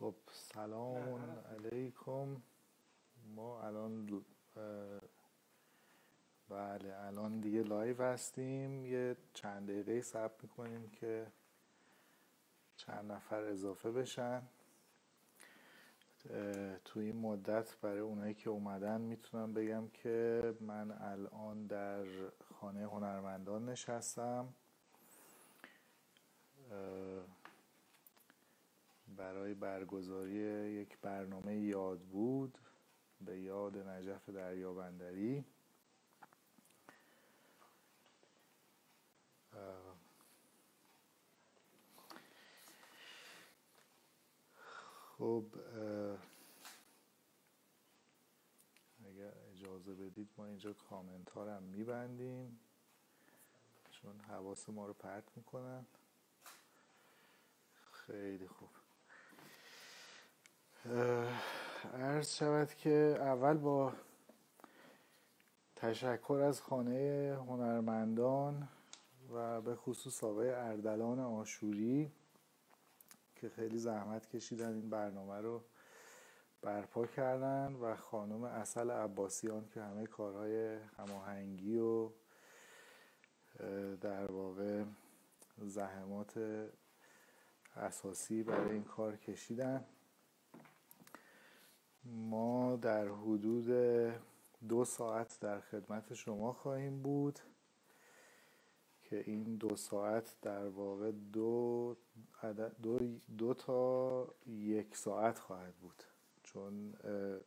خب سلام علیکم. ما الان بله الان دیگه لایو هستیم. یه چند دقیقه صبر میکنیم که چند نفر اضافه بشن. تو این مدت برای اونایی که اومدن میتونم بگم که من الان در خانه هنرمندان نشستم برای برگزاری یک برنامه یاد بود به یاد نجف دریابندری. خب اگر اجازه بدید ما اینجا کامنت ها رو هم میبندیم چون حواس ما رو پرت میکنن. خیلی خوب. عرض شود که اول با تشکر از خانه هنرمندان و به خصوص آقای اردلان آشوری که خیلی زحمت کشیدن این برنامه رو برپا کردن و خانم عسل عباسیان که همه کارهای هماهنگی و در واقع زحمات اساسی برای این کار کشیدن. ما در حدود 2 ساعت در خدمت شما خواهیم بود که این 2 ساعت در واقع دو تا 1 ساعت خواهد بود، چون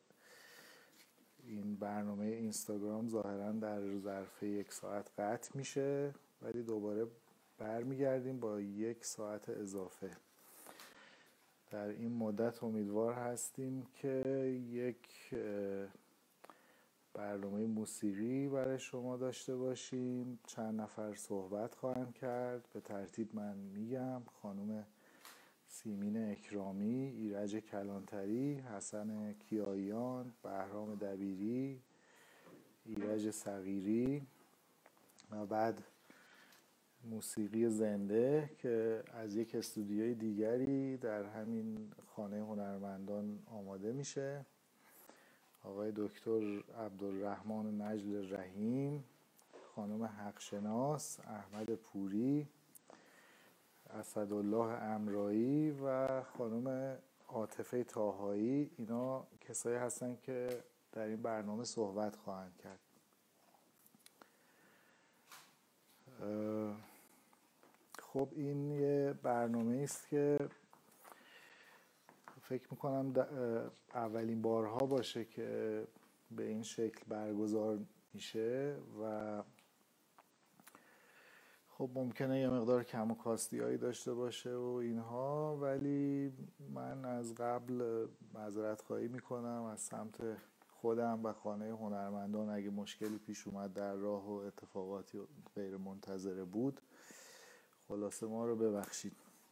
این برنامه اینستاگرام ظاهرا در ظرف 1 ساعت قطع میشه ولی دوباره برمیگردیم با 1 ساعت اضافه. در این مدت امیدوار هستیم که یک برنامه موسیقی برای شما داشته باشیم. چند نفر صحبت خواهند کرد، به ترتیب من میگم: خانم سیمین اکرامی، ایرج کلانتری، حسن کیاییان، بهرام دبیری، ایرج صغیری و بعد موسیقی زنده که از یک استودیوی دیگری در همین خانه هنرمندان آماده میشه. آقای دکتر عبدالرحمن نجل رحیم، خانم حقشناس، احمد پوری، اسدالله امرایی و خانم عاطفه طاهایی. اینا کسایی هستن که در این برنامه صحبت خواهند کرد. خب این یه برنامه است که فکر میکنم اولین بارها باشه که به این شکل برگزار میشه و خب ممکنه یه مقدار کم و کاستی هایی داشته باشه و اینها، ولی من از قبل معذرت خواهی میکنم از سمت خودم و خانه هنرمندان اگه مشکلی پیش اومد در راه و اتفاقاتی غیر منتظره بود. خلاصه ما رو ببخشید.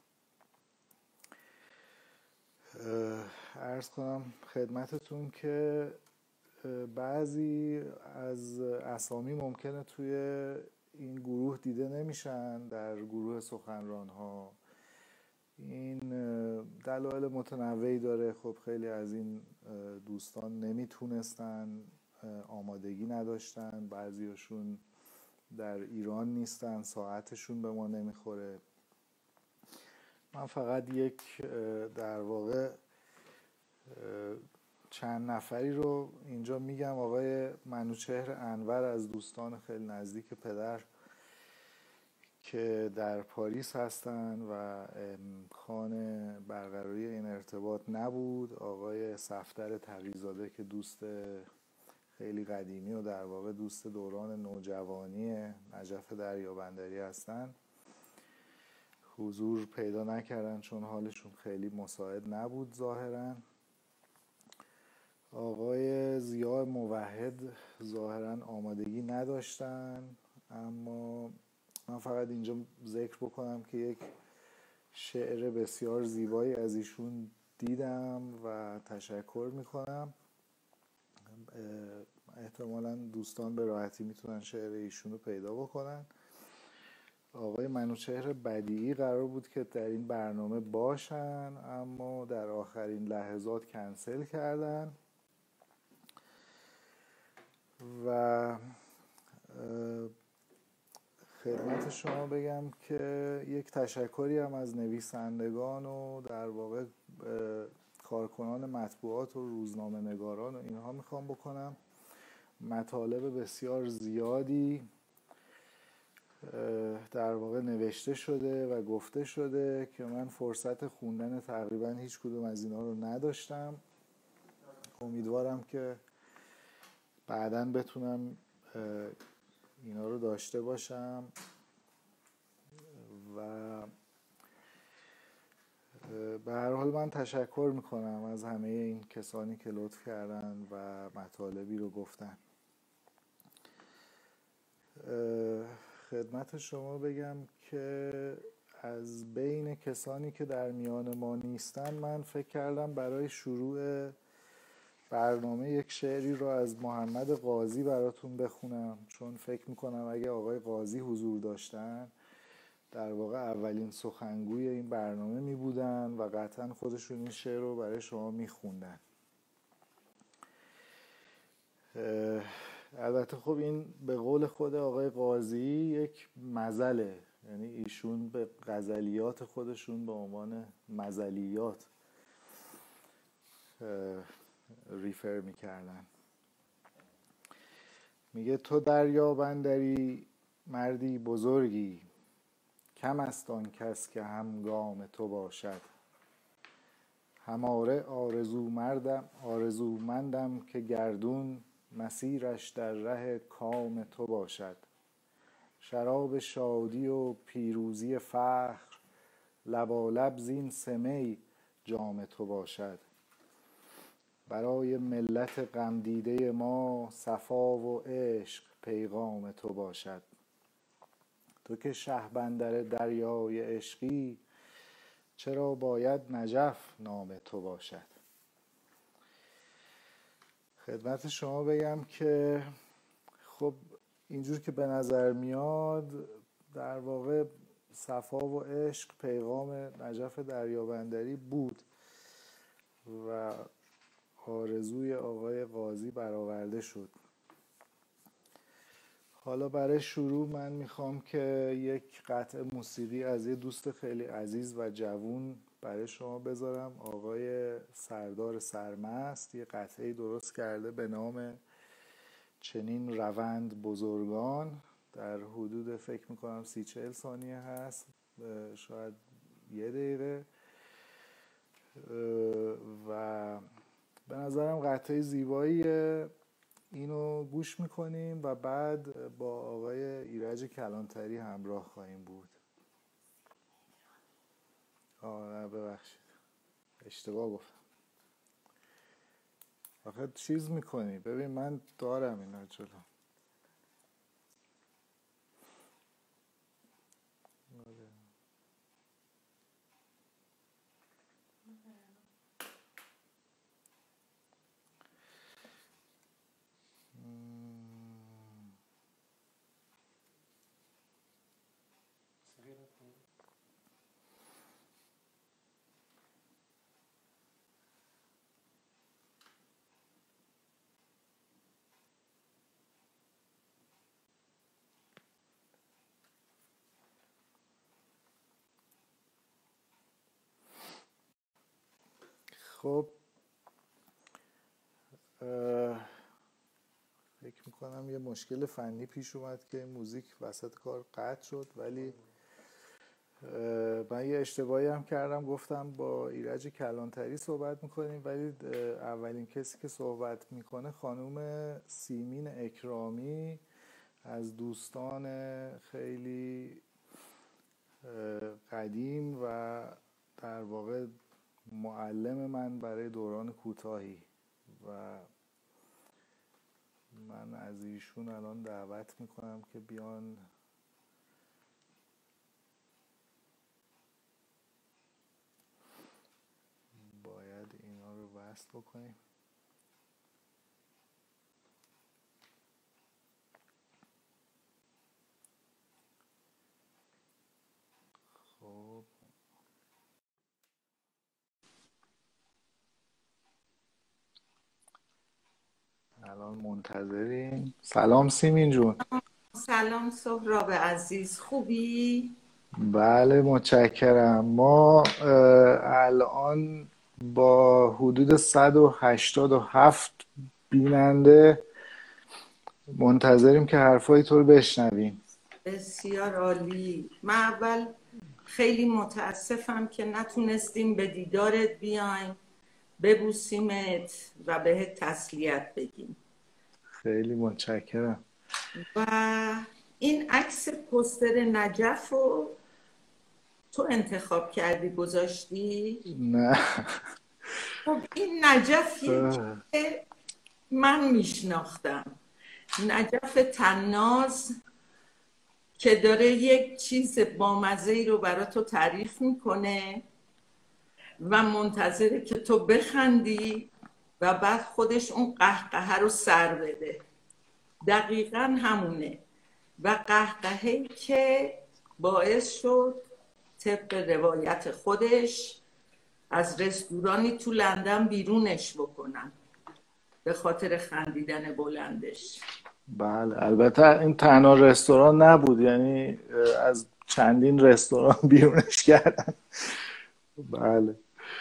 عرض کنم خدمتتون که بعضی از اسامی ممکنه توی این گروه دیده نمیشن، در گروه سخنران ها. این دلایل متنوعی داره. خب خیلی از این دوستان نمیتونستن، آمادگی نداشتن، بعضیاشون در ایران نیستن، ساعتشون به ما نمیخوره. من فقط یک در واقع چند نفری رو اینجا میگم. آقای منوچهر انور از دوستان خیلی نزدیک پدر که در پاریس هستن و امکان برقراری این ارتباط نبود. آقای صفدر تقی‌زاده که دوست خیلی قدیمی و در واقع دوست دوران نوجوانی نجف دریابندری هستن، حضور پیدا نکردن چون حالشون خیلی مساعد نبود ظاهرا. آقای ضیاء موحد ظاهرا آمادگی نداشتن، اما من فقط اینجا ذکر بکنم که یک شعر بسیار زیبایی از ایشون دیدم و تشکر میکنم. احتمالاً دوستان به راحتی میتونن شعر ایشون رو پیدا بکنن. آقای منوچهر بدیعی قرار بود که در این برنامه باشن، اما در آخرین لحظات کنسل کردن و خدمت شما بگم که یک تشکری هم از نویسندگان و در واقع کارکنان مطبوعات و روزنامه نگاران و اینها میخوام بکنم. مطالب بسیار زیادی در واقع نوشته شده و گفته شده که من فرصت خوندن تقریبا هیچ کدوم از اینا رو نداشتم. امیدوارم که بعداً بتونم اینا رو داشته باشم و به هر حال من تشکر میکنم از همه این کسانی که لطف کردن و مطالبی رو گفتن. خدمت شما بگم که از بین کسانی که در میان ما نیستن، من فکر کردم برای شروع برنامه یک شعری رو از محمد قاضی براتون بخونم، چون فکر میکنم اگه آقای قاضی حضور داشتن در واقع اولین سخنگوی این برنامه می بودن و قطعا خودشون این شعر رو برای شما می خوندن. البته خب این به قول خود آقای قاضی یک مزله، یعنی ایشون به غزلیات خودشون به عنوان مزلیات ریفر می کردن. میگه تو دریا بندری مردی بزرگی، کم است آن کس که همگام تو باشد. هماره آرزومندم که گردون، مسیرش در ره کام تو باشد. شراب شادی و پیروزی فخر، لبالب زین سه می جام تو باشد. برای ملت غم دیده ما، صفا و عشق پیغام تو باشد. تو که شهبندر دریای عشقی، چرا باید نجف نام تو باشد. خدمت شما بگم که خب اینجور که به نظر میاد در واقع صفا و عشق پیغام نجف دریابندری بود و آرزوی آقای قاضی برآورده شد. حالا برای شروع من میخوام که یک قطعه موسیقی از یه دوست خیلی عزیز و جوون برای شما بذارم. آقای سردار سرمست یه قطعه درست کرده به نام چنین روند بزرگان، در حدود فکر میکنم 30-40 ثانیه هست، شاید 1 دقیقه، و به نظرم قطعه زیباییه. اینو گوش میکنیم و بعد با آقای ایرج کلانتری همراه خواهیم بود. نه ببخشید اشتباه گفتم. آخه چیز میکنی، ببین من دارم اینا جلو. خب فکر میکنم یه مشکل فنی پیش اومد که موزیک وسط کار قطع شد، ولی من یه اشتباهی هم کردم، گفتم با ایرج کلانتری صحبت میکنیم، ولی اولین کسی که صحبت میکنه خانوم سیمین اکرامی از دوستان خیلی قدیم و در واقع معلم من برای دوران کوتاهی، و من از ایشون الان دعوت میکنم که بیان باید اینا رو وصل بکنیم. الان منتظریم. سلام سیمین جون. سلام سهراب عزیز، خوبی؟ بله متشکرم. ما الان با حدود 187 بیننده منتظریم که حرفای تو رو بشنویم. بسیار عالی. من اول خیلی متاسفم که نتونستیم به دیدارت بیایم، ببوسیمت و بهت تسلیت بگیم. خیلی متشکرم. و این عکس پوستر نجف رو تو انتخاب کردی گذاشتی؟ نه. خب این نجفیه که من میشناختم، نجف تناز که داره یک چیز بامزه‌ای رو برای تو تعریف میکنه و منتظره که تو بخندی و بعد خودش اون قهقهه رو سر بده. دقیقا همونه. و قهقهه‌ای که باعث شد طبق روایت خودش از رستورانی تو لندن بیرونش بکنن به خاطر خندیدن بلندش. بله البته این تنها رستوران نبود، یعنی از چندین رستوران بیرونش کردن. بله.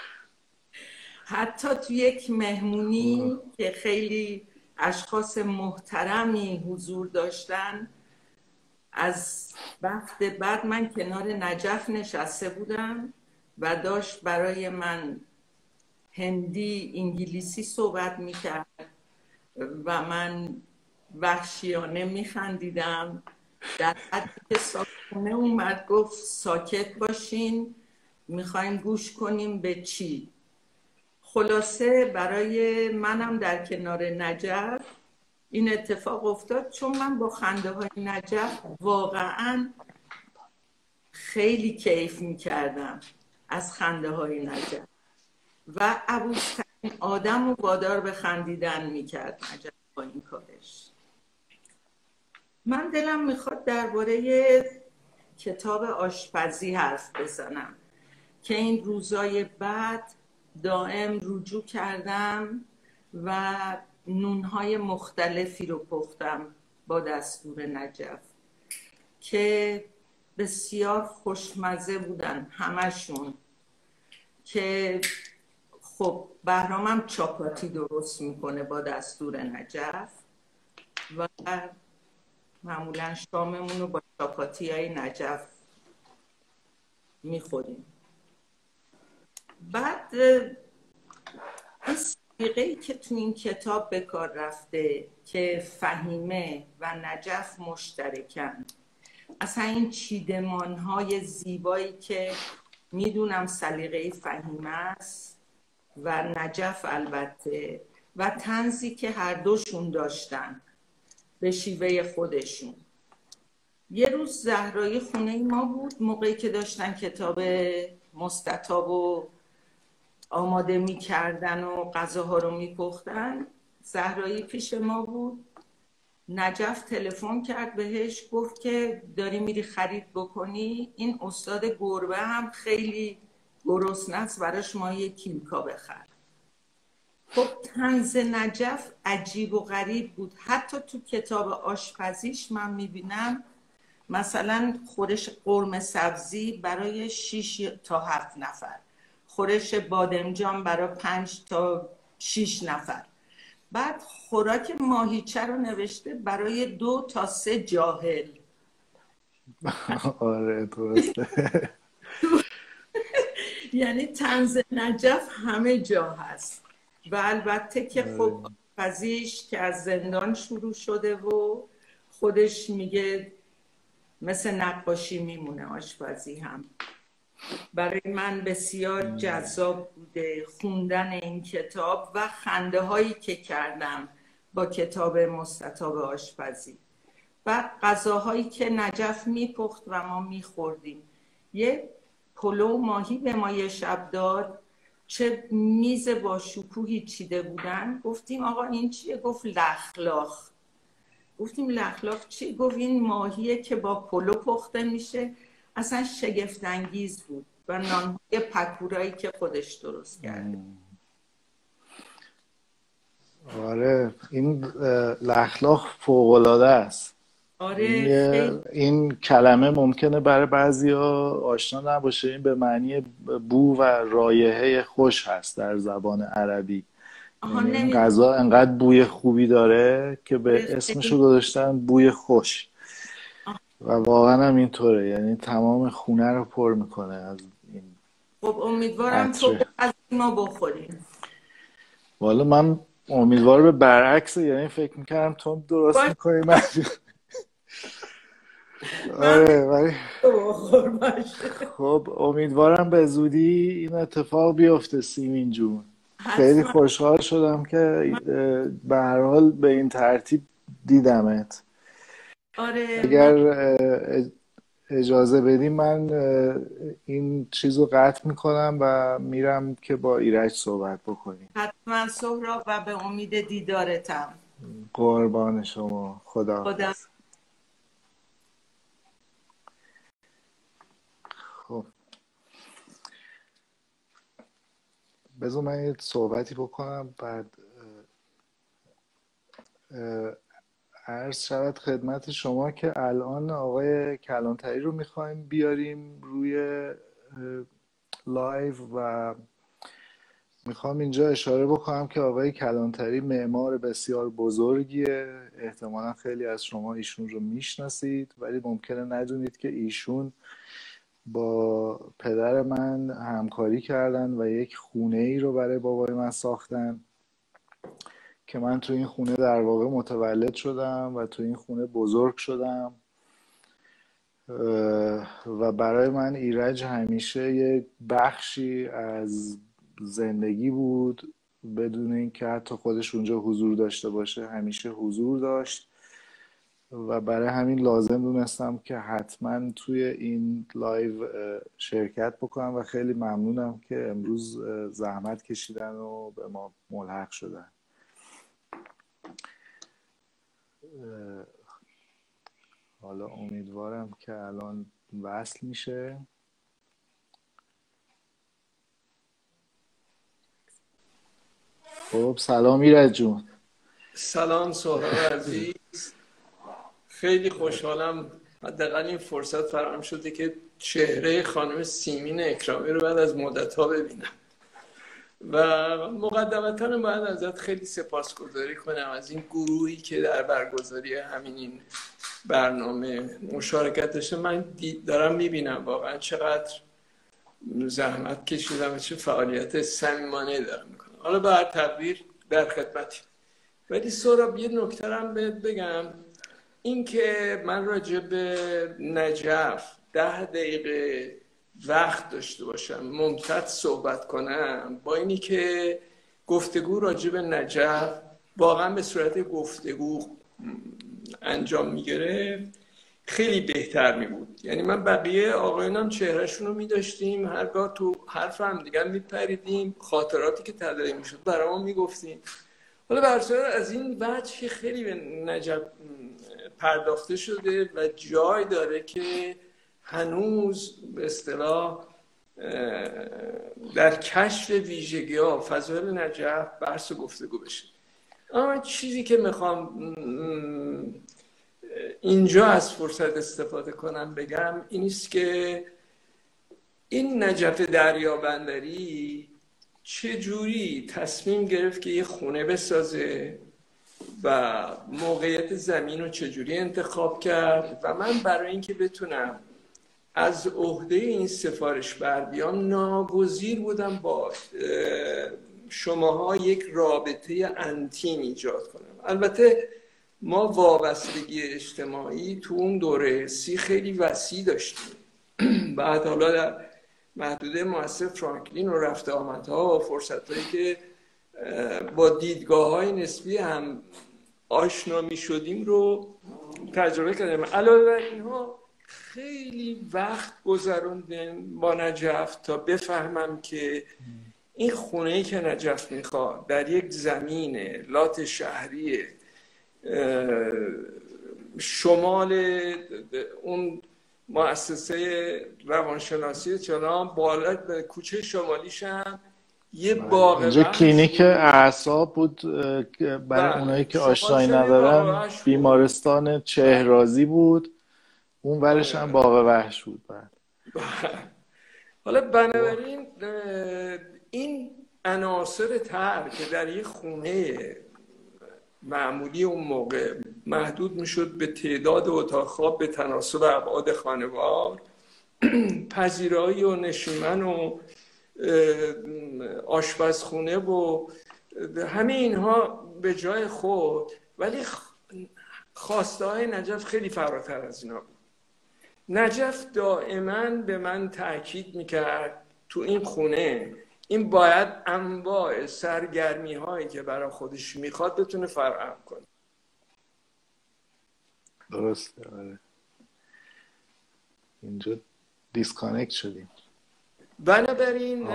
حتی تو یک مهمونی که خیلی اشخاص محترمی حضور داشتن، از وقت بعد من کنار نجف نشسته بودم و داشت برای من هندی انگلیسی صحبت میکرد و من وحشیانه میخندیدم. در حدی که صاحبخونه اومد گفت ساکت باشین، میخوایم گوش کنیم به چی. خلاصه برای منم در کنار نجف این اتفاق افتاد، چون من با خنده های نجف واقعا خیلی کیف میکردم از خنده های نجف و عبوس‌ترین آدم رو وادار به خندیدن میکرد نجف با این کارش. من دلم میخواد درباره کتاب آشپزی حرف بزنم که این روزای بعد دائم رجوع کردم و نونهای مختلفی رو پختم با دستور نجف که بسیار خوشمزه بودن همشون. که خب بهرامم چاپاتی درست میکنه با دستور نجف و معمولا شاممون رو با چاپاتی های نجف میخوریم. بعد این سابقه‌ای که تو این کتاب به کار رفته که فهیمه و نجف مشترکن، اصلا این چیدمان‌های زیبایی که میدونم سلیقه فهیمه است و نجف البته، و طنزی که هر دوشون داشتن به شیوه خودشون. یه روز زهرایی خونه ما بود موقعی که داشتن کتاب مستطاب و آماده میکردن و غذاها رو میپختن. زهرایی پیش ما بود. نجف تلفن کرد بهش، گفت که داری میری خرید بکنی، این استاد گربه هم خیلی گرسنه است، براش ما یک کیلکا بخر. خب طنز نجف عجیب و غریب بود. حتی تو کتاب آشپزیش من میبینم مثلا خورش قرمه سبزی برای 6 تا 7 نفر، خورش بادمجان برای 5 تا 6 نفر. بعد خوراک ماهیچه رو نوشته برای 2 تا 3 جاهل. آره درسته. یعنی طنز نجف همه جا هست. و البته که خب آشپزیش که از زندان شروع شده و خودش میگه مثل نقاشی میمونه آشپزی هم. برای من بسیار جذاب بوده خوندن این کتاب و خنده هایی که کردم با کتاب مستطاب آشپزی و غذاهایی که نجف میپخت و ما میخوردیم. یه پلو ماهی به ما یه شب داد، چه میز با شکوهی چیده بودن. گفتیم آقا این چیه؟ گفت لخلاخ. گفتیم لخلاخ چی؟ گفت این ماهیه که با پلو پخته میشه. اصلا شگفت انگیز بود. و نانهای پکورایی که خودش درست کرده. آره این لخلاخ فوق‌العاده است. آره خیلی. این کلمه ممکنه برای بعضیا آشنا نباشه. این به معنی بو و رایحه خوش هست در زبان عربی. آها یعنی این نمیدونم. غذا انقدر بوی خوبی داره که به آره اسمشو خیلی. گذاشتن بوی خوش. آه، و واقعا هم اینطوره، یعنی تمام خونه رو پر میکنه از این خب امیدوارم تو عطره. از ما بخوریم. والا من امیدوار به برعکس، یعنی فکر میکردم تو درست باش. میکنی من. من آره ولی تو بخور باشه. خب امیدوارم به زودی این اتفاق بیفته سیمین جون. خیلی حتما. خوشحال شدم که به هر حال به این ترتیب دیدمت. آره من اگر اجازه بدی من این چیز رو قطع میکنم و میرم که با ایرج صحبت بکنیم. حتما سهراب و به امید دیدارتم. قربان شما، خدا. خداحافظ. خب بذار من یه صحبتی بکنم بعد عرض شود خدمت شما که الان آقای کلانتری رو میخوایم بیاریم روی لایو و میخوام اینجا اشاره بکنم که آقای کلانتری معمار بسیار بزرگیه. احتمالا خیلی از شما ایشون رو میشناسید ولی ممکنه ندونید که ایشون با پدر من همکاری کردن و یک خونه ای رو برای بابای من ساختن که من تو این خونه در واقع متولد شدم و تو این خونه بزرگ شدم. و برای من ایرج همیشه یک بخشی از زندگی بود، بدون اینکه حتی خودش اونجا حضور داشته باشه همیشه حضور داشت و برای همین لازم دونستم که حتما توی این لایو شرکت بکنم و خیلی ممنونم که امروز زحمت کشیدن و به ما ملحق شدن. حالا امیدوارم که الان وصل میشه. خب سلام ایرج جون. سلام سهراب عزیز، خیلی خوشحالم حداقل این فرصت فراهم شده که چهره خانم سیمین اکرامی رو بعد از مدت‌ها ببینم و مقدمتاً باید ازت خیلی سپاسگزاری کنم از این گروهی که در برگزاری همین این برنامه مشارکت داشته. من دارم میبینم واقعا چقدر زحمت کشیدم و چه فعالیت صمیمانه دارم میکنم. حالا به هر تقدیر در خدمتی. ولی سهراب یه نکته هم بهت بگم، این که من راجع به نجف 10 دقیقه وقت داشته باشم ممتد صحبت کنم، با اینی که گفتگو راجع به نجف واقعا به صورت گفتگو انجام میگرفت خیلی بهتر می بود. یعنی من بقیه آقایانم چهرهشون رو می داشتیم، هرگاه تو حرف هم دیگر می پریدیم، خاطراتی که تداعی می شد برامون می گفتیم. حالا برصورت از این وجه که خیلی به نجف پرداخته شده و جای داره که هنوز به اصطلاح در کشف ویژگی ها فضایل نجف بحث و گفتگو بشه. اما چیزی که میخوام اینجا از فرصت استفاده کنم بگم اینیست که این نجف دریابندری چجوری تصمیم گرفت که یه خونه بسازه و موقعیت زمین رو چجوری انتخاب کرد و من برای اینکه بتونم از عهده این سفارش بر بیام ناگزیر بودم با شماها یک رابطه انتیم ایجاد کنم. البته ما وابستگی اجتماعی تو اون دوره سی خیلی وسیع داشتیم. بعد حالا در محدوده مؤسسه فرانکلین و رفت آمدها و فرصتهایی که با دیدگاه‌های نسبی هم آشنا می شدیم رو تجربه کردیم. علاوه بر اینها خیلی وقت گذروندم با نجف تا بفهمم که این خونه‌ای که نجف میخواد در یک زمین لات شهری شمال اون مؤسسه روانشناسی چنان بالا به کوچه شمالیش هم یه باغ اینجا وحش کلینیک بود. اعصاب بود برای بله اونایی که شمال آشنایی شم یه باغ ندارن. وحش بود. بیمارستان چهرازی بود، اون ورش هم باغ وحش بود. حالا بنابراین این عناصر طرح که در یه خونه معمولی اون موقع محدود میشد به تعداد اتاق خواب به تناسب ابعاد خانوار، پذیرایی و نشیمن و آشپزخونه و همه اینها به جای خود، ولی خواسته های نجف خیلی فراتر از اینا بود. نجف دائما به من تأکید میکرد تو این خونه این باید انواع سرگرمی هایی که برای خودش میخواد بتونه فراهم کنه. درسته. آره اینجا دیسکانکت شدیم. بنابراین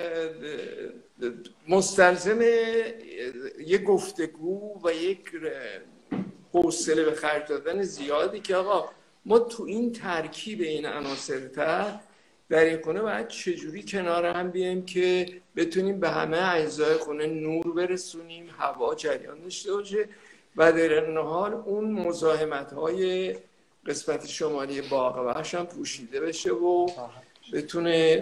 مستلزم یک گفتگو و یک حوصله به خرج دادن زیادی که آقا ما تو این ترکیب این عناصر در این خونه باید چجوری کنار هم بیایم که بتونیم به همه اجزای خونه نور برسونیم، هوا جریان داشته باشه و در این حال اون مزاحمت‌های قسمت شمالی باغ وحش هم پوشیده بشه و بتونه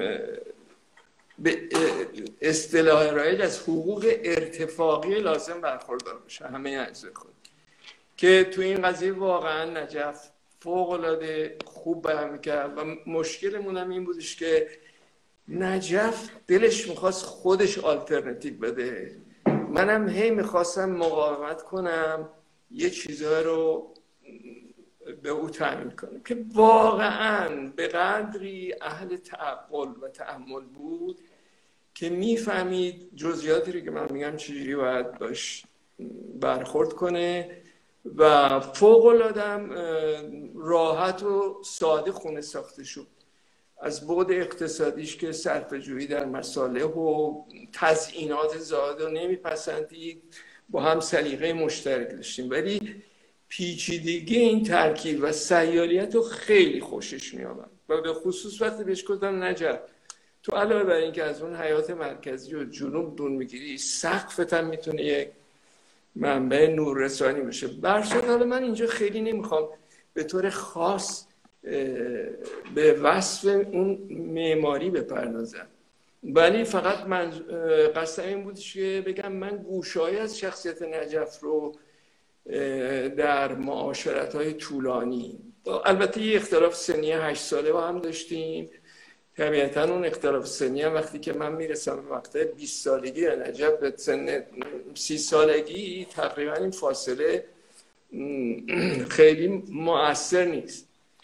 به اصطلاح رایج از حقوق ارتفاقی لازم برخوردار بشه همه اجزای خود. که تو این قضیه واقعا نجف فوق‌العاده خوب بیان می‌کرد و مشکلمون هم این بودش که نجف دلش می‌خواست خودش آلترناتیو بده، منم هی می‌خواستم مقاومت کنم یه چیزها رو به او تأمین کنم که واقعا به قدری اهل تعقل و تأمل بود که میفهمید جزئیاتی رو که من میگم چجوری باید باش برخورد کنه و فوق‌العاده راحت و ساده خونه ساخته شد. از بعد اقتصادیش که صرفه‌جویی در مصالح و تزیینات زیاد رو نمیپسندید، با هم سلیقه مشترک داشتیم، ولی پیچیدگی این ترکیب و سیالیت رو خیلی خوشش می‌آمد و به خصوص وقتی بهش گفتم نجف تو علاوه بر این که از اون حیات مرکزی و جنوب دور میگیری، سقفت هم میتونه یک منبع نوررسانی بشه. برشاد حالا من اینجا خیلی نمیخوام به طور خاص به وصف اون معماری بپردازم، ولی فقط من قصدم این بودش که بگم من گوشه‌ای از شخصیت نجف رو در معاشرت‌های طولانی، البته یه اختلاف سنی 8 ساله با هم داشتیم، طبیعتاً اون اختلاف سنی هم وقتی که من میرسم به وقت 20 سالگی و نجف به سن 30 سالگی تقریبا این فاصله خیلی مؤثر نیست.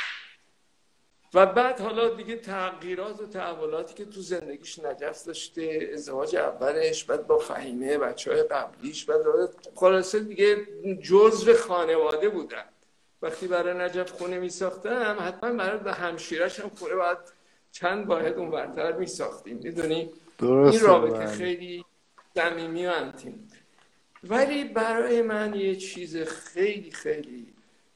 و بعد حالا دیگه تغییرات و تحولاتی که تو زندگیش نجف داشته، ازدواج اولش، بعد با فهیمه، بچه‌های قبلیش، بعد خلاصه دیگه جزو خانواده بودن. وقتی برای نجف خونه میساختم حتما برای همشیرش هم خونه باید چند واحد اون برتر میساختیم، میدونی؟ این رابطه خیلی صمیمی و انتیم. ولی برای من یه چیز خیلی خیلی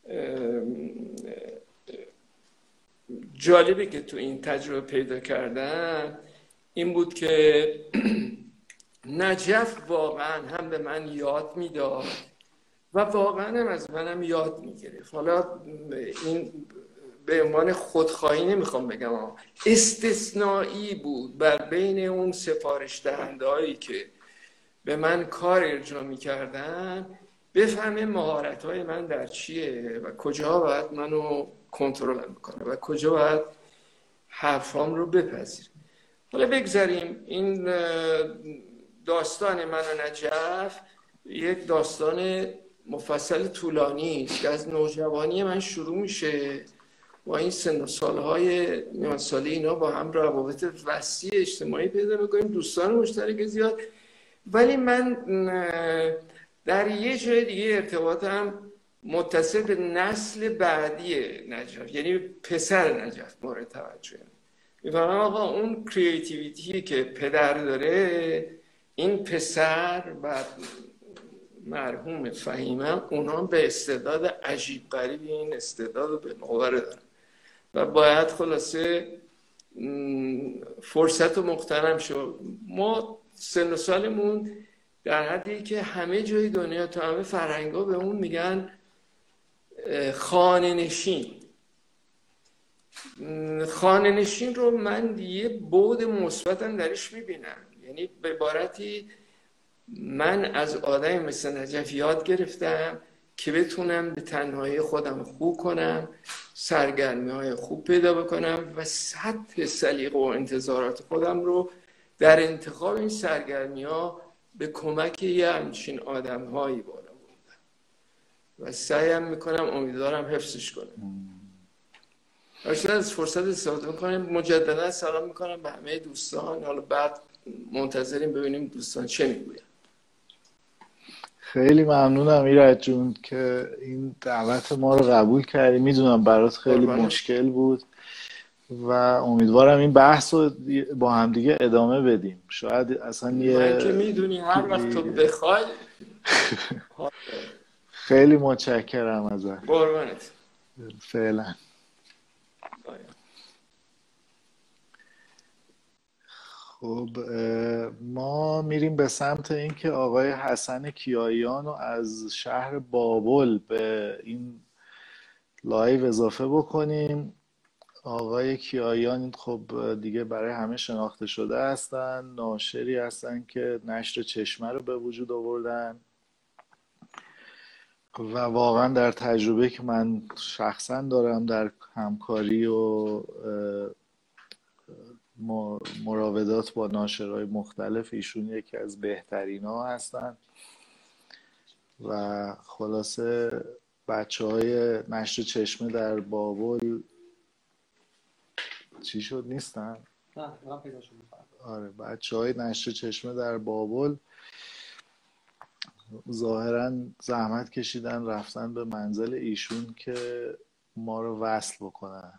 جالبه که تو این تجربه پیدا کردم این بود که نجف واقعا هم به من یاد میداد و واقعا هم از منم یاد میگرفت. حالا این به عنوان خودخواهی نمیخوام بگم، استثنایی بود بر بین اون سفارش دهنده هایی که به من کار ارجاع میکردن بفهمه مهارت های من در چیه و کجا باید منو کنترل میکنه و کجا باید حرفام رو بپذیره. حالا بگذاریم این داستان من و نجف یک داستان مفصل طولانی است که از نوجوانی من شروع میشه و این سن و سالهای میان سالی اینا با هم روابط وسیع اجتماعی پیدا میکنیم، دوستان مشترک زیاد، ولی من در یه جای دیگه ارتباطم متصل به نسل بعدی نجف، یعنی پسر نجف مورد توجه میفهمم. آقا اون کریتیویتی که پدر داره این پسر و مرحوم فهیمه اونا به استعداد عجیب غریبی این استعداد رو به مقابره دارن و باید خلاصه فرصت رو مغتنم شد. ما سن و سالمون در حدی که همه جای دنیا تو همه فرهنگا به اون میگن خانه نشین. خانه نشین رو من یه بعد مثبتم درش میبینم، یعنی به عبارتی من از آدمی مثل نجف یاد گرفتم که بتونم به تنهایی خودم خوب کنم، سرگرمی های خوب پیدا بکنم و سطح سلیقه و انتظارات خودم رو در انتخاب این سرگرمی ها به کمک یه همچین آدم هایی بالا بردم و سعیم میکنم، امیدوارم حفظش کنم. از فرصت استفاده میکنم. مجددا سلام میکنم به همه دوستان. حالا بعد منتظریم ببینیم دوستان چه میگوین. خیلی ممنونم ایرج جون که این دعوت ما رو قبول کردی. میدونم برات خیلی مشکل بود و امیدوارم این بحث رو با هم دیگه ادامه بدیم. شاید اصلا من که میدونی هر وقت تو بخوای. خیلی متشکرم ازت. قربانت. فعلا. خب ما میریم به سمت اینکه آقای حسن کیاییان رو از شهر بابل به این لایو اضافه بکنیم. آقای کیاییان خب دیگه برای همه شناخته شده هستن، ناشری هستن که نشر چشمه رو به وجود آوردن و واقعا در تجربه که من شخصا دارم در همکاری و مراودات با ناشرهای مختلف، ایشون یکی از بهترین ها هستن و خلاصه بچه های نشر چشمه در بابل چی شد نیستن؟ آره، بچه های نشر چشمه در بابل ظاهرا زحمت کشیدن رفتن به منزل ایشون که ما رو وصل بکنن.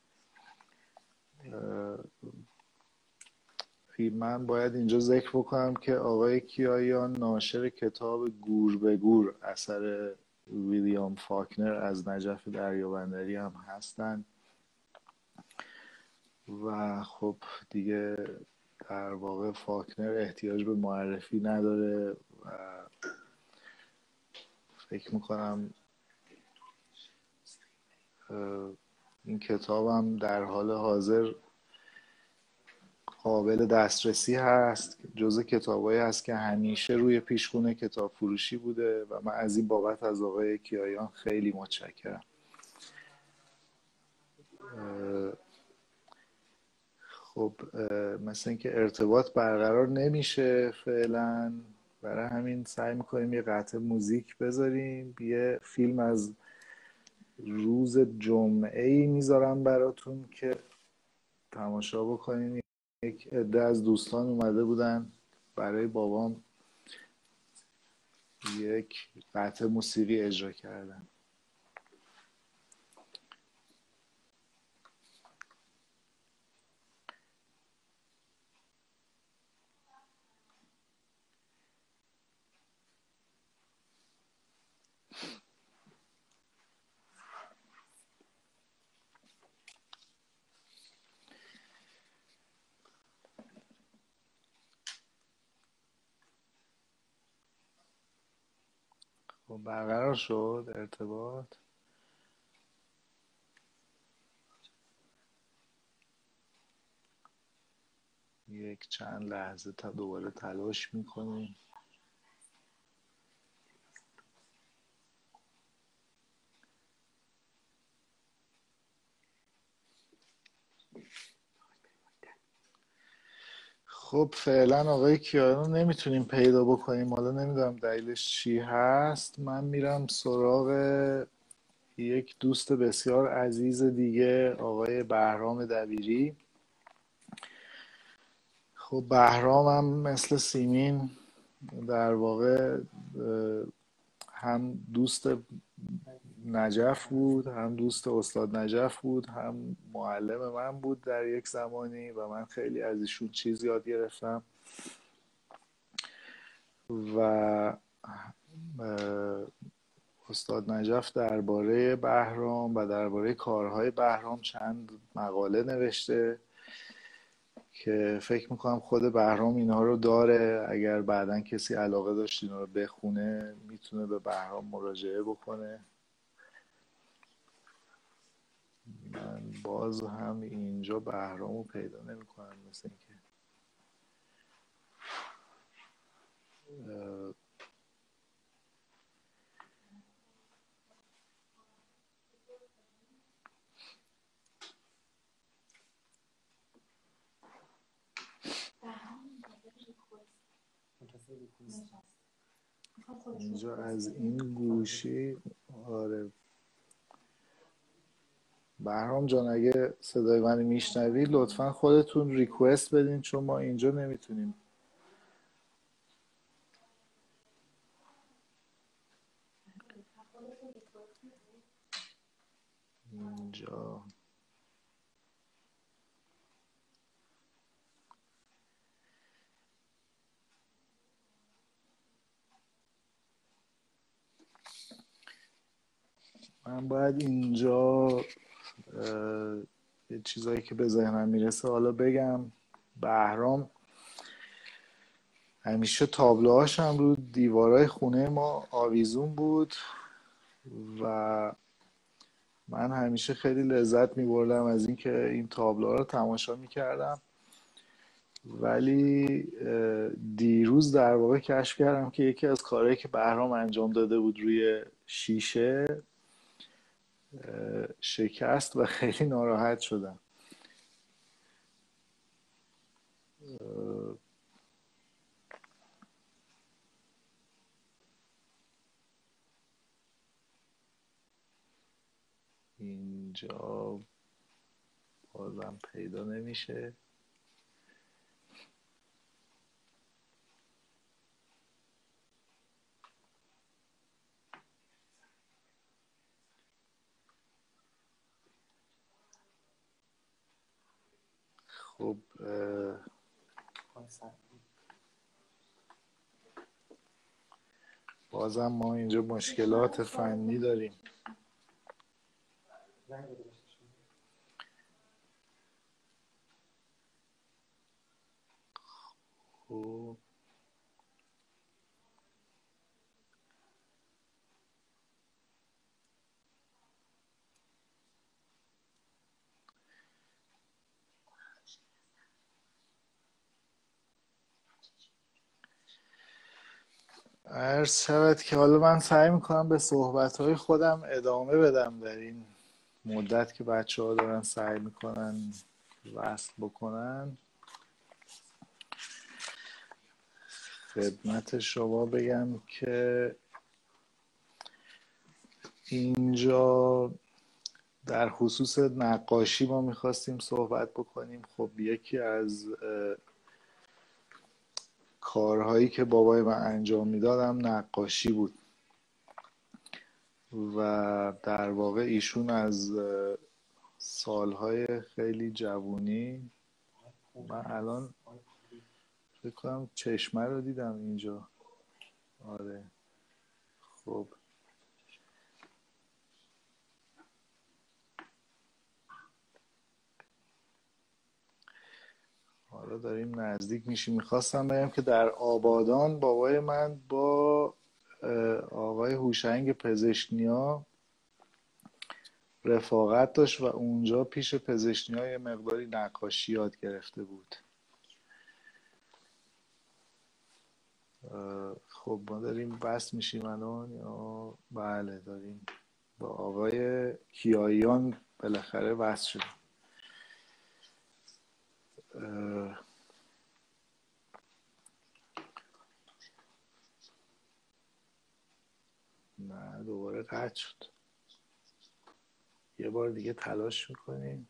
من باید اینجا ذکر بکنم که آقای کیاییان ناشر کتاب گور به گور اثر ویلیام فاکنر از نجف دریابندری هم هستن و خب دیگه در واقع فاکنر احتیاج به معرفی نداره و فکر میکنم این کتاب هم در حال حاضر قابل دسترسی هست. جزء کتابایی هست که همیشه روی پیشخوان کتاب فروشی بوده و من از این بابت از آقای کیاییان خیلی متشکرم. خب مثل اینکه ارتباط برقرار نمیشه فعلا، برای همین سعی میکنیم یه قطعه موزیک بذاریم. یه فیلم از روز جمعه‌ای میذارم براتون که تماشا بکنین. یک عده از دوستان اومده بودن برای بابام یک قطعه موسیقی اجرا کردن. خب برقرار شد ارتباط. یک چند لحظه تا دوباره تلاش میکنیم. خب فعلا آقای کیاییان نمیتونیم پیدا بکنیم، حالا نمیدونم دلیلش چی هست. من میرم سراغ یک دوست بسیار عزیز دیگه، آقای بهرام دبیری. خب بهرام هم مثل سیمین در واقع هم دوست نجف بود، هم دوست استاد نجف بود، هم معلم من بود در یک زمانی و من خیلی از ایشون چیز یاد گرفتم و استاد نجف درباره بهرام و درباره کارهای بهرام چند مقاله نوشته که فکر میکنم خود بهرام اینها رو داره. اگر بعدا کسی علاقه داشت اینا رو بخونه میتونه به بهرام مراجعه بکنه. من باز هم اینجا بهرامو پیدا نمیکنم، مثل اینکه اینجا از این گوشی. آره بهرام جان اگه صدای من میشنوید لطفا خودتون ریکوست بدین، چون ما اینجا نمیتونیم. اینجا من باید اینجا یه چیزایی که به ذهنم میرسه حالا بگم. بهرام همیشه تابلوهاش هم رو دیوارای خونه ما آویزون بود و من همیشه خیلی لذت می‌بردم از اینکه این تابلوها رو تماشا می‌کردم. ولی دیروز در واقع کشف کردم که یکی از کارهایی که بهرام انجام داده بود روی شیشه شکست و خیلی ناراحت شدم. اینجا بازم پیدا نمیشه. خب بازم ما اینجا مشکلات فنی داریم. خب عرض شود که حالا من سعی میکنم به صحبتهای خودم ادامه بدم در این مدت که بچه ها دارن سعی میکنن وصل بکنن. خدمت شما بگم که اینجا در خصوص نقاشی ما میخواستیم صحبت بکنیم. خب یکی از کارهایی که بابای من انجام میدادم نقاشی بود و در واقع ایشون از سالهای خیلی جوونی، من الان فکر کنم چشمه رو دیدم اینجا. آره خب حالا داریم نزدیک میشیم. میخواستم بگم که در آبادان بابای من با آقای هوشنگ پزشکنیا رفاقت داشت و اونجا پیش پزشکنیا یه مقداری نقاشی یاد گرفته بود. خب ما داریم بس میشیم الان یا بله داریم. با آقای کیاییان بالاخره بس شدیم. نه دوباره قطع شد. یه بار دیگه تلاش میکنیم.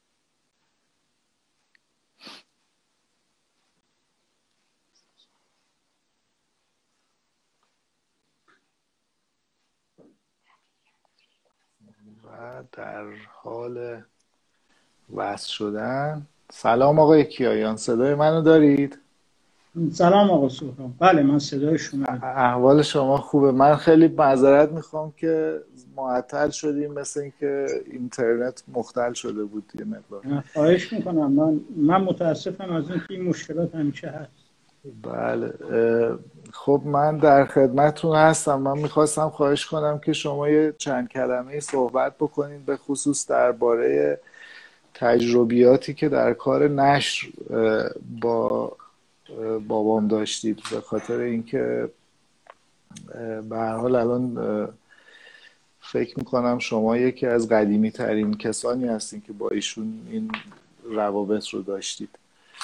و در حال وصل شدن. سلام آقای کیاییان، صدای منو دارید؟ سلام آقا سهراب. بله من صدای شما رو دارم. احوال شما خوبه؟ من خیلی معذرت میخوام که معطل شدیم، مثل اینکه اینترنت مختل شده بود یه مقدار. خواهش میکنم. من متاسفم از اینکه این مشکلات همیشه هست. بله. خب من در خدمتتون هستم. من میخواستم خواهش کنم که شما یه چند کلمه صحبت بکنید به خصوص درباره تجربیاتی که در کار نشر با بابام داشتید، به خاطر اینکه به هر حال الان فکر میکنم شما یکی از قدیمی ترین کسانی هستین که با ایشون این روابط رو داشتید.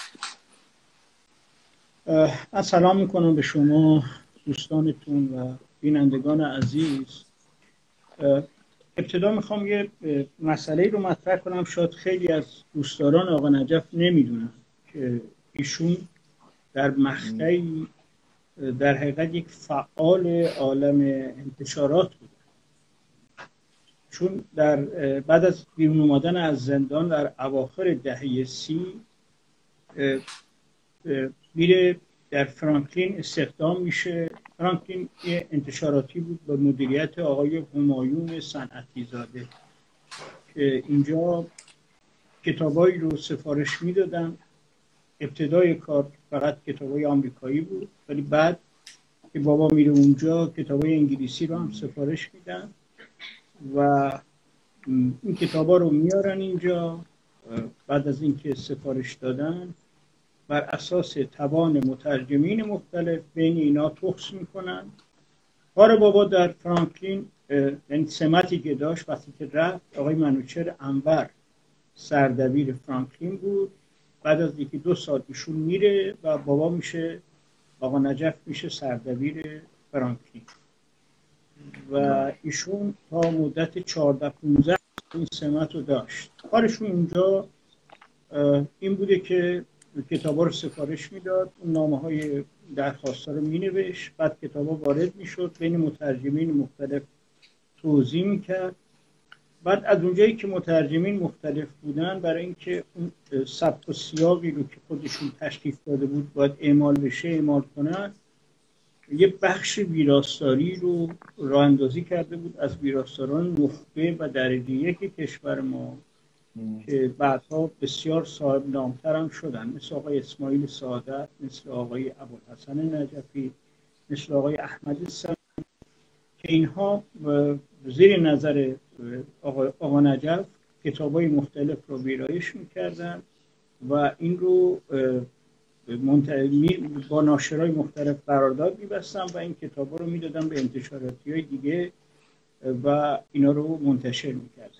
من سلام میکنم به شما دوستانتون و بینندگان عزیز. ابتدا میخوام یه مسئله رو مطرح کنم. شاید خیلی از دوستداران آقا نجف نمیدونن که ایشون در مقطعی در حقیقت یک فعال عالم انتشارات بود. چون بعد از بیرون اومدن از زندان در اواخر دهه 30 میره در فرانکلین استخدام میشه. فرانکلین یه انتشاراتی بود با مدیریت آقای همایون صنعتی زاده که اینجا کتابایی رو سفارش میدادن. ابتدای کار فقط کتابای آمریکایی بود، ولی بعد که بابا میره اونجا کتابای انگلیسی رو هم سفارش میدن و این کتابا رو میارن اینجا. بعد از اینکه سفارش دادن بر اساس توان مترجمین مختلف بین اینا تخص میکنن. کار بابا در فرانکلین یعنی سمتی که داشت وقتی که رفت، آقای منوچهر انور سردبیر فرانکلین بود. بعد از 1-2 سال ایشون میره و بابا میشه، آقا نجف میشه سردبیر فرانکلین و ایشون تا مدت 14-15 این سمت رو داشت. کارشون اونجا این بوده که کتابا رو سفارش میداد، اون نامه های درخواستا رو مینوشت، بعد کتابا وارد میشد، بین مترجمین مختلف توزیع میکرد. بعد از اونجایی که مترجمین مختلف بودن، برای اینکه اون سبک و سیاقی رو که خودشون تشریف داده بود باید اعمال بشه اعمال کنن، یه بخش ویراستاری رو راه اندازی کرده بود از ویراستاران نخبه و درجه 1 کشور ما که بعدها بسیار صاحب نامتر هم شدن، مثل آقای اسماعیل سعادت، مثل آقای ابوالحسن نجفی، مثل آقای احمد سلام، که اینها زیر نظر آقا نجف کتابای مختلف رو ویرایش میکردن و این رو با ناشرای مختلف قرارداد می‌بستن و این کتابا رو میدادن به انتشاراتی‌های دیگه و اینا رو منتشر میکردن.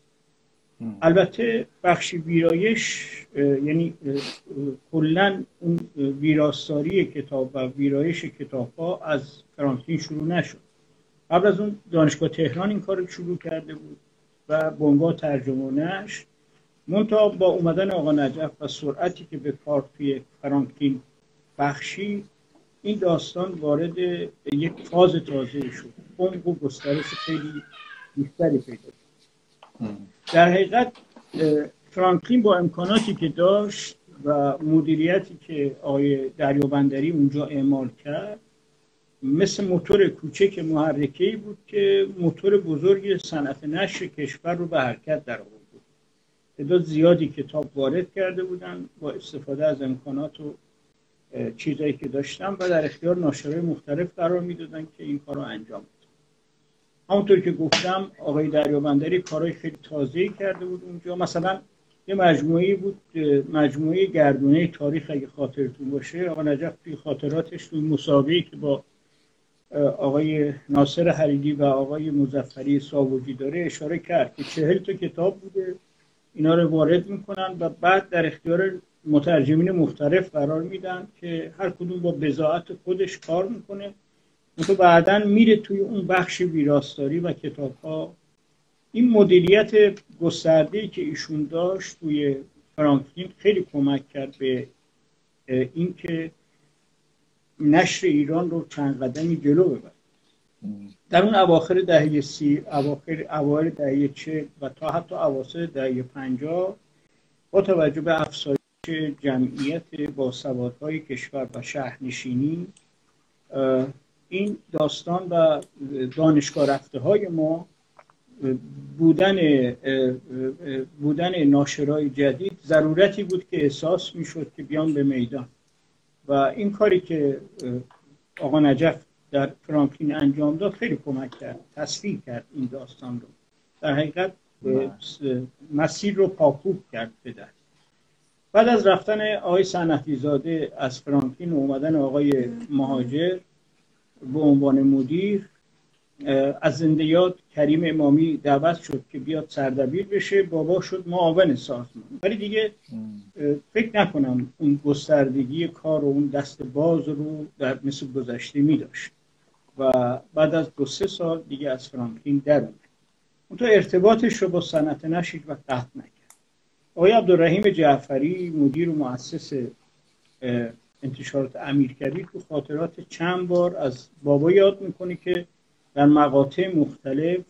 البته بخش ویرایش یعنی کلاً اون ویراستاری کتاب و ویرایش کتاب‌ها از فرانکلین شروع نشد. قبل از اون دانشگاه تهران این کار رو شروع کرده بود و بنگاه ترجمه و نشر. منتها با اومدن آقا نجف و سرعتی که به کار توی فرانکلین بخشی، این داستان وارد یک فاز تازه شد، عمق و گسترش خیلی بیشتری پیدا کرد. در حقیقت فرانکلین با امکاناتی که داشت و مدیریتی که آقای دریابندری اونجا اعمال کرد، مثل موتور کوچک محرکه‌ای بود که موتور بزرگی صنعت نشر کشور رو به حرکت در آورد. تعداد زیادی کتاب وارد کرده بودن با استفاده از امکانات و چیزایی که داشتن و در اختیار ناشرای مختلف قرار میدادن که این کار رو انجام بدن. همونطور که گفتم آقای دریابندری کارهای خیلی تازه‌ای کرده بود اونجا. مثلا یه مجموعه‌ای بود، مجموعه گردونه تاریخ، اگه خاطرتون باشه، آقا نجف توی خاطراتش توی مسابقه‌ای که با آقای ناصر حریری و آقای مظفری ساوجی داره اشاره کرد که 40 تا کتاب بوده، اینا رو وارد میکنن و بعد در اختیار مترجمین مختلف قرار میدن که هر کدوم با بضاعت خودش کار میکنه. تو بعداً میره توی اون بخش ویراستاری و کتاب‌ها. این مدیریت گسترده‌ای که ایشون داشت توی فرانکلین خیلی کمک کرد به اینکه نشر ایران رو چند قدمی جلو ببره. در اون اواخر دهه 30، اوایل دهه 40 و تا حتی اواسط دهه 50 با توجه به افزایش جمعیت باسوادهای کشور و شهرنشینی این داستان و دانشگاه رفته های ما بودن ناشرای جدید ضرورتی بود که احساس میشد که بیان به میدان و این کاری که آقا نجف در فرانکلین انجام داد خیلی کمک کرد، تصفیه کرد این داستان رو، در حقیقت مسیر رو پاکوب کرد به دست. بعد از رفتن آقای صنعتی زاده از فرانکلین و اومدن آقای مهاجر به عنوان مدیر، از زنده یاد کریم امامی دعوت شد که بیاد سردبیر بشه، بابا شد معاون سازمان. ولی دیگه فکر نکنم اون گستردگی کار و اون دست باز رو در مثل گذشته می داشت و بعد از 2-3 سال دیگه از فرانکلین در اومد. اون تو ارتباطش رو با صنعت نشر و قطع نکرد. آقای عبدالرحیم جعفری مدیر و مؤسس انتشارات امیرکبیر تو خاطرات چند بار از بابا یاد میکنه که در مقاطع مختلف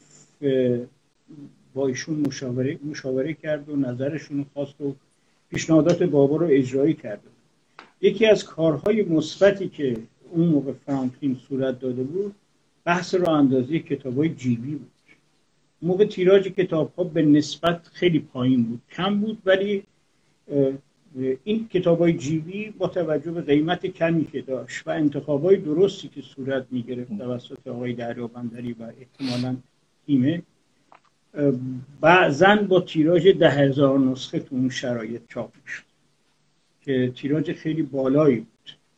با ایشون مشاوره کرد و نظرشون خواست و پیشنهادات بابا رو اجرایی کرد. یکی از کارهای مثبتی که اون موقع فرانکلین صورت داده بود بحث راه اندازی کتاب‌های جیبی بود. موقع تیراژ کتاب‌ها به نسبت خیلی پایین بود، کم بود، ولی این کتاب‌های جیبی با توجه به قیمت کمی که داشت و انتخاب‌های درستی که صورت می‌گرفت توسط آقای دریابندری و احتمالاً تیمه، بعضاً با تیراژ 10,000 نسخه تو اون شرایط چاپ می‌شد که تیراژ خیلی بالایی بود.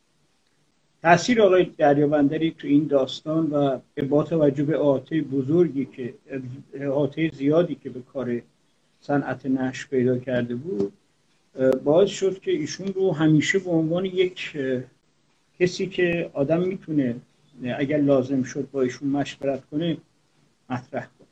تأثیر آقای دریابندری تو این داستان و با توجه به احاطه بزرگی که احاطه زیادی که به کار صنعت نشر پیدا کرده بود باعث شد که ایشون رو همیشه به عنوان یک کسی که آدم میتونه اگر لازم شد با ایشون مشورت کنه مطرح کنه.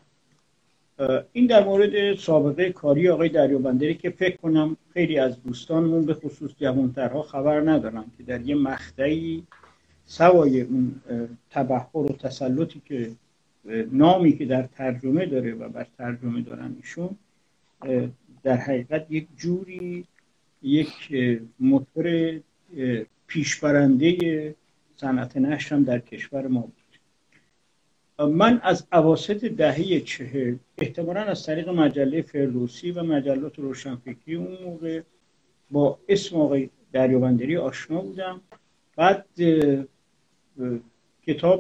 این در مورد سابقه کاری آقای دریابندری که فکر کنم خیلی از دوستانمون به خصوص جوانترها خبر ندارن که در یه مقطعی سوای اون تبحر و تسلطی که نامی که در ترجمه داره و بر ترجمه دارن ایشون، در حقیقت یک جوری یک موتور پیشبرنده صنعت نشر هم در کشور ما بود. من از اواسط دهه 40 احتمالاً از طریق مجله فردوسی و مجلات روشنفکری اون موقع با اسم آقای دریابندری آشنا بودم. بعد کتاب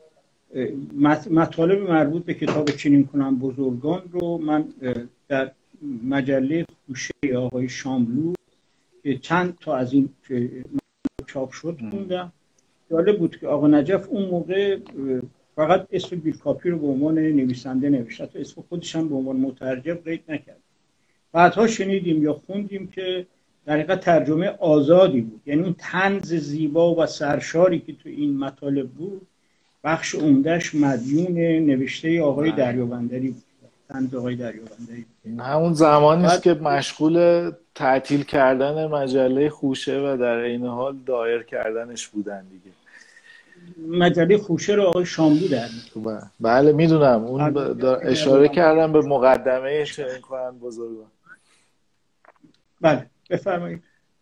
مطالب مربوط به کتاب چنین کنم بزرگان رو من در مجله خوشه آقای شاملو که چند تا از این چاپ شد خوندم. جالب بود که آقا نجف اون موقع فقط اسم بیلکاپی رو به عنوان نویسنده نوشت، حتی اسم خودش هم به عنوان مترجم قید نکرد. بعدها شنیدیم یا خوندیم که در حقیقت ترجمه آزادی بود، یعنی اون طنز زیبا و سرشاری که تو این مطالب بود بخش عمده‌اش مدیون نوشته آقای دریابندری بود. طنز آقای دریابندری همون زمانی است که مشغول تعطیل کردن مجله خوشه و در این حال دایر کردنش بودن دیگه. مجله خوشه رو آقای شاملو در بله میدونم، اون اشاره کردم به مقدمه چنین کنن بزرگان. بله بفرمایید.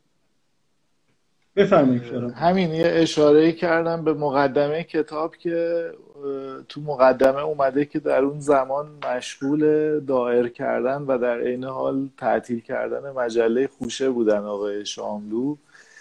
همین یه اشاره کردم به مقدمه کتاب که تو مقدمه اومده که در اون زمان مشغول دایر کردن و در عین حال تعطیل کردن مجله خوشه بودن آقای شاملو.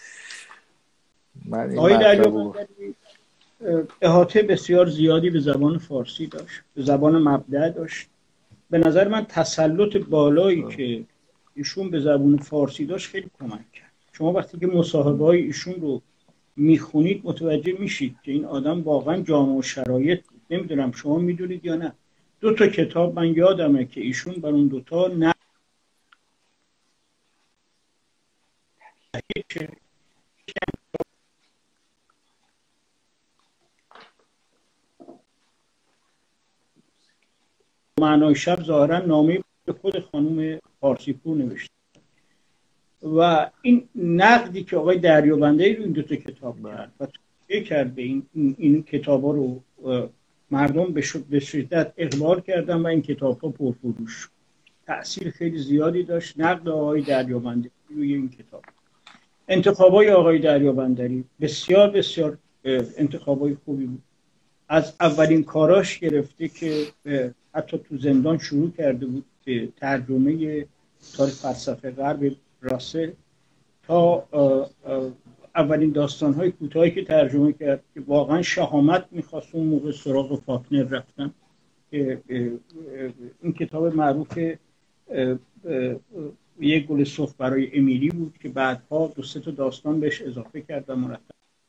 آقای دریابندری احاطه بسیار زیادی به زبان فارسی داشت، به زبان مبدأ داشت. به نظر من تسلط بالایی که ایشون به زبان فارسی داشت خیلی کمک کرد. شما وقتی که مصاحبه‌های ایشون رو میخونید متوجه میشید که این آدم واقعا جامع و شرایط بود. نمیدونم شما میدونید یا نه، 2 تا کتاب من یادمه که ایشون بر اون 2 تا معنای شب ظاهرا نامه به خود خانم فارسی‌پور نوشته و این نقدی که آقای دریابندری رو این 2 تا کتاب کرد و توصیه کرد به این کتابا رو مردم به شدت اقبال کردن و این کتاب‌ها پرفروش، تأثیر خیلی زیادی داشت. نقد آقای دریابندری روی این کتاب. انتخابای آقای دریابندری بسیار بسیار انتخابای خوبی بود. از اولین کاراش گرفته که حتی تو زندان شروع کرده بود که ترجمه تاریخ فلسفه غرب راسل، تا اولین داستان‌های کوتاهی که ترجمه کرد که واقعا شهامت می‌خواست اون موقع سراغ فاکنر رفتن. این کتاب معروف یک گل سرخ برای امیلی بود که بعدها 2-3 تا داستان بهش اضافه کرد و مرتب.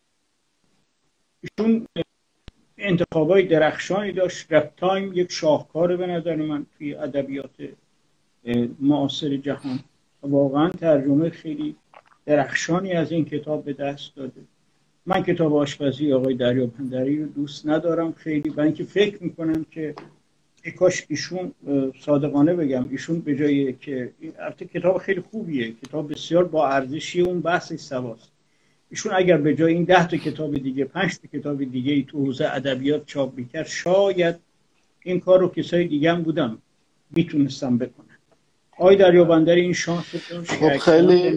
ایشون انتخابای درخشانی داشت. رپ تایم یک شاهکار به نظر من توی ادبیات معاصر جهان، واقعا ترجمه خیلی درخشانی از این کتاب به دست داده. من کتاب آشپزی آقای دریابندری رو دوست ندارم خیلی، و اینکه فکر میکنم که کاش ایشون، صادقانه بگم، ایشون به جایی که البته کتاب خیلی خوبیه، کتاب بسیار با ارزشیه، اون بحث سواست، ایشون اگر به جای این 10 تا کتاب دیگه 5 تا کتاب دیگه ای تو حوزه ادبیات چاپ میکرد، شاید این کار رو کسای دیگه هم بودم میتونستم بکنن. آقای دریابندری این شانس رو داشت. خب خیلی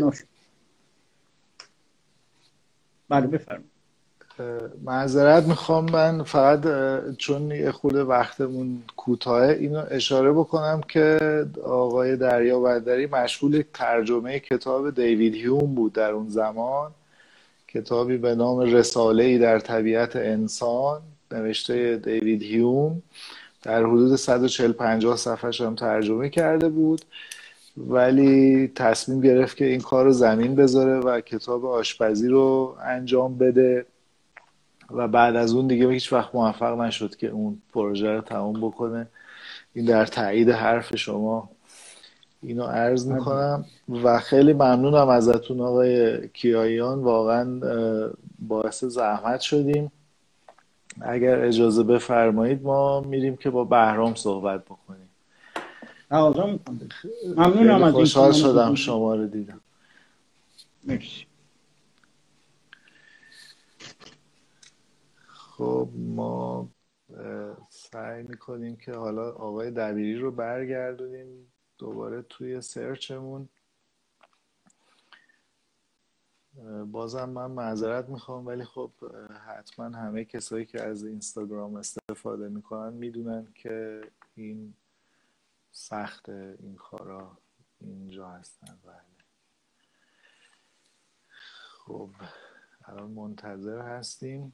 بله بفرمایید. معذرت میخوام، من فقط چون یه خورده وقتمون کوتاهه اینو اشاره بکنم که آقای دریابندری مشغول ترجمه کتاب دیوید هیوم بود در اون زمان، کتابی به نام رساله‌ای در طبیعت انسان نوشته دیوید هیوم، در حدود 140-150 صفحه‌اش هم ترجمه کرده بود، ولی تصمیم گرفت که این کار رو زمین بذاره و کتاب آشپزی رو انجام بده و بعد از اون دیگه هیچ وقت موفق نشد که اون پروژه رو تمام بکنه. این در تایید حرف شما اینو عرض میکنم و خیلی ممنونم ازتون آقای کیاییان، واقعا باعث زحمت شدیم. اگر اجازه بفرمایید ما میریم که با بهرام صحبت بکنیم. ممنونم از این. خوشحال شدم شما رو دیدم. مرسی. خب ما سعی میکنیم که حالا آقای دبیری رو برگردونیم دوباره توی سرچمون. بازم من معذرت میخوام، ولی خب حتما همه کسایی که از اینستاگرام استفاده میکنن میدونن که این سخته، این کارا اینجا هستن. خب الان منتظر هستیم.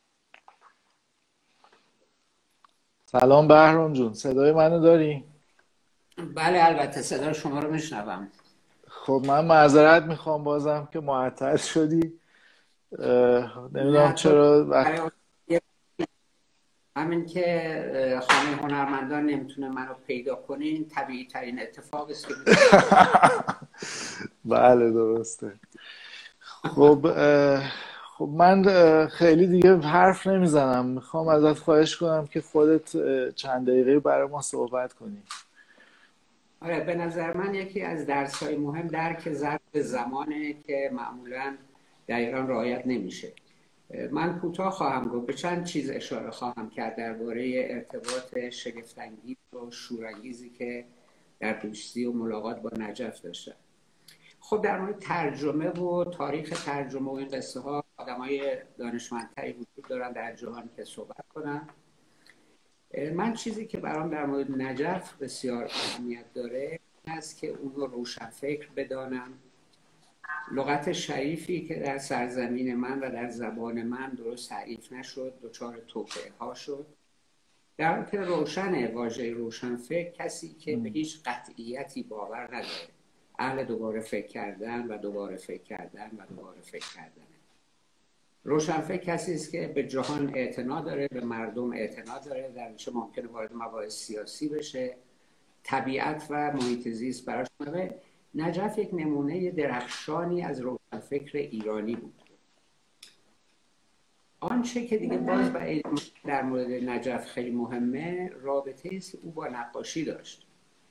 سلام بهرام جون، صدای منو داری؟ بله البته صدای شما رو میشنوم. خب من معذرت میخوام بازم که معطل شدی، نمیدونم چرا همین که خانه هنرمندان نمیتونه منو پیدا کنین طبیعی ترین اتفاق است که بله درسته. خب من خیلی دیگه حرف نمیزنم، میخوام ازت خواهش کنم که خودت چند دقیقه برای ما صحبت کنی. آره، به نظر من یکی از درس‌های مهم درک ظرف زمانه که معمولاً در ایران رعایت نمیشه. من کوتاه خواهم گفت، به چند چیز اشاره خواهم کرد درباره ارتباط شگفت‌انگیز و شورانگیزی که در دوستی و ملاقات با نجف داشتم. خب در مورد ترجمه و تاریخ ترجمه و این قصه ها آدمای دانشمندتری وجود دارن در جهان که صحبت کنن. من چیزی که برام در مورد نجف بسیار اهمیت داره این است که اون رو روشنفکر بدانم. لغت شریفی که در سرزمین من و در زبان من درست تعریف نشد دچار توطئه ها شد. در حالی که روشن واژه روشنفکر کسی که به هیچ قطعیتی باور نداره، اهل دوباره فکر کردن و دوباره فکر کردن و دوباره فکر کردن. روشنفکر کسی است که به جهان اعتنا داره، به مردم اعتنا داره، در چه ممکنه وارد مباحث سیاسی بشه، طبیعت و محیط زیست براش مهمه. نجف یک نمونه درخشانی از روشنفکر ایرانی بود. آنچه که دیگه باز در مورد نجف خیلی مهمه رابطه است که او با نقاشی داشت.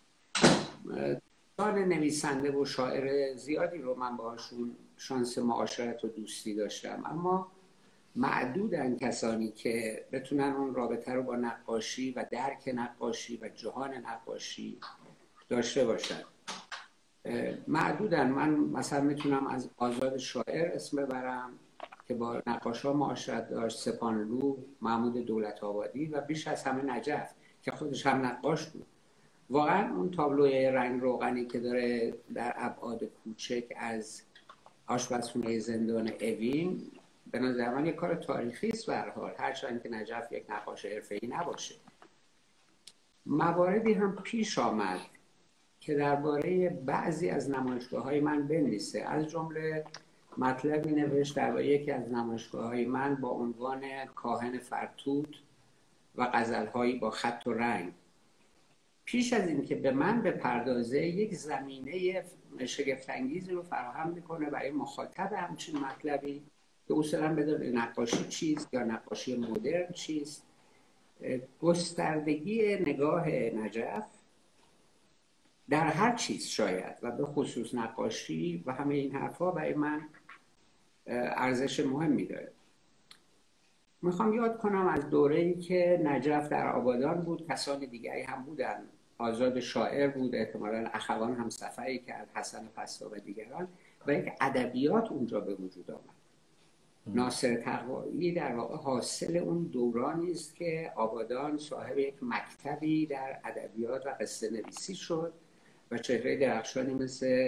نویسنده و شاعر زیادی رو من باهاشون شانس معاشرت و دوستی داشتم، اما معدودن کسانی که بتونن اون رابطه رو با نقاشی و درک نقاشی و جهان نقاشی داشته باشن. معدودن. من مثلا میتونم از آزاد شاعر اسم ببرم که با نقاشا معاشرت داشت، سپانلو، محمود دولت آبادی و بیش از همه نجف که خودش هم نقاش بود. واقعا اون تابلوی رنگ روغنی که داره در ابعاد کوچک از آشپزخونه زندان اوین، به نظر من یک کار تاریخی است به هر حال، هرچند که نجف یک نقاش حرفه‌ای نباشه. مواردی هم پیش آمد که درباره بعضی از نمایشگاه‌های من بنویسه. از جمله مطلبی نوشت درباره یکی از نمایشگاه‌های من با عنوان کاهن فرتوت و غزل‌هایی با خط و رنگ. پیش از این که به من بپردازه یک زمینه شگفت‌انگیزی رو فراهم میکنه برای مخاطب همچین مطلبی که اصولاً بدون نقاشی چیست یا نقاشی مدرن چیست. گستردگی نگاه نجف در هر چیز شاید و به خصوص نقاشی و همه این حرفا برای من ارزش مهمی داره. میخوام یاد کنم از دوره‌ای که نجف در آبادان بود، کسان دیگری هم بودن. آزاد شاعر بود، احتمالاً اخوان هم سفری کرد، حسن پستا و دیگران، و یک ادبیات اونجا به وجود آمد. ناصر تقوایی در واقع حاصل اون دورانی است که آبادان صاحب یک مکتبی در ادبیات و قصه نویسی شد و چهره درخشانی مثل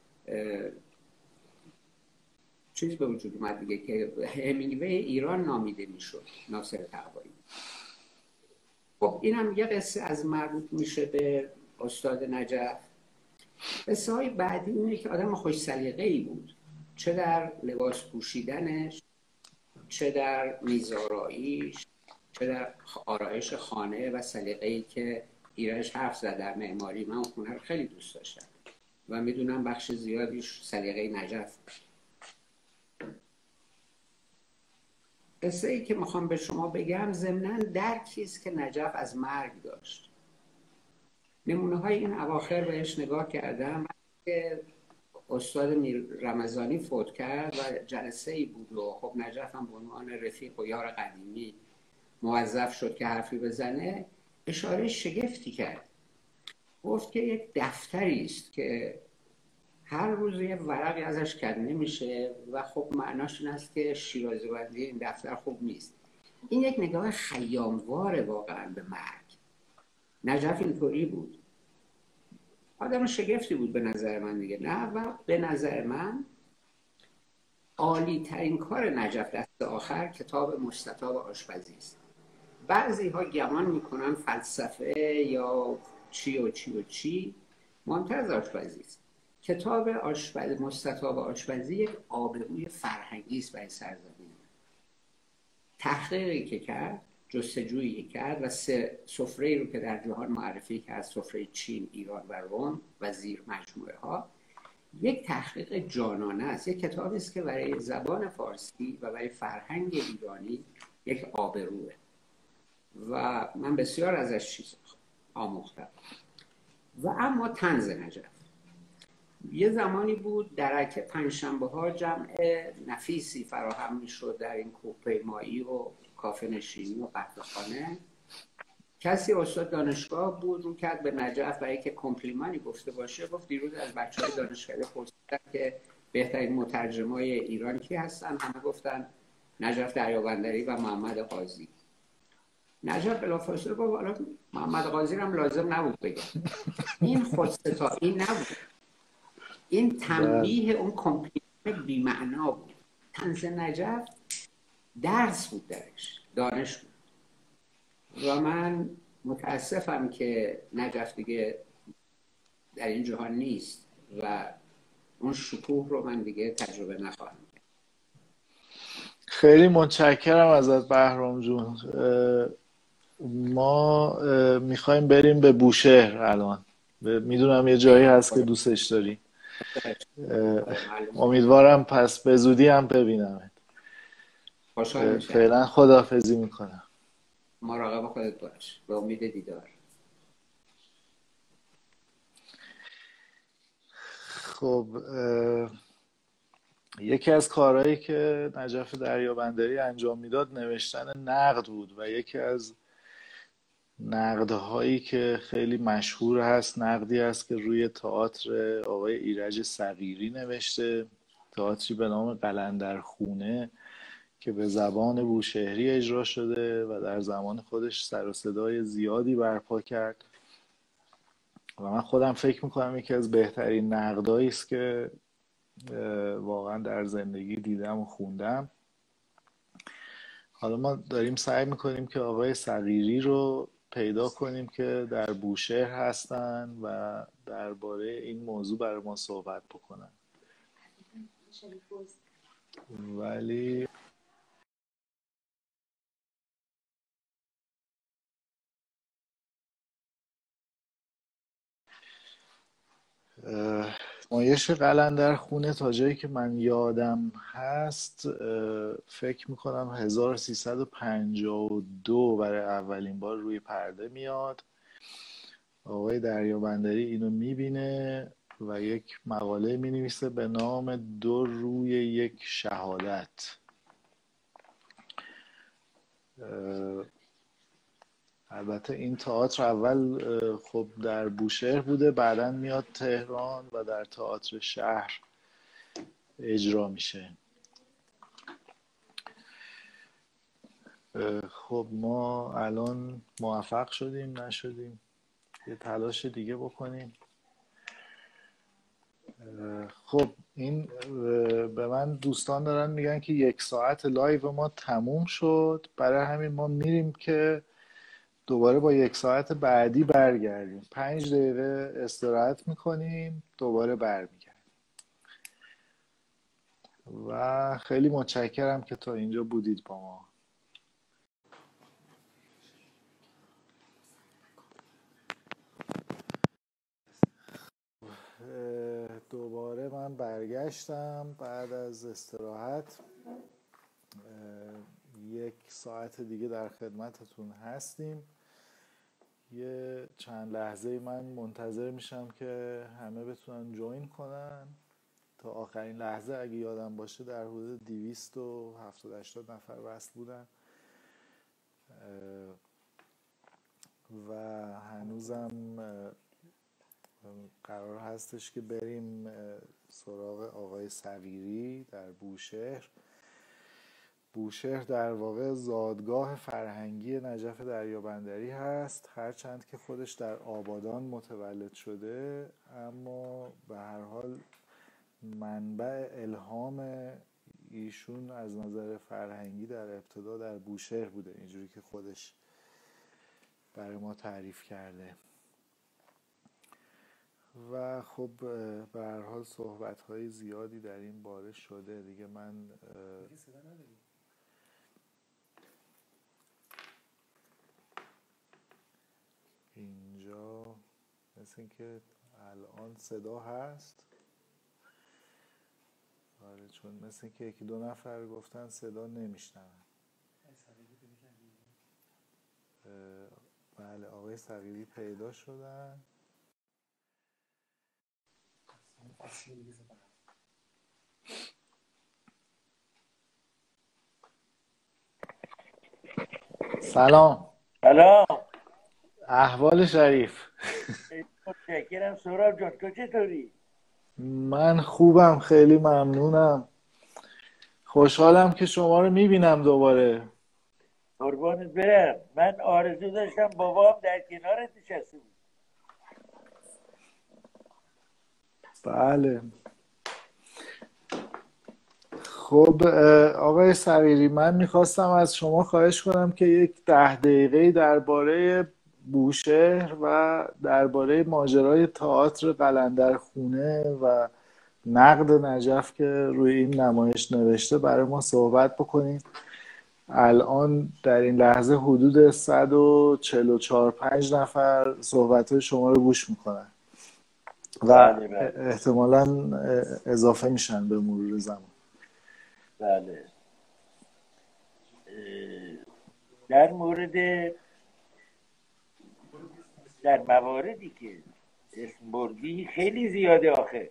چیز به وجود اومد دیگه که همینگوی ایران نامیده میشد، ناصر تقوایی. خب اینم یه قصه از مربوط میشه به استاد نجف. قصه های بعدی اینه که آدم خوش سلیقه‌ای بود، چه در لباس پوشیدنش، چه در میزآراییش، چه در آرایش خانه و سلیقه‌ای که ایرانش حرف زد در معماری. من اون خونه رو خیلی دوست داشتم و میدونم بخش زیادیش سلیقه نجف. قصه ای که میخوام به شما بگم ضمناً درکی است که نجف از مرگ داشت. نمونه های این اواخر بهش نگاه کردم که استاد میر رمضانی فوت کرد و جلسه ای بود و خب نجف هم به عنوان رفیق و یار قدیمی موظف شد که حرفی بزنه. اشاره شگفتی کرد، گفت که یک دفتری است که هر روز یه ورقی ازش کنده میشه و خب معناش این است که شیرازه بندی این دفتر خوب نیست. این یک نگاه خیامواره واقعا به مرگ. نجف اینطوری بود، آدم شگفتی بود به نظر من دیگه. نه و به نظر من عالی ترین کار نجف دست آخر کتاب مستطاب آشپزی است. بعضی ها گمان میکنن فلسفه یا چی و چی و چی، مهمتر از آشپزی است. کتاب مستطاب آشپزی یک آبروی فرهنگی است برای سرزمین. تحقیقی که کرد، جستجویی کرد و سفره‌ای رو که در جهان معرفی کرد، سفره چین، ایران و روم و زیر مجموعه ها، یک تحقیق جانانه است. یک کتابی است که برای زبان فارسی و برای فرهنگ ایرانی یک آبروه و من بسیار ازش چیز آموختم. و اما طنز نجف، یه زمانی بود درک پنجشنبه ها جمع نفیسی فراهم میشد در این کوهپیمایی و کافه نشینی و قهوه‌خانه. کسی استاد دانشگاه بود رو کرد به نجف برای که کمپلیمانی گفته باشه. گفت دیروز از بچه‌های دانشگاه پرسیدن که بهترین مترجمای ایران کی هستن، همه گفتن نجف دریابندری و محمد قاضی. نجف بلافاصله گفت حالا محمد قاضی هم لازم نبود بگم. این خودستایی نبود، این تنبیه اون کمپلیمن بی‌معنا بود. طنز نجف درس بود درش، دانش بود. و من متاسفم که نجف دیگه در این جهان نیست و اون شکوه رو من دیگه تجربه نخواهم کرد. خیلی متشکرم ازت بهرام جون. ما میخوایم بریم به بوشهر الان. میدونم یه جایی هست که دوستش داری. امیدوارم پس به زودی هم ببینم. فعلا خداحافظی میکنم. مراقب خودت باش، به امید دیدار. خب یکی از کارهایی که نجف دریابندری انجام میداد نوشتن نقد بود و یکی از نقدهایی که خیلی مشهور هست، نقدی هست که روی تئاتر آقای ایرج صغیری نوشته، تئاتری به نام قلندرخونه که به زبان بوشهری اجرا شده و در زمان خودش سر و صدای زیادی برپا کرد و من خودم فکر میکنم یکی از بهترین نقدایی است که واقعا در زندگی دیدم و خوندم. حالا ما داریم سعی میکنیم که آقای صغیری رو پیدا کنیم که در بوشهر هستن و درباره این موضوع برای ما صحبت بکنن، ولی نمایش قلندرخونه تا جایی که من یادم هست فکر میکنم 1352 برای اولین بار روی پرده میاد. آقای دریابندری اینو میبینه و یک مقاله مینویسه به نام 2 روی یک شهادت. البته این تئاتر اول خب در بوشهر بوده، بعداً میاد تهران و در تئاتر شهر اجرا میشه. خب ما الان موفق شدیم نشدیم یه تلاش دیگه بکنیم. خب این به من دوستان دارن میگن که 1 ساعت لایو ما تموم شد، برای همین ما میریم که دوباره با 1 ساعت بعدی برگردیم. 5 دقیقه استراحت میکنیم، دوباره برمیگردیم. و خیلی متشکرم که تا اینجا بودید با ما. دوباره من برگشتم بعد از استراحت. 1 ساعت دیگه در خدمتتون هستیم. یه چند لحظه من منتظر میشم که همه بتونن جوین کنن. تا آخرین لحظه اگه یادم باشه در حدود 270-80 نفر وصل بودن و هنوزم قرار هستش که بریم سراغ آقای صغیری در بوشهر. بوشهر در واقع زادگاه فرهنگی نجف دریابندری هست، هرچند که خودش در آبادان متولد شده، اما به هر حال منبع الهام ایشون از نظر فرهنگی در ابتدا در بوشهر بوده، اینجوری که خودش برای ما تعریف کرده. و خب به هر حال صحبت‌های زیادی در این باره شده دیگه. من اینجا مثل این که الان صدا هست. آره چون مثل این که 1-2 نفر گفتن صدا نمیشنون. بله آقای صغیری پیدا شدن. سلام. سلام. احوال شریف؟ متشکرم. سهراب جان تو چطوری؟ من خوبم، خیلی ممنونم. خوشحالم که شما رو میبینم دوباره. قربانت برم. من آرزو داشتم بابام در کنارت نشسته بود. بله. خب آقای صغیری، من میخواستم از شما خواهش کنم که یک 10 دقیقه درباره بوشهر و درباره ماجرای تئاتر قلندرخونه و نقد نجف که روی این نمایش نوشته برای ما صحبت بکنید. الان در این لحظه حدود 144-5 نفر صحبت‌های شما رو گوش میکنن و احتمالاً اضافه میشن به مرور زمان. بله. در مورد در مواردی که اسم بردی خیلی زیاده آخه.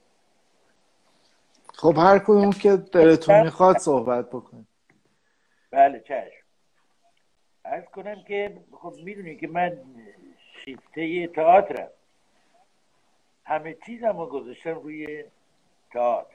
خب هر کدوم که دلتون میخواد صحبت بکنید. بله چشم. عرض کنم که خب میدونی که من شیفته تئاترم، همه چیزم رو گذاشتم روی تئاتر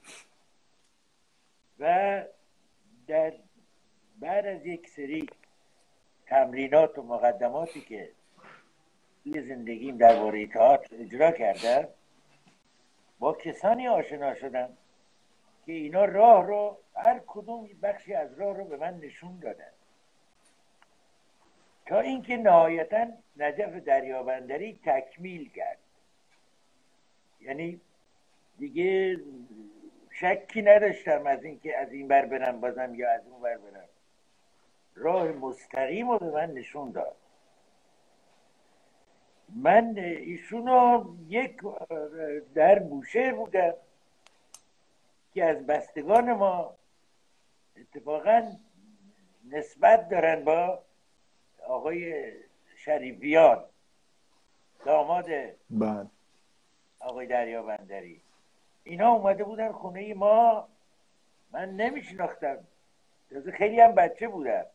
و در بعد از یک سری تمرینات و مقدماتی که توی زندگیم درباره تئاتر اجرا کردم، با کسانی آشنا شدم که اینا راه رو، هر کدوم بخشی از راه رو به من نشون دادن، تا اینکه نهایتا نجف دریابندری تکمیل کرد. یعنی دیگه شکی نداشتم از اینکه از این بر برم بازم یا از اون بر برم. راه مستقیم رو به من نشون داد. من ایشونو یک در بوشهر بودم که از بستگان ما اتفاقا نسبت دارن با آقای شریفیان، داماد آقای دریابندری. اینا اومده بودن خونه ما، من نمیشناختم، تازه خیلی هم بچه بودم،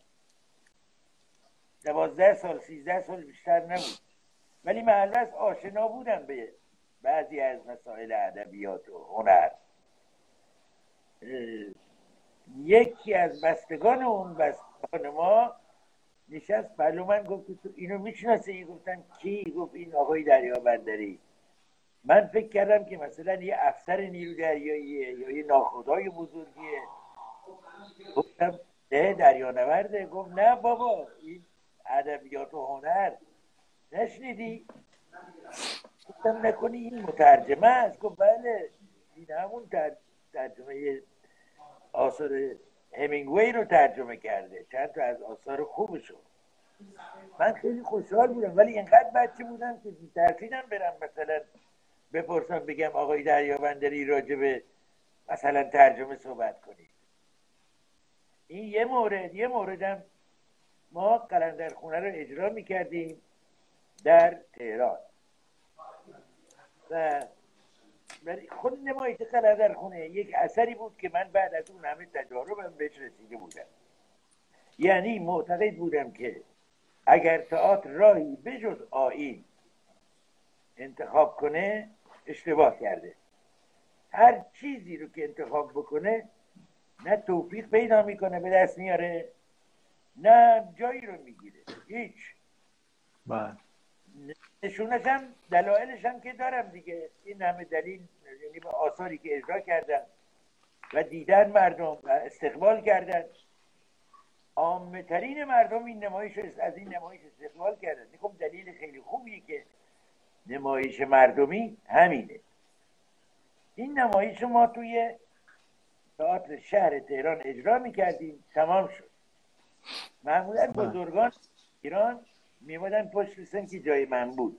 12 سال 13 سال بیشتر نبود، ولی محل از آشنا بودم به بعضی از مسائل ادبیات و هنر. یکی از بستگان اون بستگان ما نشست پلو من، گفت تو اینو میشناسی؟ گفتم کی؟ گفت این آقای دریابندری. من فکر کردم که مثلا یه افسر نیرو دریاییه یا یه ناخدای بزرگیه. گفتم نه دریانورده. گفت نه بابا این ادبیات و هنر، نشنیدی؟ گفتم نکنی این مترجمه است؟ گفت بله این همون ترجمه آثار همینگوی رو ترجمه کرده، چند تا از آثار خوبشو. من خیلی خوشحال بودم، ولی اینقدر بچه بودم که ترسیدم برم مثلا بپرسم بگم آقای دریابندری راجب مثلا ترجمه صحبت کنید. این یه مورد. یه موردم ما قلندرخونه رو اجرا میکردیم در تهران و خود نمایش قلندرخونه یک اثری بود که من بعد از اون همه تجاربم بهش رسیده بودم. یعنی معتقد بودم که اگر تئاتر راهی بجز آیین انتخاب کنه اشتباه کرده. هر چیزی رو که انتخاب بکنه نه توفیق پیدا میکنه به دست میاره، نه جایی رو میگیره، هیچ. نشونش هم دلایلش هم که دارم دیگه. این همه دلیل، یعنی با آثاری که اجرا کردن و دیدن مردم و استقبال کردن، عامه ترین مردم این نمایش از این نمایش استقبال کردن. خب دلیل خیلی خوبیه که نمایش مردمی همینه. این نمایش ما توی تئاتر شهر تهران اجرا میکردیم، تمام شد. معمولا بزرگان ایران میمدن پشت سن که جای من بود.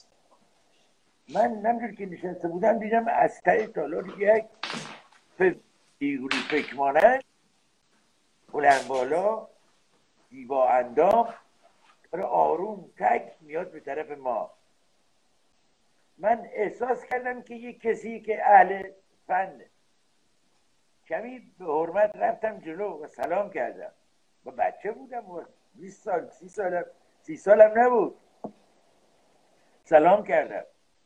من نمیدونم که نشسته بودم دیدم از ته تالار یک دیگوری فکمانه بلند بالا دیبا اندام آروم تک میاد به طرف ما. من احساس کردم که یک کسی که اهل فنه. کمی به حرمت رفتم جلو و سلام کردم. با بچه بودم و 20 سال 30 سالم نبود. سلام کردم.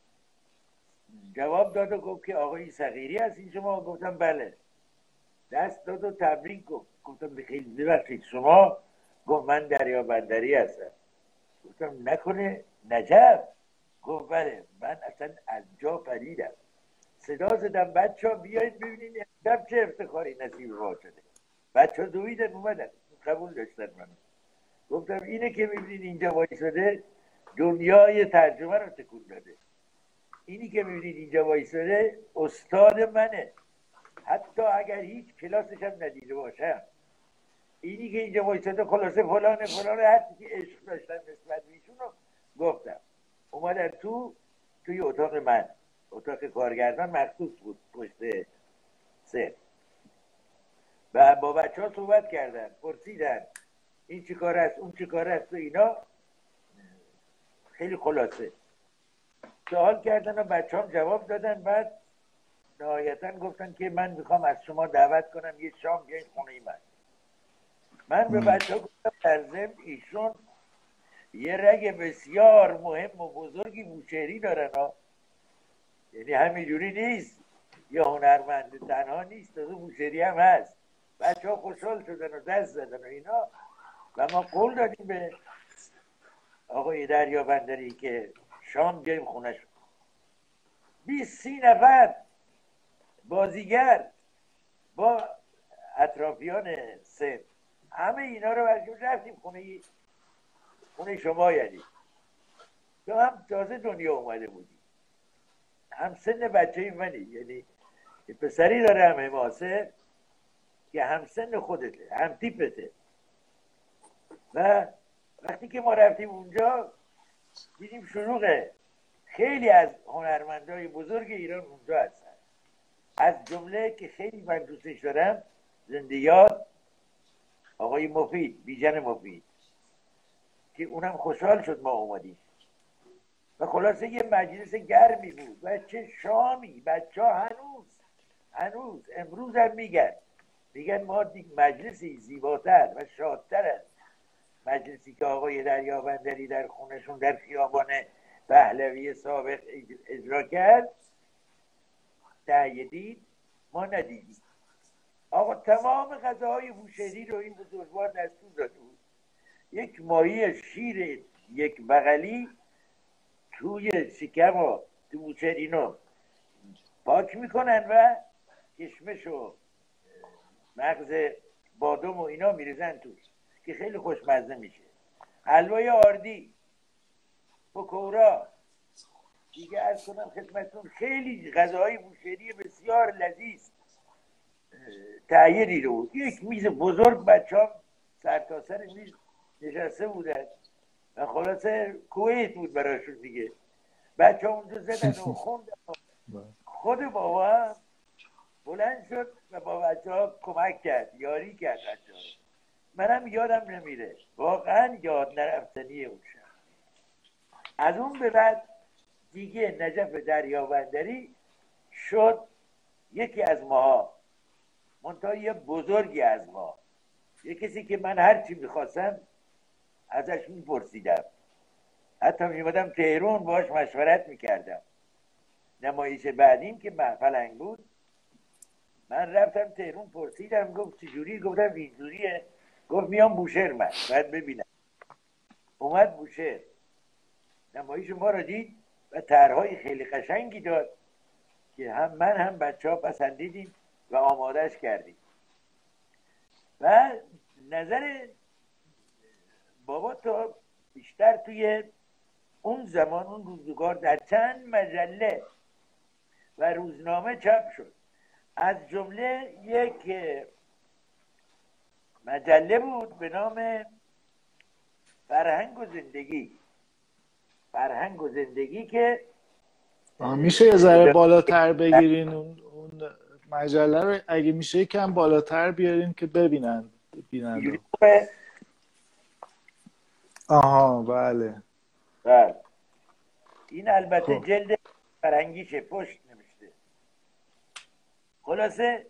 جواب داد و گفت که آقای صغیری هستین شما؟ گفتم بله. دست داد و تبریک گفت. گفتم بخیلی ببخشید شما؟ گفت من دریابندری هستم. گفتم نکنه نجف؟ گفت بله. من اصلا از جا پریدم. صدا زدم بچه ها بیایید ببینید امشب چه افتخاری نصیب ما شده. بچه ها دویدن اومدن قبول داشتن منو. گفتم اینه که میبینید اینجا وایساده دنیای ترجمه رو تکون داده. اینی که میبینید اینجا وایساده استاد منه، حتی اگر هیچ کلاسش هم ندیده باشم. اینی که اینجا وایساده خلاصه فلانه حتی که عشق داشتن نسبت بیشون رو گفتم. اومدن توی اتاق من، اتاق کارگردان مخصوص بود پشت سر، و با بچه ها صحبت کردن، پرسیدن این چی کار است اون چی کار است و اینا. خیلی خلاصه سوال کردن و بچه هم جواب دادن. بعد نهایتا گفتن که من میخوام از شما دعوت کنم یه شام بیاین خونه من. من به بچه ها گفتم در ضمن ایشون یه رگ بسیار مهم و بزرگی بوشهری دارن ها. یعنی همینجوری نیست یه هنرمند تنها نیست، از بوشهری هم هست. بچه ها خوشحال شدن و دست زدن و اینا و ما قول دادیم به آقای دریابندری که شام بیاییم خونه شد. 20-30 نفر بازیگر با اطرافیان سن همه اینا رو برشون رفتیم خونه شما. یعنی تو هم تازه دنیا اومده بودی، هم سن بچه منی، یعنی پسری داره هم حماسه که هم سن خودته هم تیپته. و وقتی که ما رفتیم اونجا دیدیم شلوغه. خیلی از هنرمندای بزرگ ایران اونجا هستن، از جمله که خیلی من دوستش دارم زنده یاد آقای مفید، بیژن مفید، که اونم خوشحال شد ما اومدیم و خلاصه یه مجلس گرمی بود و چه شامی. بچه ها هنوز امروز هم میگن ما مجلسی زیباتر و شادتر از مجلسی که آقای دریابندری در خونشون در خیابان پهلوی سابق اجرا کرد تهیدید ما ندیدیم. آقا تمام غذاهای بوشهری رو این بزرگوار دستور داده بود. یک ماهی شیر یک بغلی توی شکم و تو بوشهرینو پاک میکنن و کشمش و مغز بادام و اینا میریزن توش که خیلی خوشمزه میشه. حلوای آردی، پکورا، دیگه عرض کنم خدمتتون خیلی غذاهای بوشهری بسیار لذیذ تهیه دیده بود. یک میز بزرگ، بچه ها سر تا سر میز نشسته بودن و خلاصه کویت بود براشون دیگه. بچه ها اونجا زدن و خوندن. خود بابا هم بلند شد و با بچه ها کمک کرد، یاری کرد بچه ها. منم یادم نمیره، واقعا یاد نرفتنیه اون شب. از اون به بعد دیگه نجف دریابندری شد یکی از ماها، منتها یه بزرگی از ما، یه کسی که من هرچی میخواستم ازش میپرسیدم، حتی میمدم تهران باش مشورت میکردم. نمایش بعدیم که فلنگ بود من رفتم تهران پرسیدم، گفت چجوری؟ گفتم اینجوریه. گفت میام بوشهر، من باید ببینم. اومد بوشهر، نمایش ما رو دید و طرحهای خیلی قشنگی داد که هم من هم بچه ها پسندیدیم و آمادش کردیم. و نظر بابا تا بیشتر توی اون زمان، اون روزگار، در چند مجله و روزنامه چاپ شد. از جمله یک مجله بود به نام فرهنگ و زندگی. فرهنگ و زندگی که میشه یه ذره بالاتر بگیرین اون مجله رو، اگه میشه یکم بالاتر بیارین که ببینن بیننده. آها بله. این البته جلد فرهنگیشه، پشت نوشته. خلاصه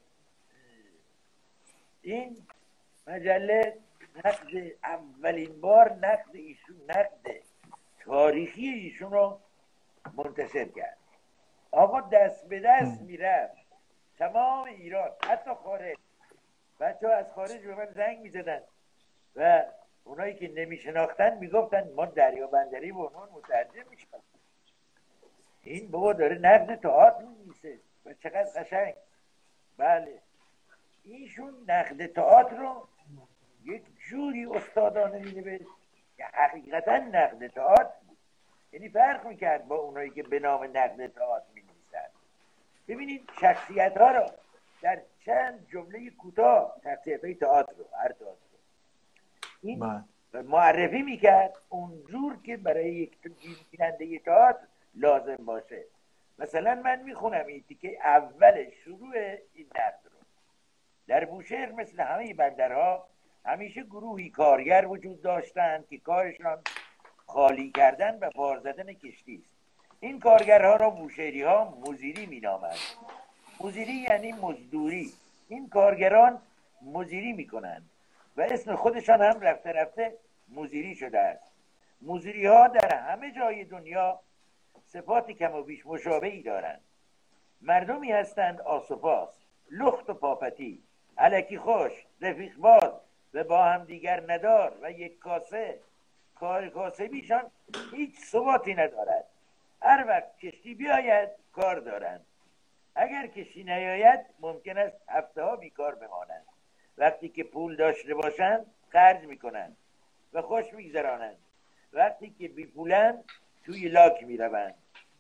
این مجله اولین بار نقد ایشون، نقد تاریخی ایشون رو منتشر کرد. آقا دست به دست میرفت تمام ایران، حتی خارج. بچه ها از خارج به من زنگ میزدن و اونایی که نمیشناختن میگفتن ما دریابندری به عنوان مترجم میشناختیم. این بابا داره نقد تئاتر می‌نویسه و چقدر قشنگ. بله، ایشون نقد تئاتر رو یک جوری استادانه می‌نوشت که حقیقتا نقد تئاتر بود. یعنی فرق می‌کرد با اونایی که به نام نقد تئاتر می‌نویسن. ببینید شخصیت‌ها رو در چند جمله کوتاه، شخصیت‌های تئاتر رو، هر تئاتر رو این معرفی می‌کرد اونجور که برای یک بیننده تئاتر لازم باشه. مثلا من میخونم این تیکه اول شروع این نقد رو. در بوشهر مثل همه بندرها همیشه گروهی کارگر وجود داشتند که کارشان خالی کردن و بار زدن کشتی است. این کارگرها را بوشهری ها مزیری مینامند. مزیری یعنی مزدوری. این کارگران مزیری میکنند. و اسم خودشان هم رفته رفته مزیری شده است. مزیری ها در همه جای دنیا صفات کم و بیش مشابهی دارند. مردمی هستند آسوپاس، لخت و پاپتی، الکی خوش، رفیق باز و با هم دیگر ندار و یک کاسه. کار کاسبیشان هیچ ثباتی ندارد. هر وقت کشتی بیاید کار دارند، اگر کشتی نیاید ممکن است هفته ها بیکار بمانند. وقتی که پول داشته باشند خرج میکنند و خوش میگذرانند. وقتی که بی پولند توی لاک میروند.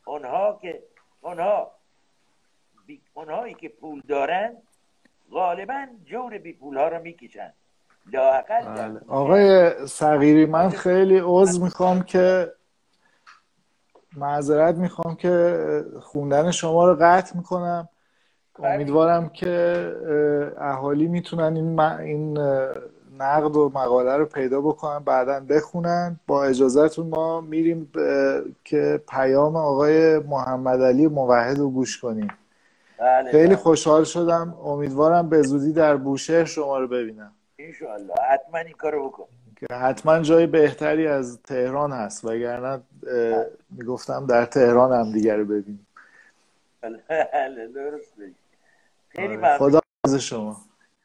اونهایی که پول دارند غالبا جور بی پول ها رو میکشند. بله. آقای صغیری، من خیلی عذر میخوام که معذرت میخوام که خوندن شما رو قطع میکنم. امیدوارم که اهالی میتونن این نقد و مقاله رو پیدا بکنن بعداً بخونن. با اجازهتون ما میریم که پیام آقای محمد علی موحد رو گوش کنیم. خیلی خوشحال شدم. امیدوارم به زودی در بوشهر شما رو ببینم. انشاءالله حتما این کارو بکن. که حتما جای بهتری از تهران هست، وگرنه میگفتم در تهران هم دیگر رو ببینیم. درست. خیلی خدا حافظ شما.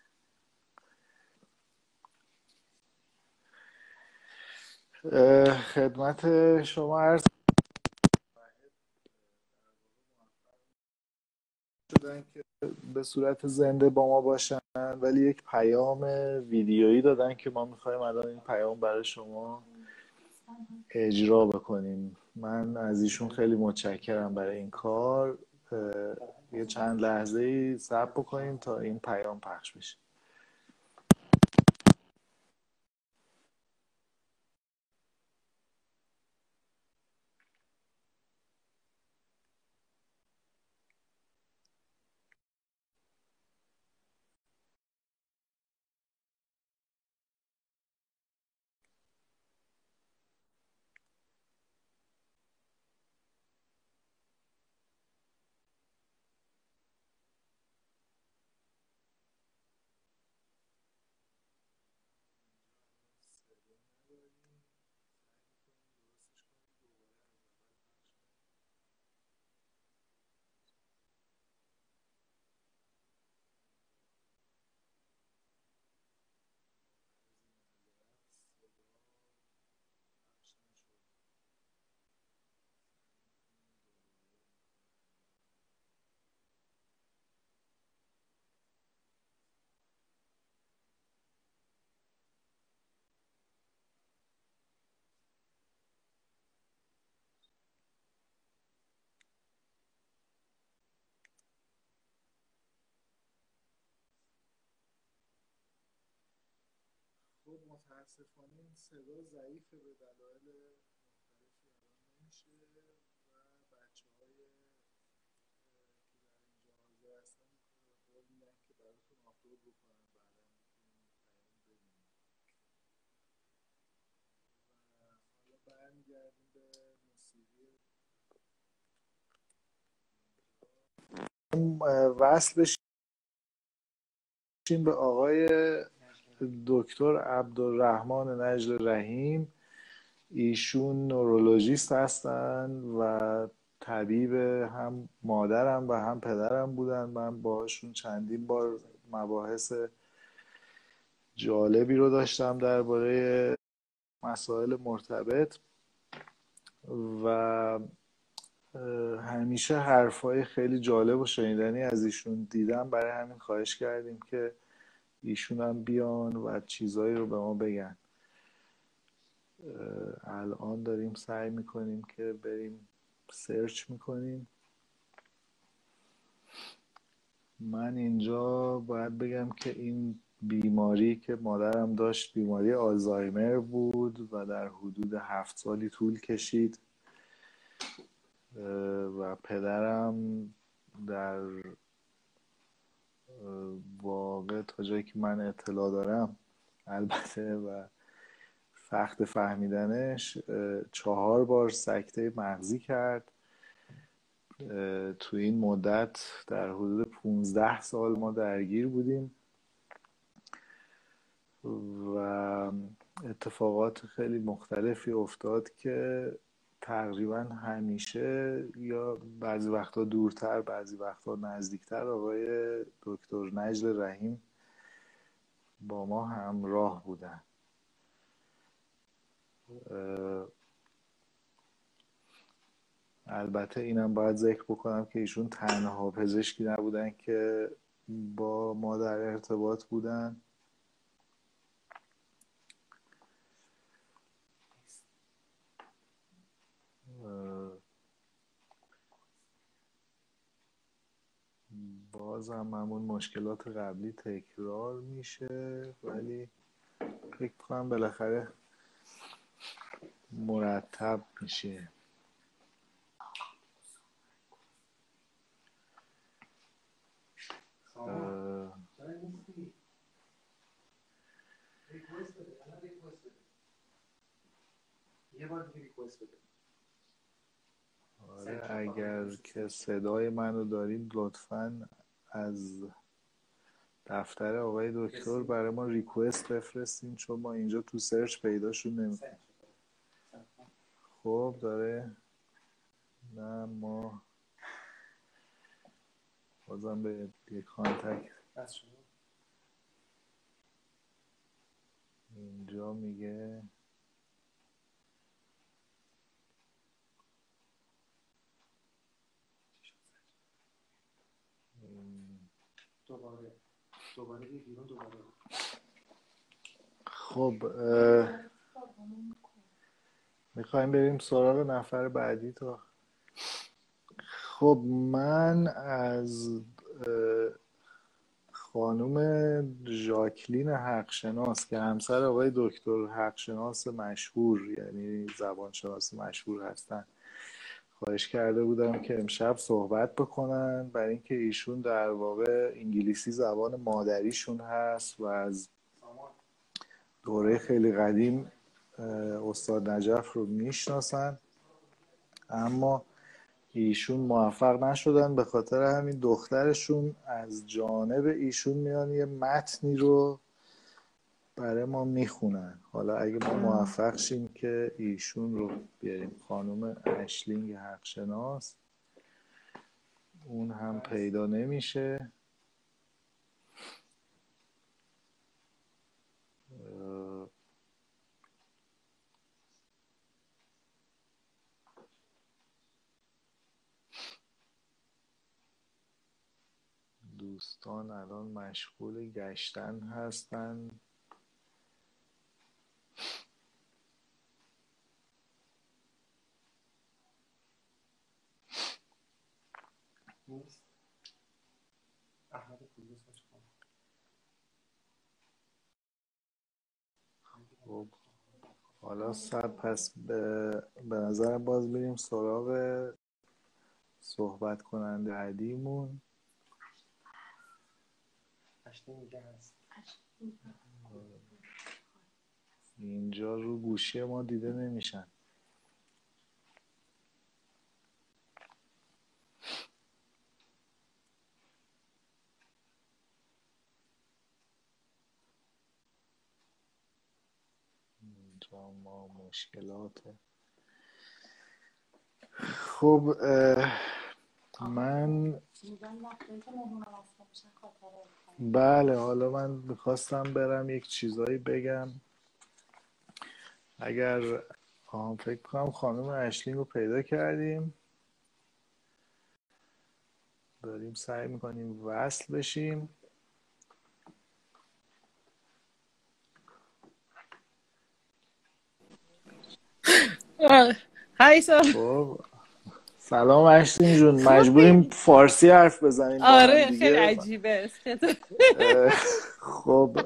خدمت شما عرض شدن که به صورت زنده با ما باشن، ولی یک پیام ویدیویی دادن که ما میخوایم الان این پیام برای شما اجرا بکنیم. من از ایشون خیلی متشکرم برای این کار. یه چند لحظه‌ای صبر بکنیم تا این پیام پخش بشه. خب متاسفانه این صدا ضعیفه، به دلایل مختلفی الان نمیشه و بچه‌های که در اینجا حاضر هستن قول میدن که براتون آپلود بکنن، بعدا میتونیم پیام ببینیم. و حالا برمیگردیم به موسیقی. وصل بشیم به آقای دکتر عبدالرحمن نجل رحیم. ایشون نورولوژیست هستن و طبیب هم مادرم و هم پدرم بودن. من باهاشون چندین بار مباحث جالبی رو داشتم درباره مسائل مرتبط و همیشه حرفای خیلی جالب و شنیدنی از ایشون دیدم. برای همین خواهش کردیم که ایشون هم بیان و چیزایی رو به ما بگن. الان داریم سعی میکنیم که بریم سرچ میکنیم. من اینجا باید بگم که این بیماری که مادرم داشت بیماری آلزایمر بود و در حدود 7 سالی طول کشید و پدرم در واقع تا جایی که من اطلاع دارم البته و سخت فهمیدنش 4 بار سکته مغزی کرد. تو این مدت در حدود 15 سال ما درگیر بودیم و اتفاقات خیلی مختلفی افتاد که تقریبا همیشه یا بعضی وقتا دورتر بعضی وقتا نزدیکتر آقای دکتر نجل رحیم با ما همراه بودن. البته اینم باید ذکر بکنم که ایشون تنها پزشکی نبودن که با ما در ارتباط بودن. بازم همون مشکلات قبلی تکرار میشه، ولی فکر کنم بالاخره مرتب میشه. آره اگر که صدای منو دارید لطفاً از دفتر آقای دکتر برای ما ریکوست بفرستین، چون ما اینجا تو سرچ پیداشون نمیکنیم. خب داره نه ما بازم به یک کانتکت اینجا میگه دوباره بیرون دوباره. خب میخوایم بریم سراغ نفر بعدی تا. خب من از خانم ژاکلین حقشناس که همسر آقای دکتر حقشناس مشهور، یعنی زبانشناس مشهور هستن، خواهش کرده بودم که امشب صحبت بکنن، برای اینکه ایشون در واقع انگلیسی زبان مادریشون هست و از دوره خیلی قدیم استاد نجف رو میشناسن، اما ایشون موفق نشدن. به خاطر همین دخترشون از جانب ایشون میان یه متنی رو برای ما میخونن. حالا اگه ما موفق شیم که ایشون رو بیاریم، خانم اشلینگ حقشناس، اون هم پیدا نمیشه. دوستان الان مشغول گشتن هستن. خب حالا پس به نظر باز بریم سراغ صحبت کننده بعدیمون. اینجا رو گوشی ما دیده نمیشن. اینجا ما مشکلات. خب من بله، حالا من میخواستم برم یک چیزایی بگم. اگر فکر کنم خانم اشلینگ رو پیدا کردیم، داریم سعی میکنیم وصل بشیم. های سلام. خب سلام اشلینگ جون، مجبوریم فارسی حرف بزنیم. آره خیلی عجیبه. خب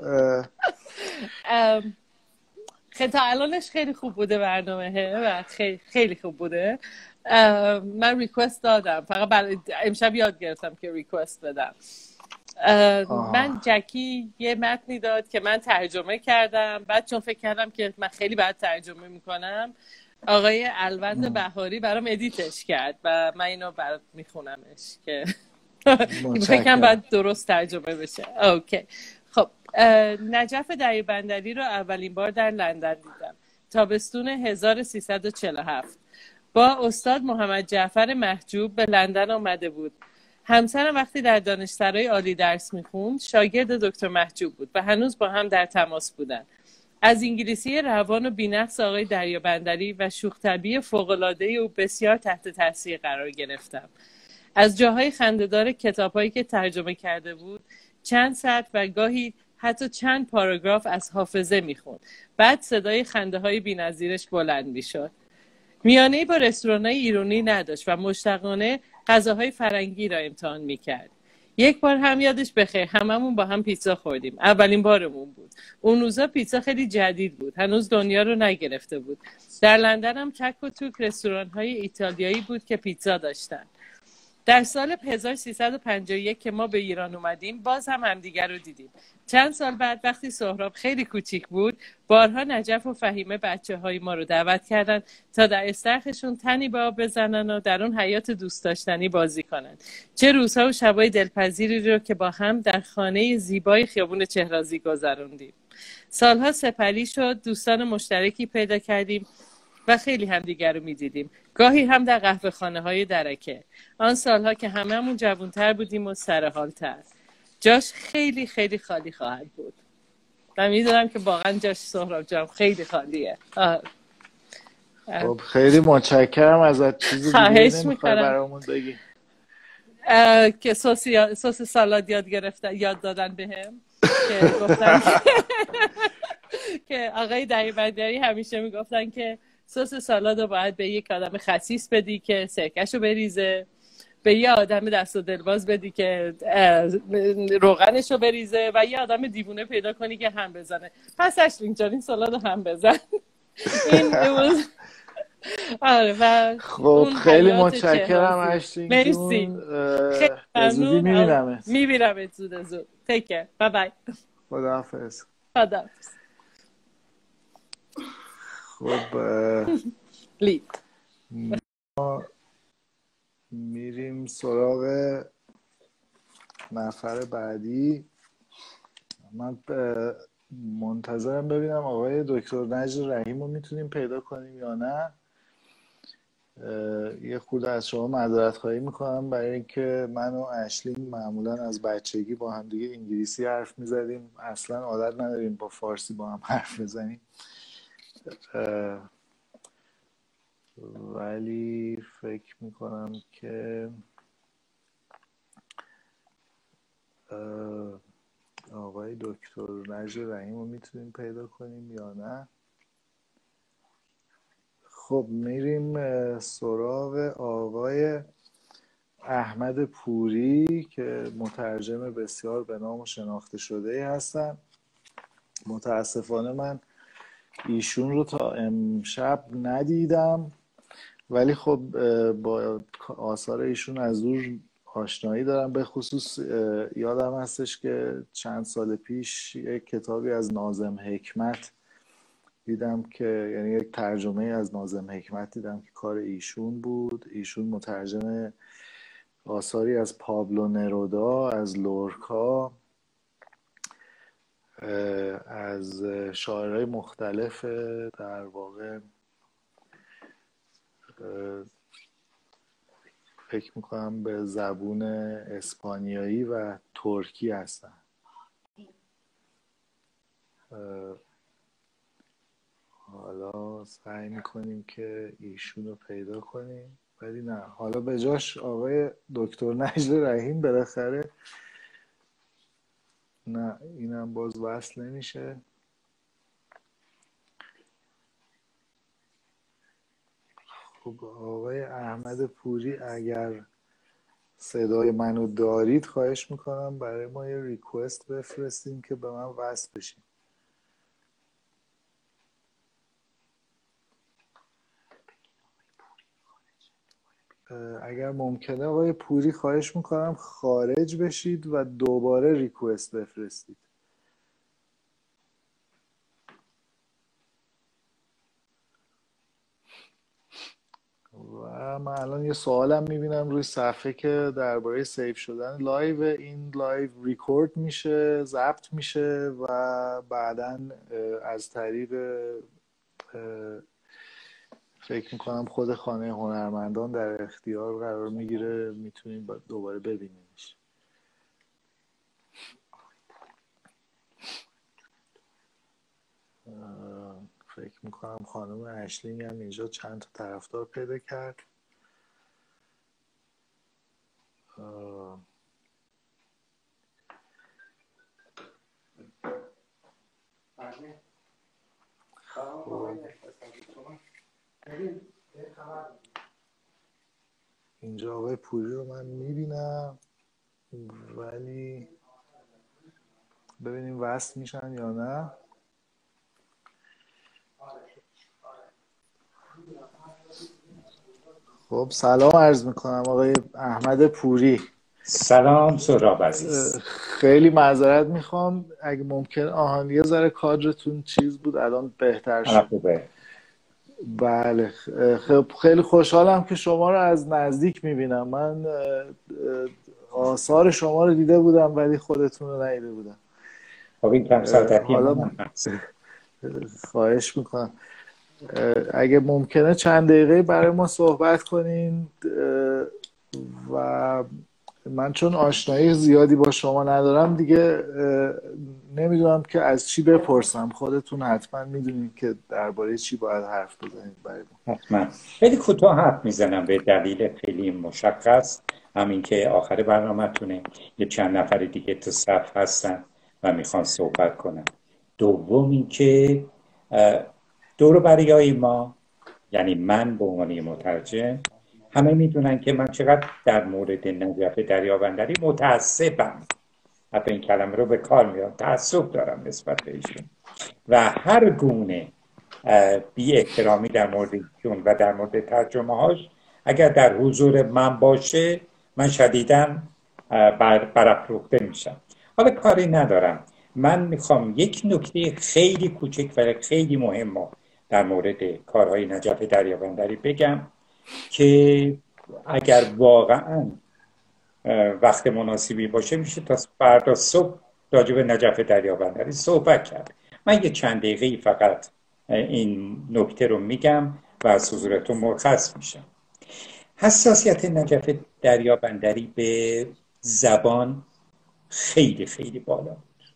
تا الانش خیلی خوب بوده برنامه و خیلی خوب بوده. من ریکوست دادم، فقط برای امشب یاد گرفتم که ریکوست بدم. من جکی یه متنی داد که من ترجمه کردم، بعد چون فکر کردم که من خیلی بد ترجمه میکنم، آقای الوند بهاری برام ادیتش کرد و من اینو برات میخونمش که فکر کنم باید درست ترجمه بشه. اوکی. خب نجف دریابندری رو اولین بار در لندن دیدم، تابستون 1347. با استاد محمد جعفر محجوب به لندن آمده بود. همسرم وقتی در دانشسرای عالی درس میخوند شاگرد دکتر محجوب بود و هنوز با هم در تماس بودن. از انگلیسی روان و بی‌نقص آقای دریابندری و شوخ طبعی فوق‌العاده او بسیار تحت تاثیر قرار گرفتم. از جاهای خنده‌دار کتاب‌هایی که ترجمه کرده بود چند سطر و گاهی حتی چند پاراگراف از حافظه میخوند. بعد صدای خنده‌های بی‌نظیرش بلند میشد. میانه‌ای با رستوران‌های ایرانی نداشت و مشتاقانه غذاهای فرنگی را امتحان میکرد. یک بار هم یادش بخیر هممون با هم پیتزا خوردیم. اولین بارمون بود. اون روزا پیتزا خیلی جدید بود. هنوز دنیا رو نگرفته بود. در لندن هم چک و توک رستوران‌های ایتالیایی بود که پیتزا داشتن. در سال 1351 که ما به ایران اومدیم باز هم همدیگر رو دیدیم. چند سال بعد وقتی سهراب خیلی کوچیک بود بارها نجف و فهیمه بچه‌های ما رو دعوت کردن تا در استخرشون تنی به آب بزنن و در اون حیات دوست داشتنی بازی کنن. چه روزها و شبای دلپذیری رو که با هم در خانه زیبای خیابون چهرازی گذروندیم. سالها سپری شد، دوستان مشترکی پیدا کردیم و خیلی همدیگر رو می‌دیدیم. گاهی هم در قهوه‌خانه‌های درکه. آن سالها که هممون جوان‌تر بودیم و سرحال‌تر. جاش خیلی خیلی خالی خواهد بود. و می‌دونم که واقعا جاش سهراب جان خیلی خالیه. خب خیلی متشکرم ازت. چیزی دیگه نمی‌خوای برامون بگی؟ که سس سالاد یاد دادن بهم که گفتن که آقای دریابندری همیشه میگفتن که سس سالاد رو باید به یک آدم خسیس بدی که سرکش رو بریزه، به یه آدم دست و دلباز بدی که روغنش رو بریزه و یه آدم دیوونه پیدا کنی که هم بزنه. پس اشلینگ جان این سالاد رو هم بزن. این آره و خب خیلی متشکرم اشلینگ جون. به زودی میبینم زود. تیک کیر. بای بای. خداحافظ. خب ما میریم سراغ نفر بعدی. من منتظرم ببینم آقای دکتر نجل رحیم رو میتونیم پیدا کنیم یا نه. یه خورده از شما معذرت خواهی میکنم برای اینکه من و اشلینگ معمولا از بچگی با هم دیگه انگلیسی حرف میزدیم، اصلا عادت نداریم با فارسی با هم حرف بزنیم، ولی فکر میکنم که آقای دکتر نجل رحیم رو میتونیم پیدا کنیم یا نه. خب میریم سراغ آقای احمد پوری که مترجم بسیار به نام و شناخته شده هستن. متاسفانه من ایشون رو تا امشب ندیدم، ولی خب با آثار ایشون از دور آشنایی دارم. به خصوص یادم هستش که چند سال پیش یک کتابی از ناظم حکمت دیدم که یعنی یک ترجمه از ناظم حکمت دیدم که کار ایشون بود. ایشون مترجم آثاری از پابلو نرودا، از لورکا، از شاعرهای مختلف در واقع فکر میکنم به زبون اسپانیایی و ترکی هستن. حالا سعی میکنیم که ایشون رو پیدا کنیم، ولی نه، حالا به جاش آقای دکتر نجل رحیم بالاخره. نه اینم باز وصل نمیشه. خب آقای احمد پوری اگر صدای منو دارید خواهش میکنم برای ما یه ریکوست بفرستیم که به من وصل بشیم. اگر ممکنه آقای پوری خواهش میکنم خارج بشید و دوباره ریکوست بفرستید. و من الان یه سوالم میبینم روی صفحه که درباره سیو شدن لایو. این لایو ریکورد میشه، ضبط میشه و بعداً از طریق فکر میکنم خود خانه هنرمندان در اختیار قرار میگیره، میتونیم دوباره ببینیمش. فکر میکنم خانم اشلینگ هم اینجا چند تا طرفدار پیدا کرد. اینجا آقای پوری رو من میبینم، ولی ببینیم وصل میشن یا نه. خب سلام عرض میکنم آقای احمد پوری. سلام سهراب عزیز. خیلی معذرت میخوام اگه ممکن یه ذره کادرتون چیز بود، الان بهتر شد. خوبه. بله خیلی خوشحالم که شما رو از نزدیک میبینم. من آثار شما رو دیده بودم ولی خودتون رو ندیده بودم. خب این کم ساعتی خواهش میکنم اگه ممکنه چند دقیقه برای ما صحبت کنین و من چون آشنایی زیادی با شما ندارم دیگه نمیدونم که از چی بپرسم. خودتون حتما میدونید که درباره چی باید حرف بزنید برای ما. حتما خیلی کوتاه حرف میزنم به دلیل خیلی مشخص، همین که آخر برنامه‌تونه یه چند نفر دیگه تو صف هستن و میخوان صحبت کنن. دوم این که دور و بریای ما، یعنی من به عنوان مترجم، همه میدونن که من چقدر در مورد نجف دریابندری متعصبم. حتی این کلمه رو به کار میارم، تعصب دارم نسبت به ایشون و هر گونه بی احترامی در مورد ایشون و در مورد ترجمه هاش اگر در حضور من باشه من شدیداً برافروخته میشم. حالا کاری ندارم، من میخوام یک نکته خیلی کوچک و خیلی مهم در مورد کارهای نجف دریابندری بگم که اگر واقعا وقت مناسبی باشه میشه تا فردا صبح راجع به نجف دریابندری صحبت کرد. من یه چند دقیقه فقط این نکته رو میگم و از حضورتون مرخص میشم. حساسیت نجف دریابندری به زبان خیلی خیلی بالا،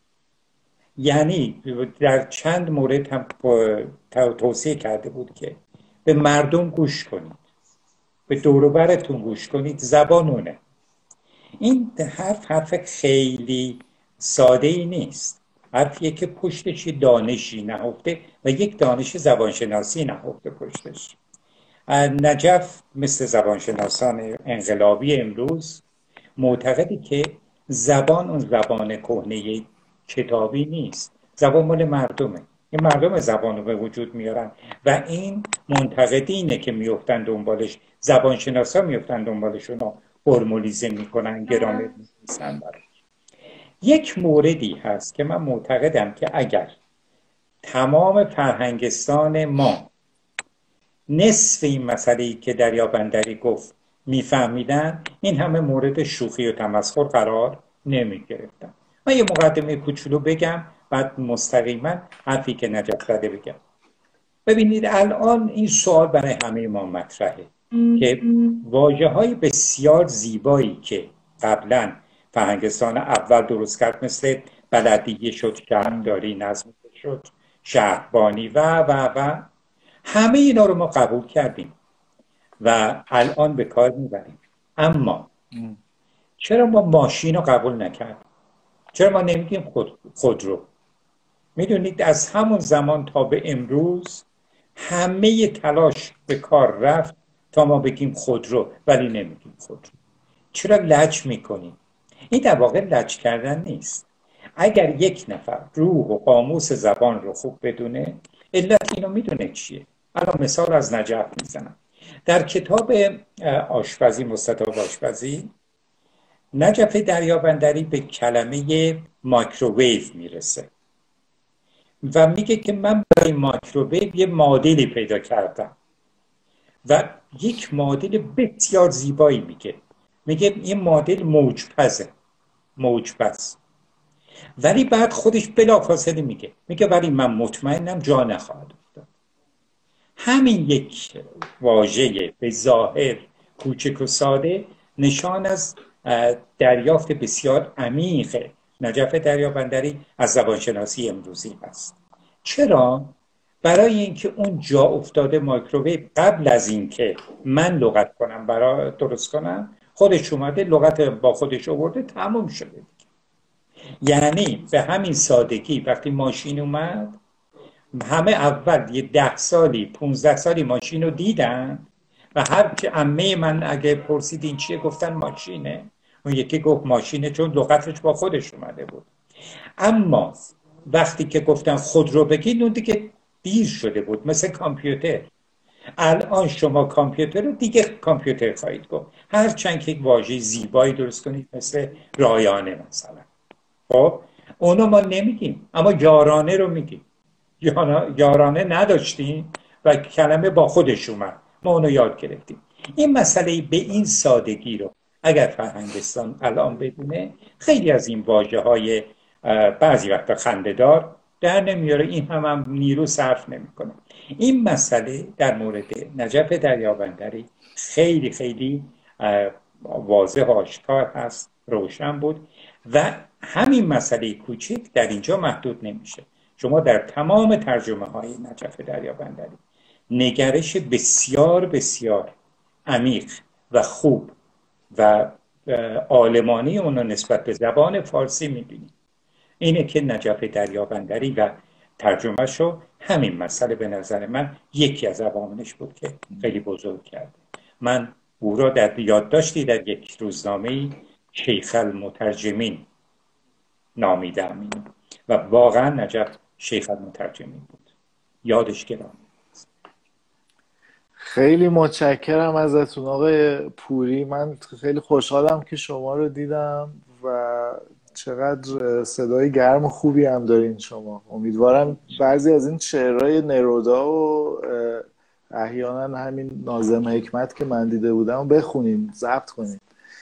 یعنی در چند مورد هم توصیه کرده بود که به مردم گوش کنید، به دور و برتون گوش کنید، زبانونه. این حرف خیلی ساده ای نیست، حرفیه که پشتش دانشی نهفته و یک دانش زبانشناسی نهفته پشتش. نجف مثل زبانشناسان انقلابی امروز معتقدی که زبان اون زبان کهنه کتابی نیست، زبان مال مردمه. این مردم زبان رو به وجود میارن و این منتقدینه که میفتن دنبالش، زبانشناسا میفتن دنبالشون و فرمولیزه میکنن، گرامر می‌نویسن. یک موردی هست که من معتقدم که اگر تمام فرهنگستان ما نصف این مسئله‌ای که دریابندری گفت میفهمیدن، این همه مورد شوخی و تمسخر قرار نمیگرفتن. من یه مقدمه کوچولو بگم بعد مستقیما حرفی که نجف زده بگم. ببینید الان این سوال برای همه ما مطرحه که واژه‌های بسیار زیبایی که قبلا فرهنگستان اول درست کرد، مثل بلدیه شد، شهرداری، نظم شد، شهربانی و همه اینا رو ما قبول کردیم و الان به کار میبریم. اما چرا ما ماشین رو قبول نکردیم؟ چرا ما نمیگیم خودرو؟ میدونید از همون زمان تا به امروز همه تلاش به کار رفت تا ما بگیم خودرو، ولی نمیگیم خودرو. چرا لج میکنیم؟ این در واقع لج کردن نیست. اگر یک نفر روح و قاموس زبان رو خوب بدونه، علت اینو میدونه چیه. الان مثال از نجف میزنم. در کتاب آشپزی، مستطاب آشپزی، نجف دریابندری به کلمه مایکروویو میرسه و میگه که من برای مایکروویو یه مدلی پیدا کردم و یک معادل بسیار زیبایی میگه این معادل موجپز. ولی بعد خودش بلافاصله میگه ولی من مطمئنم جا نخواهد افتاد. همین یک واژه به ظاهر کوچک و ساده نشان از دریافت بسیار عمیق نجف دریابندری از زبانشناسی امروزی هست. چرا؟ برای اینکه اون جا افتاده مایکروویو قبل از اینکه من لغت کنم برای درست کنم، خودش اومده لغت با خودش آورده، تموم شده. یعنی به همین سادگی وقتی ماشین اومد، همه اول 10 سالی 15 سالی ماشین رو دیدن و هر که عمه من اگه پرسید این چیه گفتن ماشینه، اون یکی گفت ماشینه چون لغتش با خودش اومده بود. اما وقتی که گفتن خودرو بگید اون دیگه دیر شده بود، مثل کامپیوتر. الان شما کامپیوتر رو دیگه کامپیوتر خواهید گفت، هرچند که واژه زیبایی درست کنید مثل رایانه مثلا. خب اونو ما نمیگیم، اما یارانه رو میگیم. یارانه نداشتیم و کلمه با خودش اومد، ما اونو یاد گرفتیم. این مسئله به این سادگی رو اگر فرهنگستان الان بدونه، خیلی از این واژه های بعضی وقتا خنده‌دار در نمیاره، این هم نیرو صرف نمیکنه. این مسئله در مورد نجف دریابندری خیلی خیلی واضح و آشکار هست، روشن بود. و همین مسئله کوچیک در اینجا محدود نمیشه. شما در تمام ترجمه های نجف دریابندری نگرش بسیار بسیار عمیق و خوب و عالمانه اونو نسبت به زبان فارسی میبینید. اینه که نجف دریابندری و ترجمه شو همین مسئله به نظر من یکی از عواملش بود که خیلی بزرگ کرده. من او را در یادداشتی در یک روزنامه شیخ المترجمین نامیدم و واقعا نجف شیخ المترجمین بود. یادش گرامی. خیلی متشکرم ازتون آقای پوری. من خیلی خوشحالم که شما رو دیدم و چقدر صدای گرم و خوبی هم دارین شما. امیدوارم بعضی از این شعرهای نرودا و احیانا همین ناظم حکمت که من دیده بودم بخونین، ضبط کنین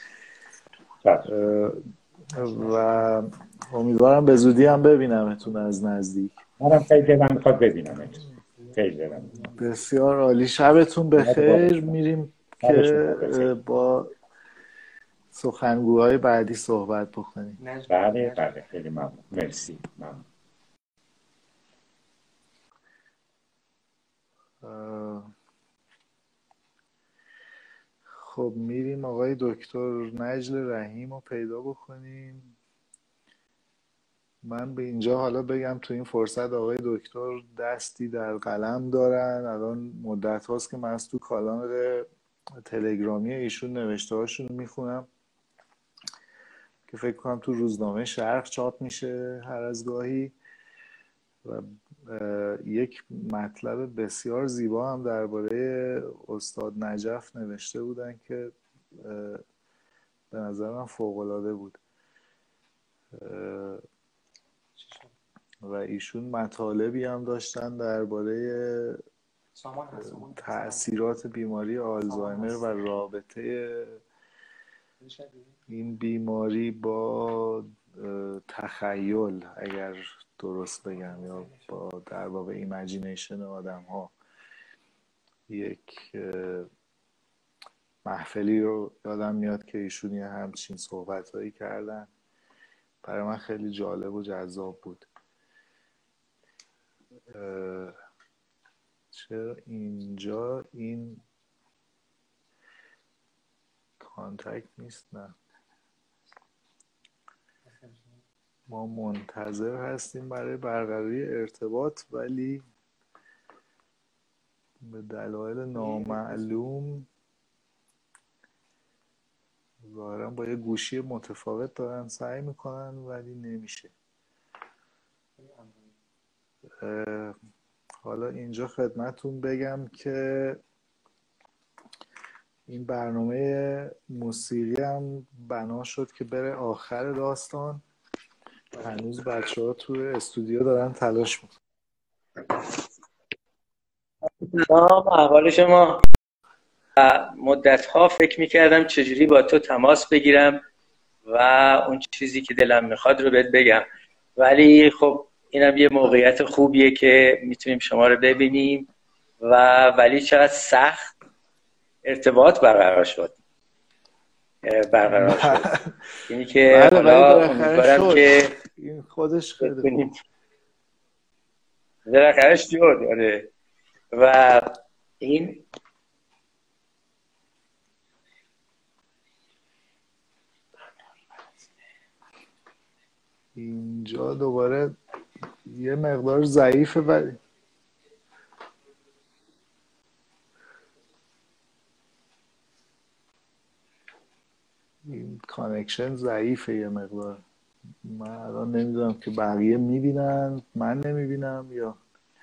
و امیدوارم به زودی هم ببینمتون از نزدیک. منم خیلی دلم میخواد ببینمتون. خیلی دلم. بسیار عالی. شبتون بخیر. میریم که با سخنگوهای بعدی صحبت بکنیم. بله خیلی ممنون. مرسی. ممنون. خب میریم آقای دکتر نجل رحیم رو پیدا بکنیم. من به اینجا حالا بگم تو این فرصت آقای دکتر دستی در قلم دارن. الان مدت هاست که من از تو کانال تلگرامی ایشون نوشته هاشون میخونم که فکر کنم تو روزنامه شرق چاپ میشه هر از گاهی و یک مطلب بسیار زیبا هم درباره استاد نجف نوشته بودن که به نظر من فوق‌العاده بود و ایشون مطالبی هم داشتن درباره تأثیرات بیماری آلزایمر و رابطه این بیماری با تخیل، اگر درست بگم، یا با در واقع ایمیجینیشن آدم ها. یک محفلی رو یادم میاد که ایشون یه همچین صحبت هایی کردن، برای من خیلی جالب و جذاب بود. چرا اینجا این کانتکت نیست؟ نه، ما منتظر هستیم برای برقراری ارتباط ولی به دلایل نامعلوم ظاهراً با یه گوشی متفاوت دارن سعی میکنن ولی نمیشه. حالا اینجا خدمتون بگم که این برنامه موسیقی هم بنا شد که بره آخر داستان. هنوز بچه ها توی استودیو دارن تلاش میکنن. سلام، احوال شما؟ مدت‌ها فکر می‌کردم چجوری با تو تماس بگیرم و اون چیزی که دلم میخواد رو بهت بگم، ولی خب اینم یه موقعیت خوبیه که میتونیم شما رو ببینیم ولی چقدر سخت ارتباط برقرار شد. یعنی که حالا امیدوارم که این خودش خیلی بالاخره شد. آره و اینجا دوباره یه مقدار ضعیفه ولی این کانکشن ضعیفه یه مقدار. من الان نمیدونم که بقیه میبینن من نمیبینم یا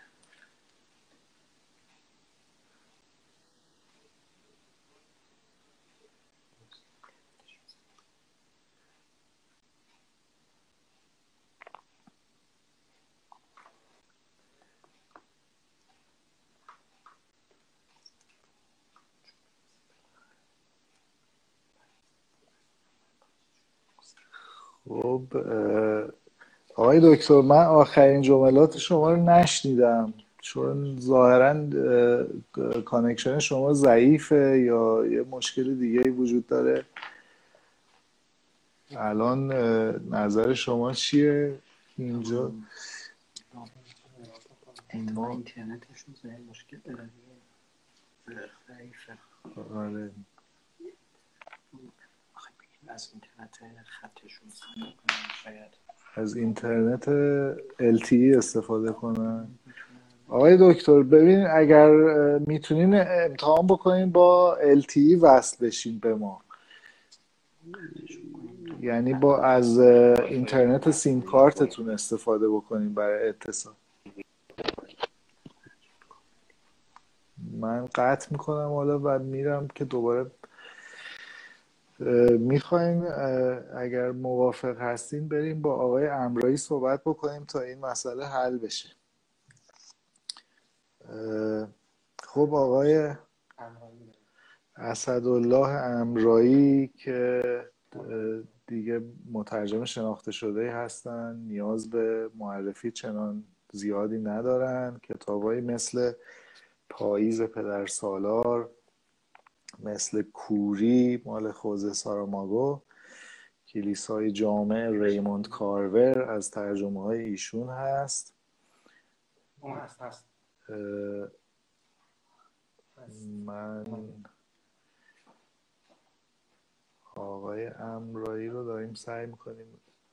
خب آقای دکتر، من آخرین جملات شما رو نشنیدم چون ظاهرا کانکشن شما ضعیفه یا یه مشکل دیگه وجود داره. الان نظر شما چیه اینجا؟ ما اینترنتشون مشکل داره ضعیفه. آره از اینترنت خطشون استفاده کنن، شاید از اینترنت LTE استفاده کنن. آقای دکتر ببین اگر میتونین امتحان بکنین با LTE وصل بشین به ما، یعنی با از اینترنت سیم کارتتون استفاده بکنین برای اتصال. من قطع میکنم حالا و میرم که دوباره میخواین اگر موافق هستین بریم با آقای امرایی صحبت بکنیم تا این مسئله حل بشه. خب آقای اسدالله امرایی که دیگه مترجم شناخته شده هستن، نیاز به معرفی چنان زیادی ندارن. کتابایی مثل پاییز پدرسالار، مثل کوری مال خوزه ساراماگو، کلیسای جامع ریموند کارور از ترجمه های ایشون هست. من آقای امرایی رو داریم سعی میکنیم.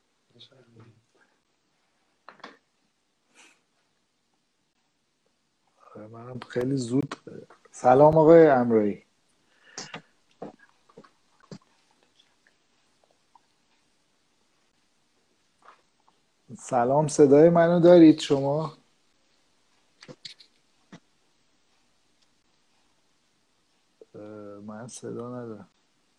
من خیلی زود. سلام آقای امرایی. سلام، صدای منو دارید شما؟ من صدا ندارم.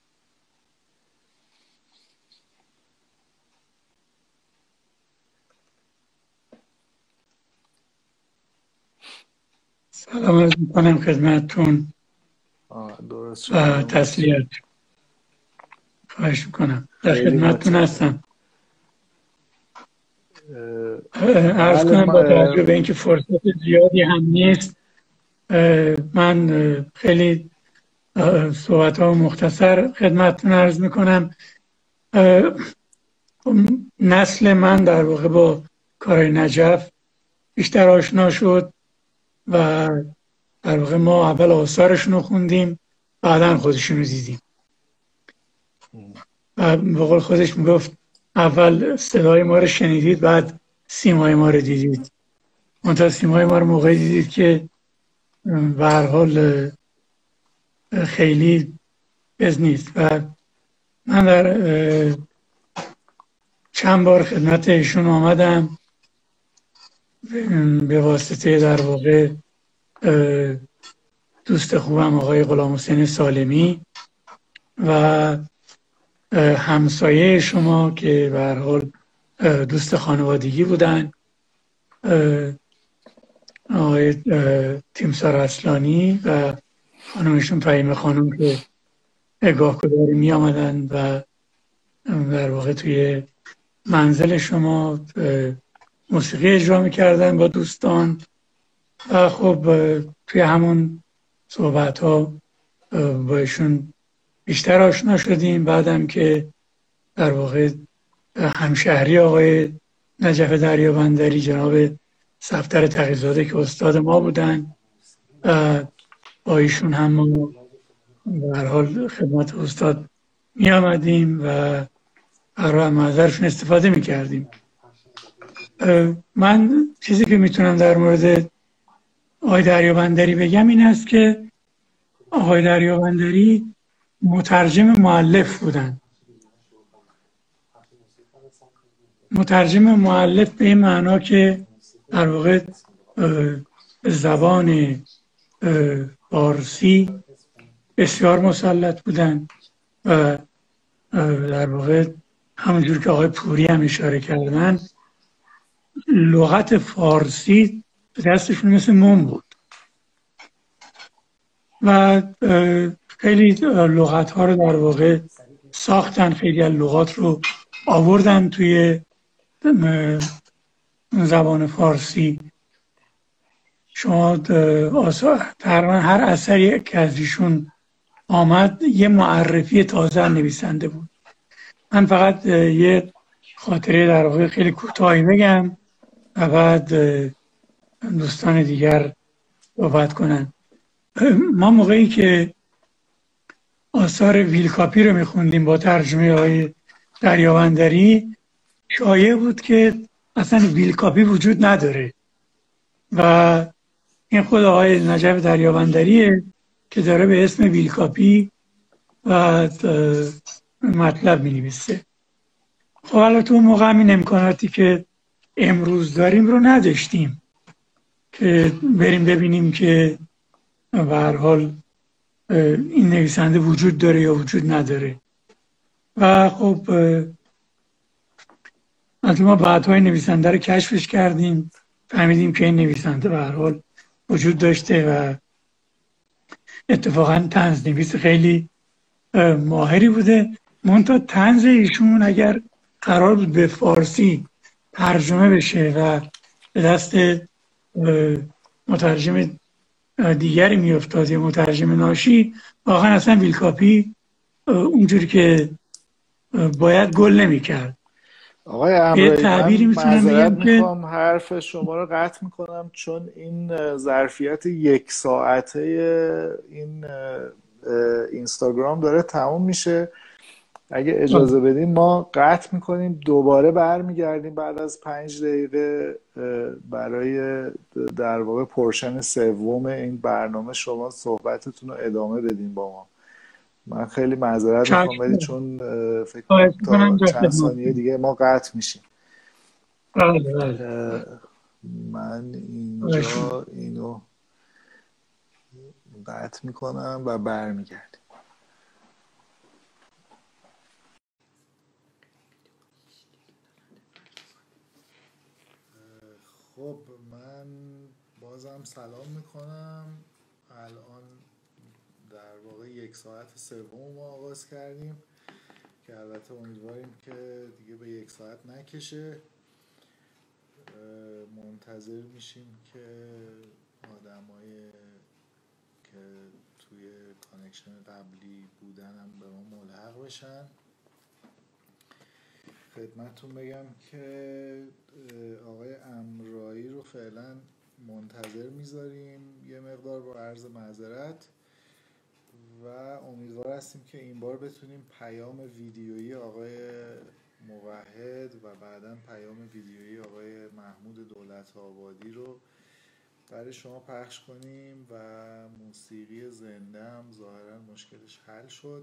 سلام عرض میکنم خدمتتون. درست شد. تسلیت. خواهش میکنم. در خدمتتون هستم. عرض کنم با توجه به اینکه فرصت زیادی هم نیست، من خیلی صحبت‌ها مختصر خدمتتون عرض میکنم. نسل من در واقع با کارهای نجف بیشتر آشنا شد و در واقع ما اول آثارشون رو خوندیم، بعداً خودشون رو دیدیم. و به قول خودش میگفت اول صدای ما رو شنیدید، بعد سیمای ما رو دیدید. منتها سیمای ما رو موقعی دیدید که به هر حال خیلی بز نیست. و من در چند بار خدمت ایشون آمدم به واسطه در واقع دوست خوبم آقای غلام حسین سالمی و همسایه شما که به هر حال دوست خانوادگی بودن، آقای تیمسار اصلانی و خانمشون فهیمه خانم که گاه گداری می آمدن و در واقع توی منزل شما موسیقی اجرا میکردن با دوستان و خب توی همون صحبت ها با ایشون بیشتر آشنا شدیم. بعدم که در واقع همشهری آقای نجف دریابندری جناب صفدر تقی‌زاده که استاد ما بودن با ایشون هم ما به هر حال خدمت استاد می آمدیم و برای معذرشون استفاده می کردیم. من چیزی که میتونم در مورد آقای دریابندری بگم این است که آقای دریابندری مترجم مؤلف بودن. مترجم مؤلف به این معنا که در واقع زبان فارسی بسیار مسلط بودن و در واقع همونجور که آقای پوری هم اشاره کردن لغت فارسی دستشون مثل موم بود و خیلی لغت ها رو در واقع ساختن، خیلی از لغات رو آوردن توی زبان فارسی. شما تقریبا هر اثری که از ایشون آمد یه معرفی تازه نویسنده بود. من فقط یه خاطره در واقع خیلی کوتاهی بگم و بعد دوستان دیگر صحبت کنن. ما موقعی که آثار ویلکاپی رو میخوندیم با ترجمه آقای دریابندری شایع بود که اصلا ویلکاپی وجود نداره و این خود آقای نجف دریابندریه که داره به اسم ویلکاپی و مطلب می نویسه. خب البته اون موقع این امکاناتی که امروز داریم رو نداشتیم که بریم ببینیم که به هر حال این نویسنده وجود داره یا وجود نداره و خب ما بعدهای نویسنده رو کشفش کردیم، فهمیدیم که این نویسنده به هر حال وجود داشته و اتفاقا طنزنویس خیلی ماهری بوده. منتها طنز ایشون اگر قرار بود به فارسی ترجمه بشه و به دست مترجم دیگری میافتاد یا مترجم ناشی، واقعا اصلا ویلکاپی اونجوری که باید گل نمیکرد. آقای امرایی من معذرت میخوام حرف شما رو قطع میکنم چون این ظرفیت 1 ساعته این اینستاگرام داره تموم میشه. اگه اجازه بدیم ما قطع میکنیم، دوباره برمیگردیم بعد از 5 دقیقه برای در واقع پورشن سوم این برنامه شما صحبتتون رو ادامه بدیم با ما. من خیلی معذرت میخوام ولی چون فکر کنم تا چند ثانیه دیگه ما قطع میشیم. من اینجا اینو قطع میکنم و برمیگردیم. خب من بازم سلام میکنم. الان در واقع 1 ساعت سوم ما آغاز کردیم که البته امیدواریم که دیگه به 1 ساعت نکشه. منتظر میشیم که آدمای که توی کانکشن قبلی بودن هم به ما ملحق بشن. خدمتتون بگم که آقای امرایی رو فعلا منتظر میذاریم یه مقدار با عرض معذرت و امیدوار هستیم که این بار بتونیم پیام ویدیویی آقای موحد و بعداً پیام ویدیویی آقای محمود دولت آبادی رو برای شما پخش کنیم و موسیقی زنده هم ظاهراً مشکلش حل شد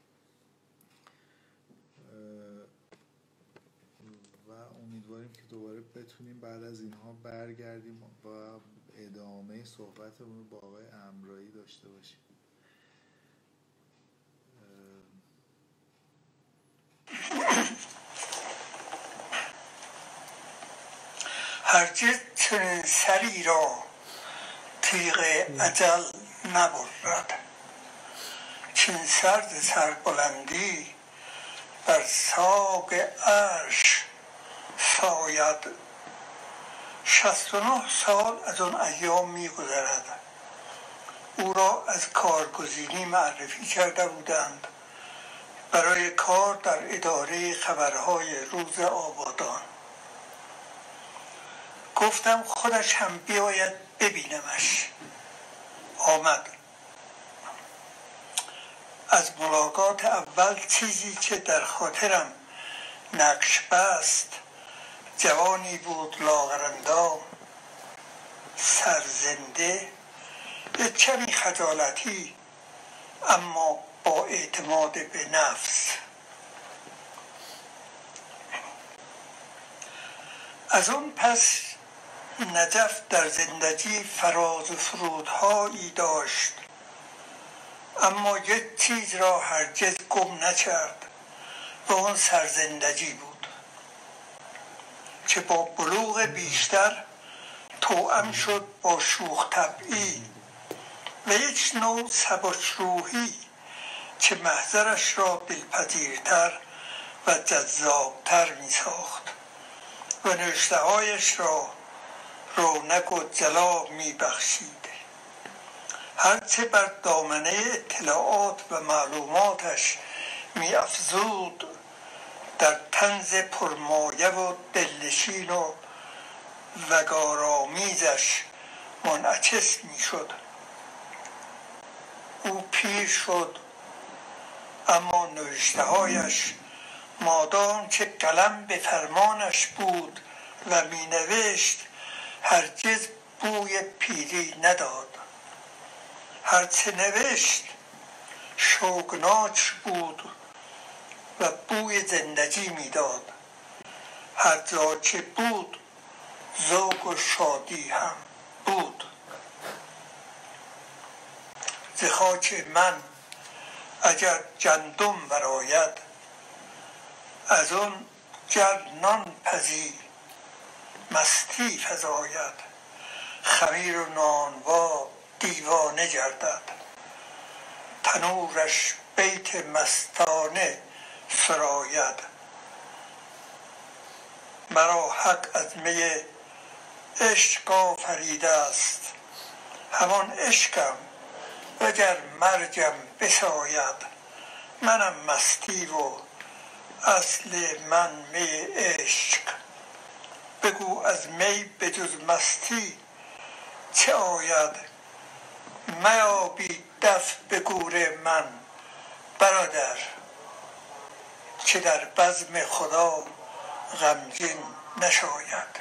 و امیدواریم که دوباره بتونیم بعد از اینها برگردیم و ادامه صحبتمون رو با آقای امرایی داشته باشیم. هرگز چنین سری را تیغ اجل نبرد، چین سرز سربلندی بر ساق عرش ساید. 69 سال از آن ایام می‌گذرد. او را از کارگزینی معرفی کرده بودند برای کار در اداره خبرهای روز آبادان. گفتم خودش هم بیاید ببینمش. آمد. از ملاقات اول چیزی که در خاطرم نقش بست، جوانی بود لاغرندام، سرزنده، یک کمی خجالتی اما با اعتماد به نفس. از اون پس نجف در زندگی فراز و فرودهایی داشت، اما یک چیز را هرگز گم نکرد و اون سرزندگی بود که با بلوغ بیشتر توأم شد با شوخ طبعی و یک نوع سبکروحی که محضرش را دلپذیرتر و جذابتر می ساخت و نوشته‌هایش را رونق و جلا می بخشید. هرچه بر دامنه اطلاعات و معلوماتش می افزود در طنز پرمایه و دلنشین و وقارآمیزش منعکس می شد. او پیر شد اما نوشته‌هایش مادام که قلم به فرمانش بود و می نوشت هرگز بوی پیری نداد. هرچه نوشت شوقناک بود و بوی زندگی میداد. هر جا که بود ذوق و شادی هم بود. ز خاک من اگر گندم برآید، از اون گر نان پزی مستی فزاید. خمیر و نانوا دیوانه گردد، تنورش بیت مستانه سراید. مرا حق از می عشق آفریده است، همان عشقم وگر مرگم بساید. منم مستی و اصل من می عشق، بگو از می به جز مستی چه آید. میابی دف به گور من برادر، که در بزم خدا غمگین نشاید.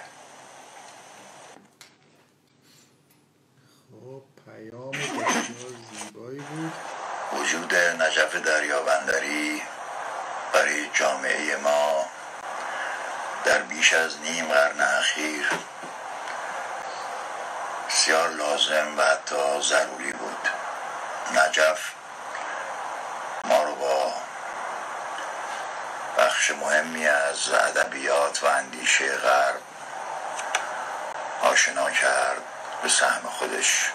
خب پیام بسیار زیبایی بود. وجود نجف دریابندری برای جامعه ما در بیش از نیم قرن اخیر بسیار لازم و حتی ضروری بود. نجف ما رو با بخش مهمی از ادبیات و اندیشه غرب آشنا کرد به سهم خودش.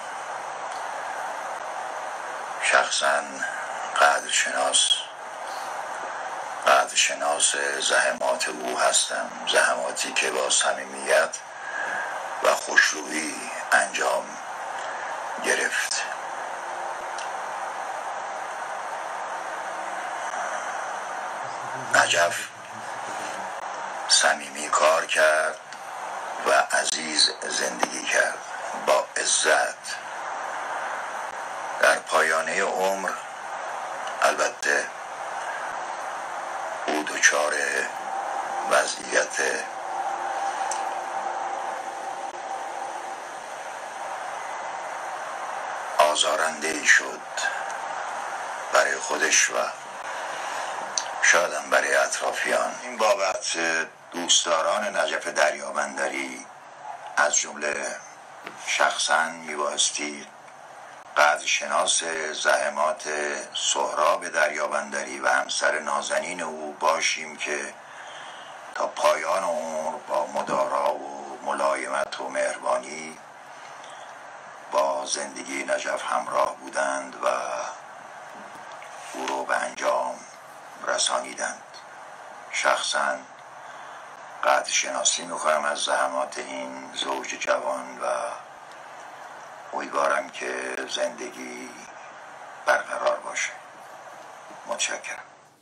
شخصاً قدرشناس زحمات او هستم، زحماتی که با صمیمیت و خوشرویی انجام گرفت. نجف صمیمی کار کرد و عزیز زندگی کرد با عزت. در پایانه عمر البته او دچار وضعیت آزارنده‌ای شد برای خودش و شاید هم برای اطرافیان. این بابت دوستداران نجف دریابندری از جمله شخصاً میبایستی قدرشناس زحمات سهراب دریابندری و همسر نازنین او باشیم که تا پایان عمر با مدارا و ملایمت و مهربانی با زندگی نجف همراه بودند و به انجام رسانیدند. شخصاً قدر شناسی می‌کنم از زحمات این زوج جوان و امیدوارم که زندگی برقرار باشه. متشکرم.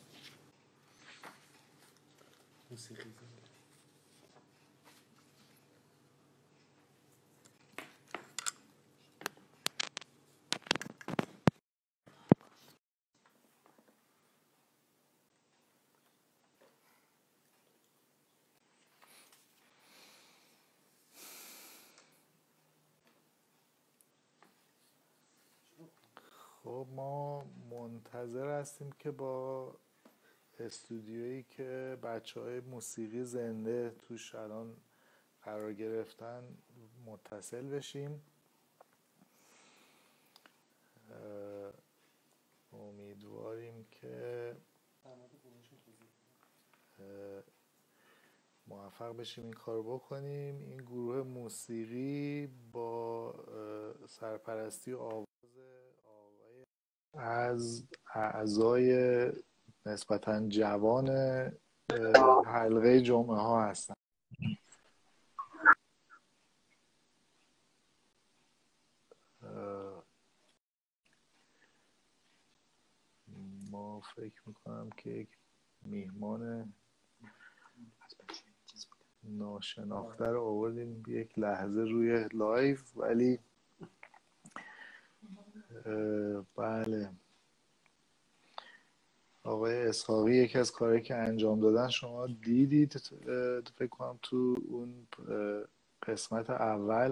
خب ما منتظر هستیم که با استودیویی که بچه‌های موسیقی زنده توش الان قرار گرفتن متصل بشیم. امیدواریم که موفق بشیم این کار بکنیم. این گروه موسیقی با سرپرستی و آواز از اعضای نسبتاً جوان حلقه جمعه ها هستن. ما فکر میکنم که یک میهمان ناشناخته رو آوردیم یک لحظه روی لایو، ولی بله آقای اسحاقی یکی از کارهایی که انجام دادن شما دیدید فکر کنم تو اون قسمت اول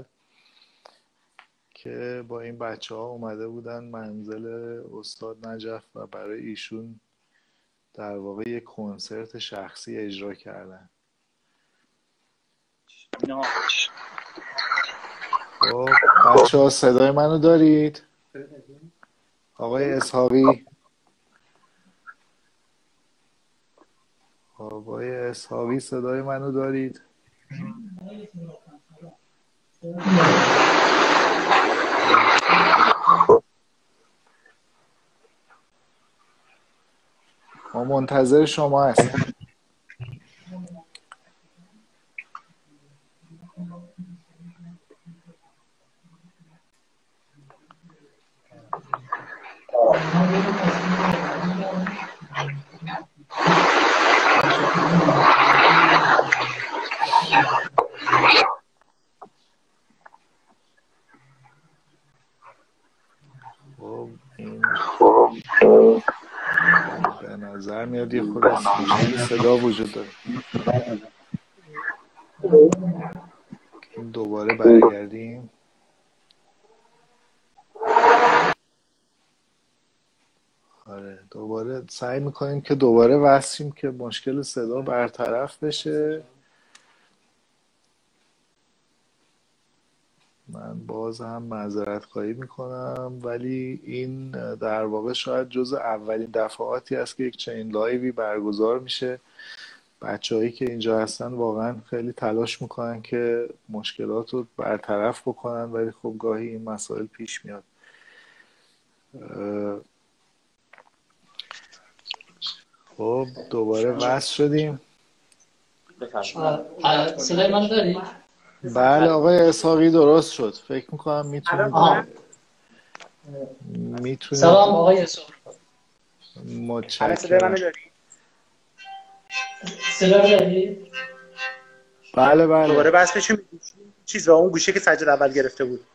که با این بچه ها اومده بودن منزل استاد نجف و برای ایشون در واقع یک کنسرت شخصی اجرا کردن. خب بچه ها صدای منو دارید؟ آقای اسحاقی، آقای اسحاقی صدای منو دارید؟ ما منتظر شما هستیم. به نظر میاد یه خود از صدا وجود داره. دوباره برگردیم. آره دوباره سعی میکنیم که دوباره وصلیم که مشکل صدا برطرف بشه. من باز هم معذرت خواهی میکنم، ولی این در واقع شاید جز اولین دفعاتی است که یک چنین لایوی برگزار میشه. بچه‌هایی که اینجا هستن واقعا خیلی تلاش میکنن که مشکلات رو برطرف بکنن، ولی خب گاهی این مسائل پیش میاد. خب دوباره وصل شدیم. صدای من داری؟ بله آقای اسحاقی درست شد. فکر میکنم میتونید سلام آقای اسحاقی. متشکرم. صدای من داری؟ صدای داری؟ بله بله. دوباره بس بشیم چیز با اون گوشی که سجل اول گرفته بود.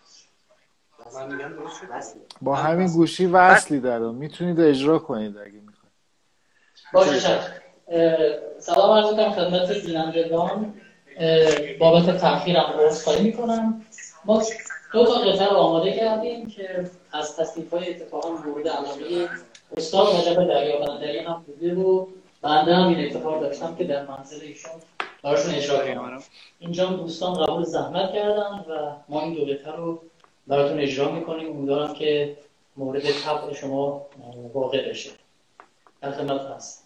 با همین گوشی وصلی داره، میتونید اجرا کنید اگه میخواید. باشه. سلام عرض می‌کنم خدمت بینندگان. بابت تأخیرم عذرخواهی می‌کنم. ما دو تا قطعه رو آماده کردیم که از تصنیف‌های اتفاقا مورد علاقه استاد نجف دریابندری هم بوده و بنده هم این اتفاق داشتم که در منزل ایشون براشون اجرا کنم. اینجا دوستان قبول زحمت کردن و ما این دو قطعه رو براتون اجرا می‌کنیم. امیدوارم که مورد طبع شما واقع بشه. در خدمت هستم.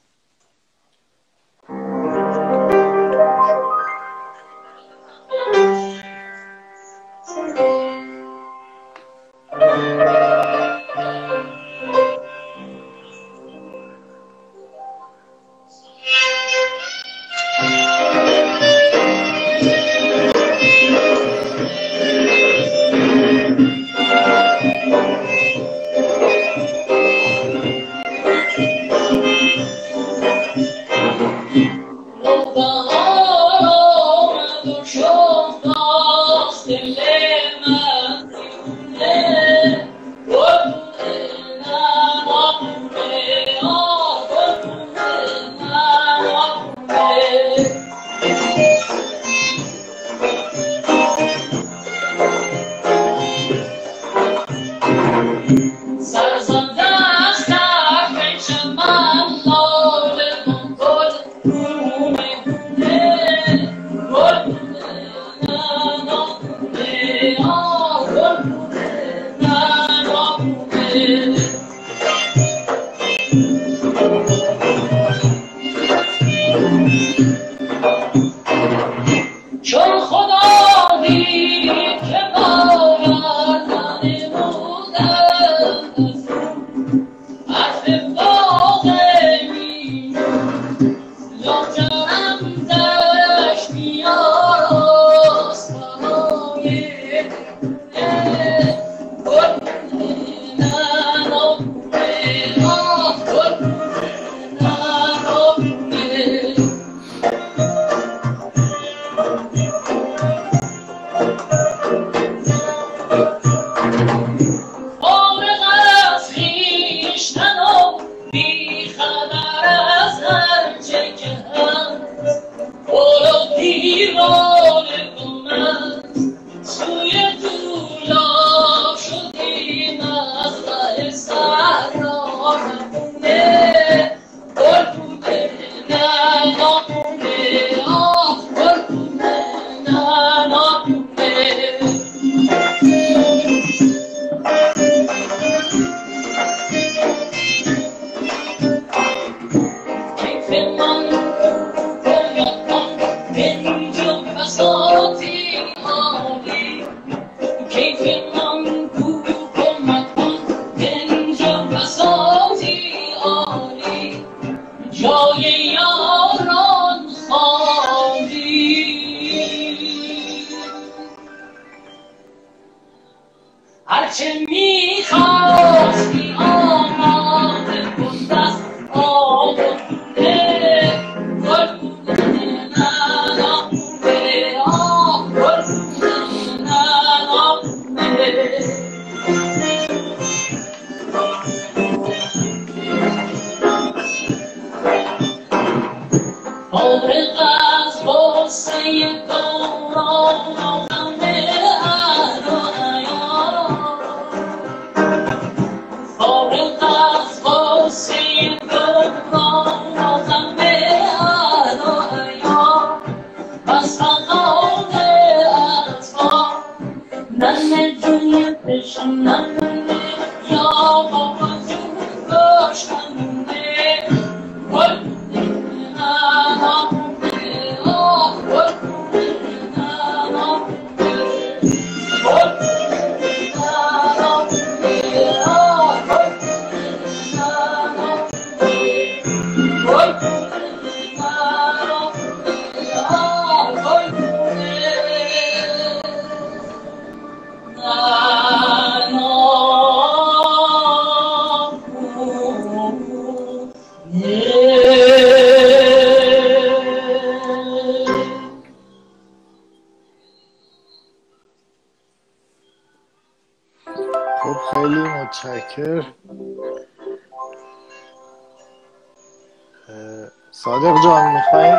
صادق جان میخواین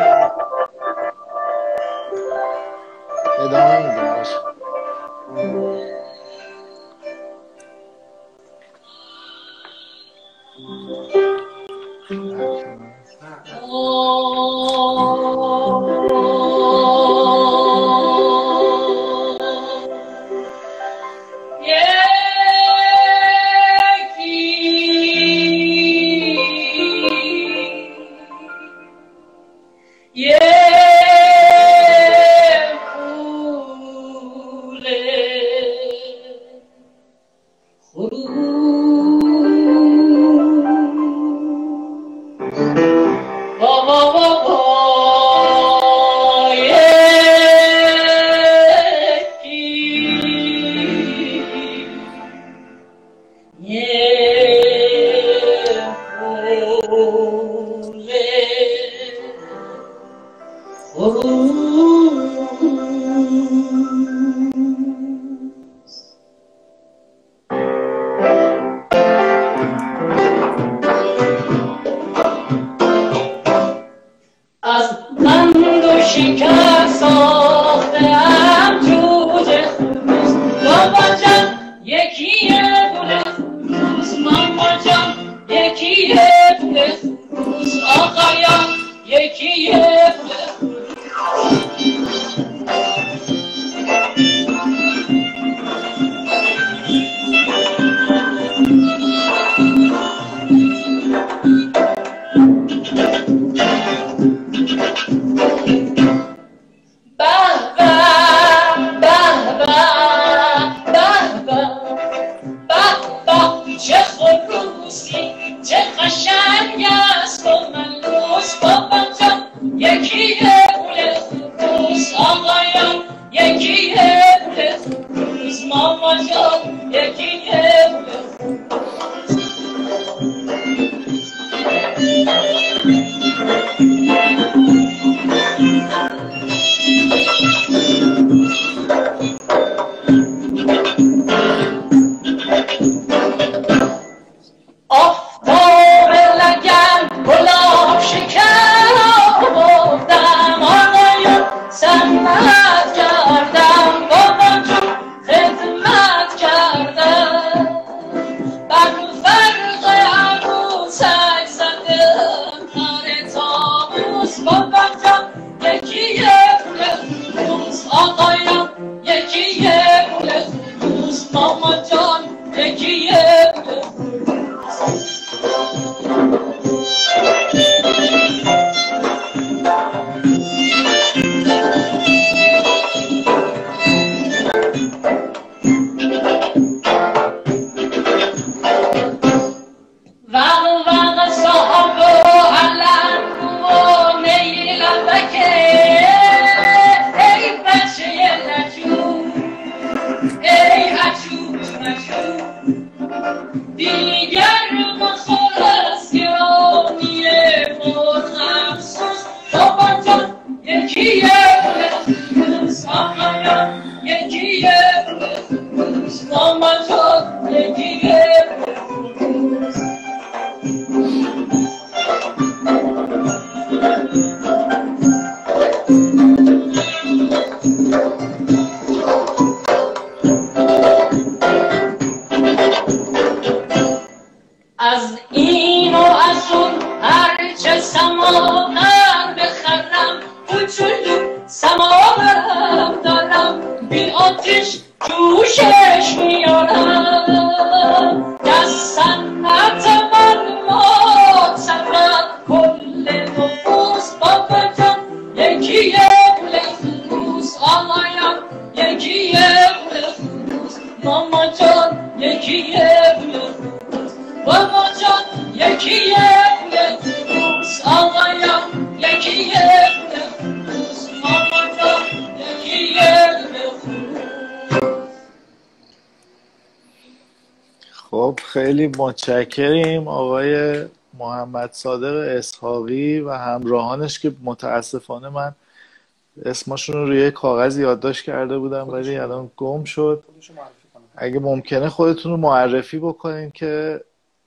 ادامه میدیم باشه. یکی چه خروسی چه قشنگ است و ملوس بابا جان یکی گل خروس آقایان یکی گل خروس ماما جان یکی گل آفتاب لگن گلاب شکر آوردم آقایان سمت کردم بابا جون خدمت کردم بر فرق عروسک زدم کار تابوس بابا جان یکی فلوس آقایان یکی فلوس ماما جان یکی دیگر مخور از گرانی مرغمسوس بابا جان یکی فلوس آقایان یکی فلوس ماما جان یکی فلوس از این و از اون هرچه سماور بخرم کوچولو سماورم دارم بی آتش جوشش میارم از صنعت من معتبر کل نفوس بابا جان یکی فلوس آقایان یکی فلوس ماما جان یکی فلوس بابا جان یکی فلوس آقایان یکی فلوس ماما جان یکی فلوس. خب خیلی متشکریم آقای محمد صادق اسحاقی و همراهانش که متاسفانه من اسمشون رو روی کاغذ یادداشت کرده بودم ولی الان گم شد. اگه ممکنه خودتون رو معرفی بکنین که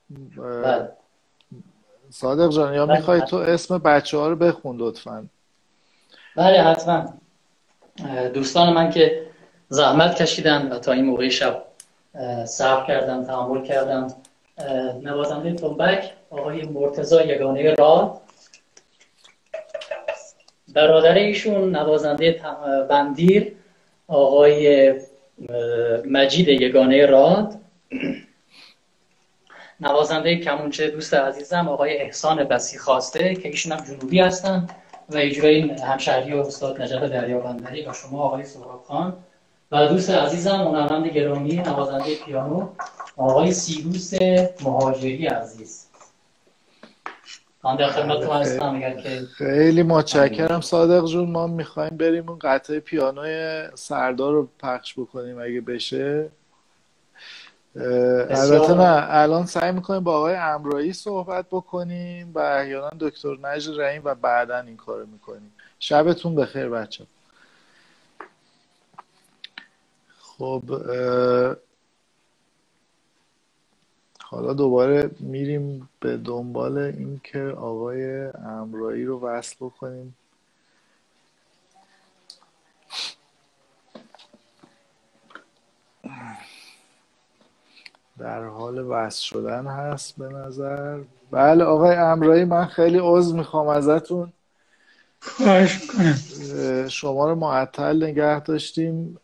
صادق جان یا میخوای تو اسم بچه ها رو بخون لطفاً؟ بله حتما. دوستان من که زحمت کشیدن و تا این موقع شب صبر کردن تحمل کردن، نوازنده تنبک آقای مرتضی یگانه راد، برادر ایشون نوازنده بندیر آقای مجید یگانه راد، نوازنده کمونچه دوست عزیزم آقای احسان بسی خواسته که ایشون هم جنوبی هستن و اجرای همشهری و استاد نجف دریابندری و شما آقای سهراب خان، و دوست عزیزم هنرمند گرامی نوازنده پیانو آقای سیروس مهاجری عزیز. من در خدمتتون هستم. اگر که خیلی متشکرم صادق جون. ما میخوایم بریم اون قطعه پیانوی سردار رو پخش بکنیم اگه بشه. البته نه، الان سعی میکنیم با آقای امرایی صحبت بکنیم و احیانا دکتر نجل رحیم و بعدا این کارو میکنیم. شبتون بخیر بچه. خب حالا دوباره میریم به دنبال این که آقای امرایی رو وصل بکنیم. در حال وصل شدن هست به نظر. بله آقای امرایی، من خیلی عذر میخوام ازتون، خواهش کنم. شما رو معطل نگه داشتیم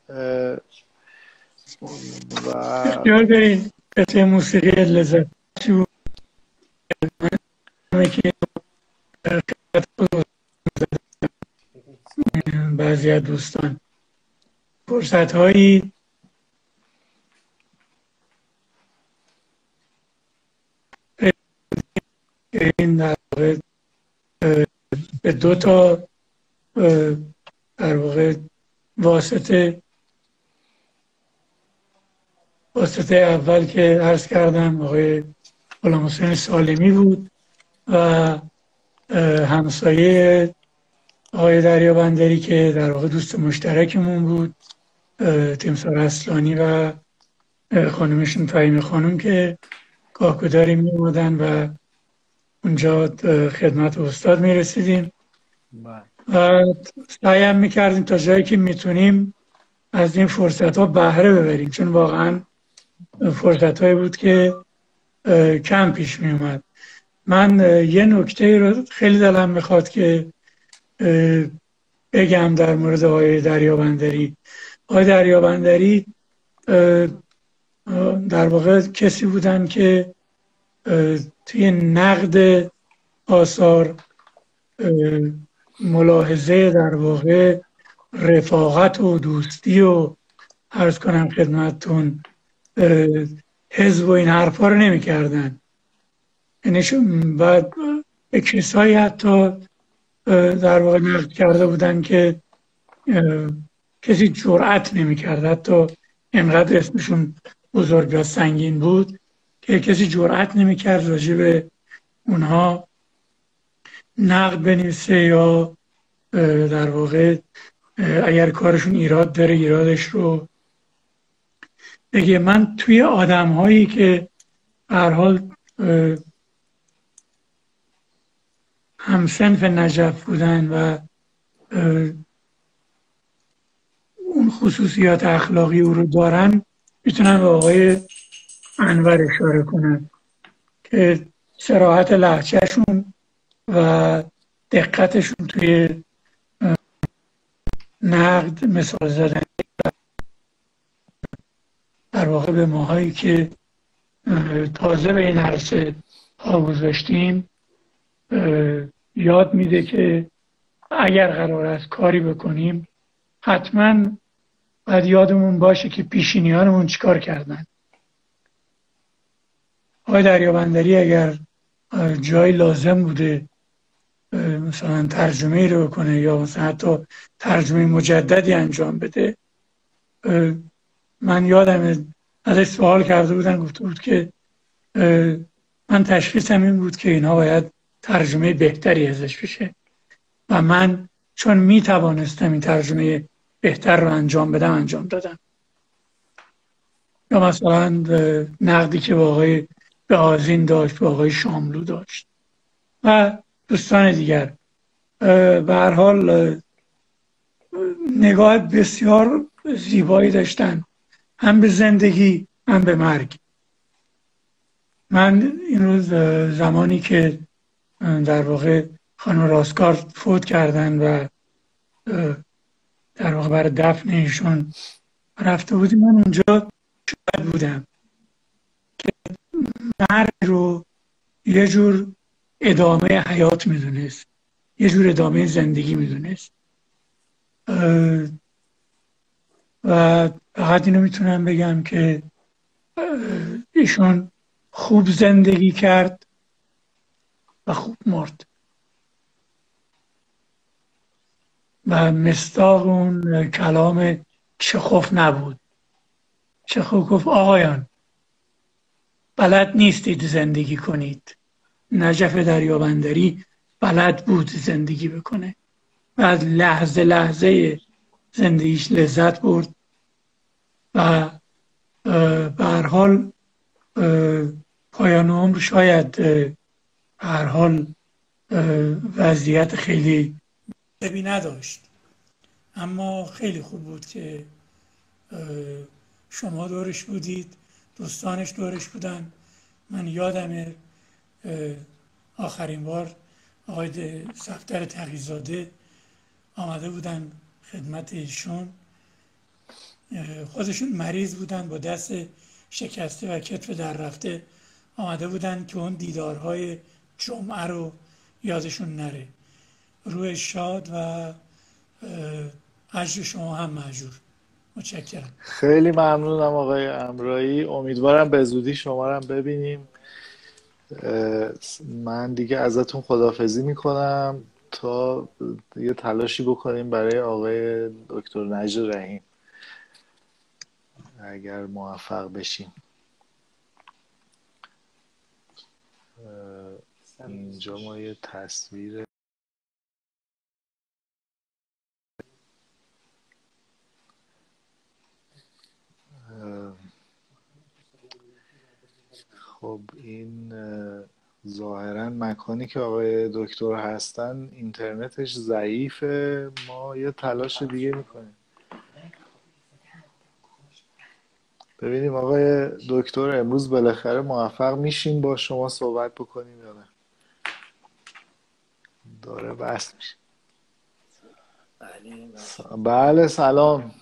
و اختیار دارین قطعه موسیقی لذت بخش بعضی از دوستان فرصت هایی که این در واقع به 2 تا در واقع واسطه اول که عرض کردم آقای غلام حسین سالمی بود و همسایه آقای دریابندری که در واقع دوست مشترکمون بود، تیمسار اصلانی و خانمشون فهیمه خانم که گاهگداری می اومدن و اونجا خدمت استاد می رسیدیم و سعیم می کردیم تا جایی که میتونیم از این فرصت ها بهره ببریم، چون واقعا فرصت هایی بود که کم پیش می اومد. من یه نکته رو خیلی دلم میخواد که بگم در مورد آقای دریابندری. آقای دریابندری در واقع کسی بودن که توی نقد آثار ملاحظه در واقع رفاقت و دوستی و عرض کنم خدمتتون حزب و این حرفا رو نمی کردن. بعد به کسایی حتی در واقع نقد کرده بودن که کسی جرأت نمی کرد، حتی اینقدر اسمشون بزرگ و سنگین بود که کسی جرأت نمی کرد راجع به اونها نقد بنویسه یا در واقع اگر کارشون ایراد داره ایرادش رو بگه. من توی آدم هایی که هر حال همصنف نجف بودن و اون خصوصیات اخلاقی او رو دارن میتونم به آقای انور اشاره کنم که صراحت لهجهشون و دقتشون توی نقد مثال زدن در واقع به ماهایی که تازه به این عرصه پا گذاشتیم یاد میده که اگر قرار است کاری بکنیم حتما باید یادمون باشه که پیشینیانمون چیکار کردن. آقای دریابندری اگر جای لازم بوده مثلا ترجمه رو بکنه یا مثلا حتی ترجمه مجددی انجام بده، من یادم ازش سوال کرده بودن، گفته بود که من تشخیصم این بود که اینها باید ترجمه بهتری ازش بشه و من چون می توانستم این ترجمه بهتر رو انجام بدم انجام دادم. یا مثلا نقدی که با آقای بهازین داشت، با آقای شاملو داشت و دوستان دیگر، به هر حال نگاه بسیار زیبایی داشتن هم به زندگی هم به مرگ. من این روز زمانی که در واقع خانم راستگار فوت کردن و در واقع برای دفن ایشون رفته بودیم، من اونجا شاهد بودم که مرگ رو یه جور ادامه حیات میدونست، یه جور ادامه زندگی میدونست و فقط اینو میتونم بگم که ایشون خوب زندگی کرد و خوب مرد و مصداق اون کلام چخوف نبود. چخوف گفت آقایان بلد نیستید زندگی کنید. نجف دریابندری بلد بود زندگی بکنه و از لحظه لحظه زندگیش لذت برد و به هر حال پایان عمر شاید به هر حال وضعیت خیلی بی نداشت، اما خیلی خوب بود که شما دورش بودید، دوستانش دورش بودن. من یادم آخرین بار آقای صفدر تقی‌زاده آمده بودن خدمت ایشون، خودشون مریض بودن با دست شکسته و کتف در رفته آمده بودن که اون دیدارهای جمعه رو یادشون نره. روح شاد و اجر شما هم مأجور. متشکرم. خیلی ممنونم آقای امرایی، امیدوارم به زودی شما رو هم ببینیم. من دیگه ازتون خداحافظی میکنم تا یه تلاشی بکنیم برای آقای دکتر نجر رحیم اگر موفق بشیم. اینجا ما یه تصویر خب این ظاهرا مکانی که آقای دکتر هستن اینترنتش ضعیفه، ما یه تلاش دیگه میکنیم ببینیم آقای دکتر امروز بالاخره موفق میشیم با شما صحبت بکنیم یا نه. داره بحث میشه. بله سلام.